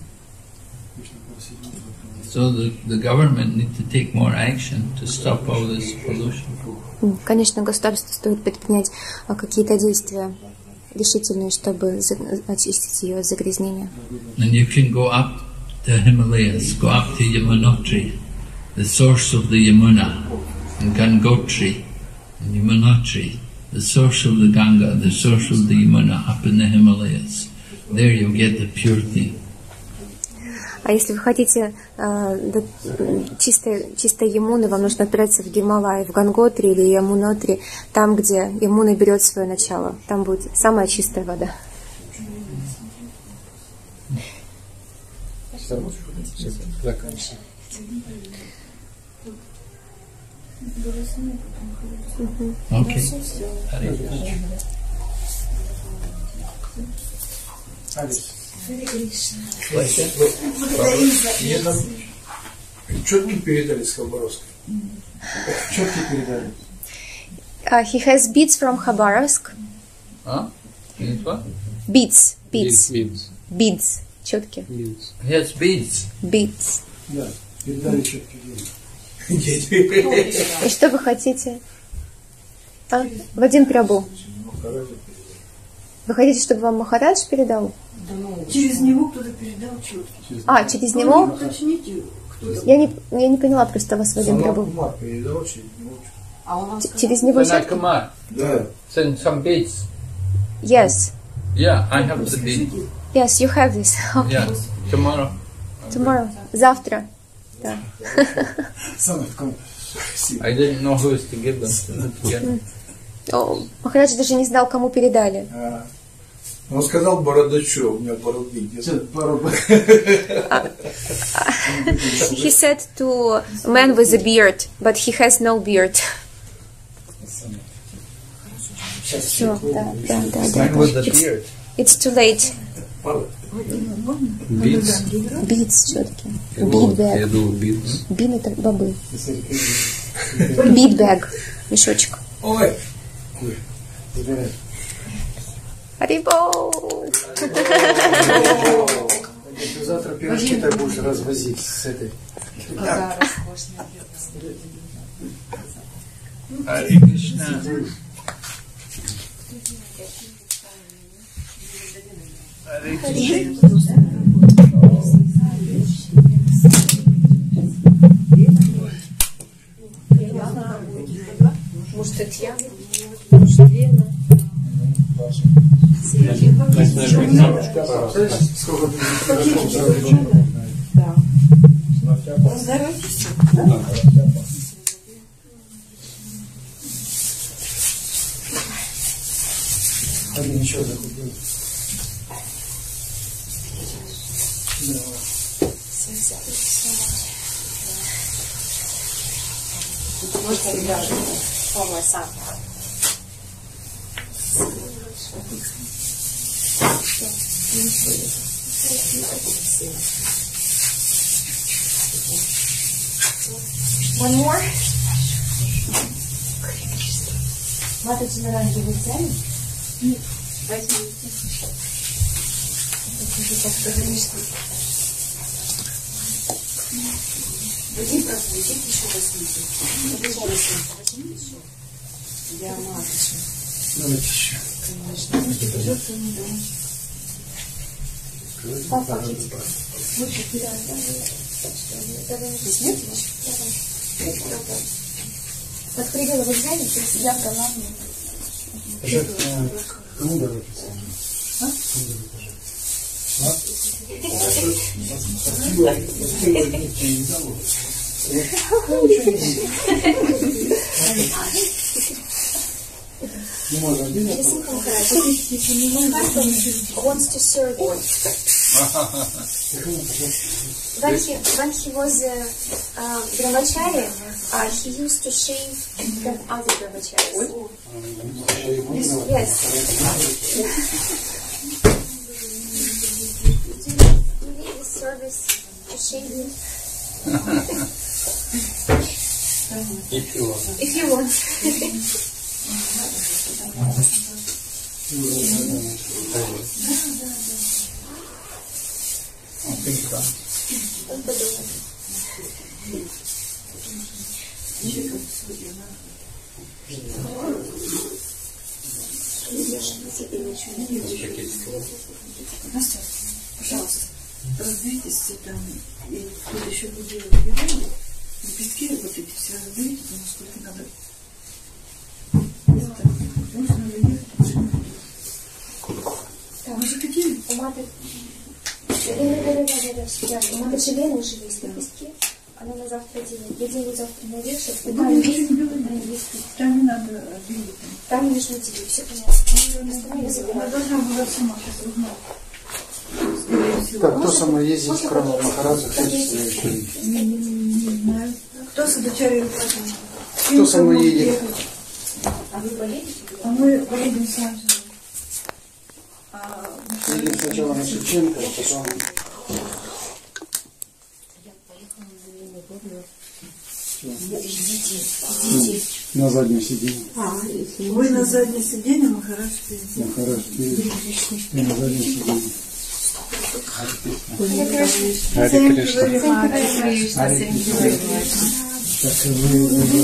So the government need to take more action to stop all this pollution. Конечно, государству стоит предпринять какие-то действия решительные, чтобы очистить ее от загрязнения. And you can go up the Himalayas, go up to Yamunotri, the source of the Yamuna, and Gangotri, and Yamunotri, the source of the Ganga, the source of the Yamuna, up in the Himalayas. There you'll get the purity. А если вы хотите чистой Ямуны, вам нужно отправиться в Гималай, в Ганготри или Ямунотри, там, где Ямуна берет свое начало. Там будет самая чистая вода. Okay. Мне там четки передали с Хабаровска. Четки передали. He has beads from Khabarovsk. Huh? What? Beads. Beads. Четки. Beads. Yes, beads. Beads. Да, передали четки. И что вы хотите? Вадим Прабу. Вы хотите, чтобы вам Махарадж передал? Через него кто-то передал четки. Через него? Уточните, кто это. Я не поняла просто вас, Вадим Прабу. Кумар передал через него. Через него Sanat четки? Kumar, Да. send some beads. Yes. Yeah, I have the beads. Yes, you have this. Okay. Yeah, tomorrow. Tomorrow. Завтра. Да. Самое Кумар. I didn't know who was to give them to. Махарадж даже не знал, кому передали. Он сказал бородачу, у меня бороды нет. He said to a man with a beard, but he has no beard. Все, да. Man with the beard. It's too late. Beads. Beads все-таки. Я Bead думал, bag. beads. Бин это бобы. Bead bag. Мешочек. Ой! Харибол! Ты завтра пирожки-то будешь развозить с этой. Hare Krishna. Hare Krishna. Может, Татьяна? Один еще закупил. Можно ребята полный сам. One more? Маточный оранжевый взяли? Нет, возьмите. Возьми просто, еще возьмите. Возьмите еще. Я маточный. Давайте еще. Конечно. Подходила, вы знаете, что себя проломила. Кому давать? Wants to serve you. When he was brahmachari, he used to shave from other brahmacharis. Yes. Do you need this service to shave you? If you want. Он подумает. Настя, пожалуйста, разберитесь там, и кто-то еще будет делать движение, лепестки вот эти все разберите, потому сколько надо. Можно наверх. Вы же какие? У матери... Да. У матери Лены уже есть лепестки. Она на завтра делает. Я делаю завтра на вечер. Там не надо делить. Там не нужно делить. Все понятно. Она должна была сама сейчас узнать. Так, кто со мной ездит, кроме Махараджа? Не знаю. Кто с дочерью? Кто со мной едет? А вы поедете? А мы поедем сами. Едем сначала на Шевченко, а потом... На заднем сиденье. Вы на заднем сиденье, Махарадж впереди. Махарадж впереди. И на заднем сиденье. Харе Кришна. Так, вы...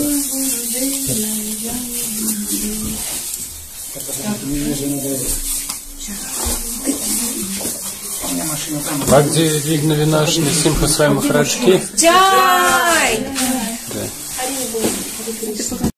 Бхакти Вигна Винашни Симха Свай Махарадж Ки. Джай! Да.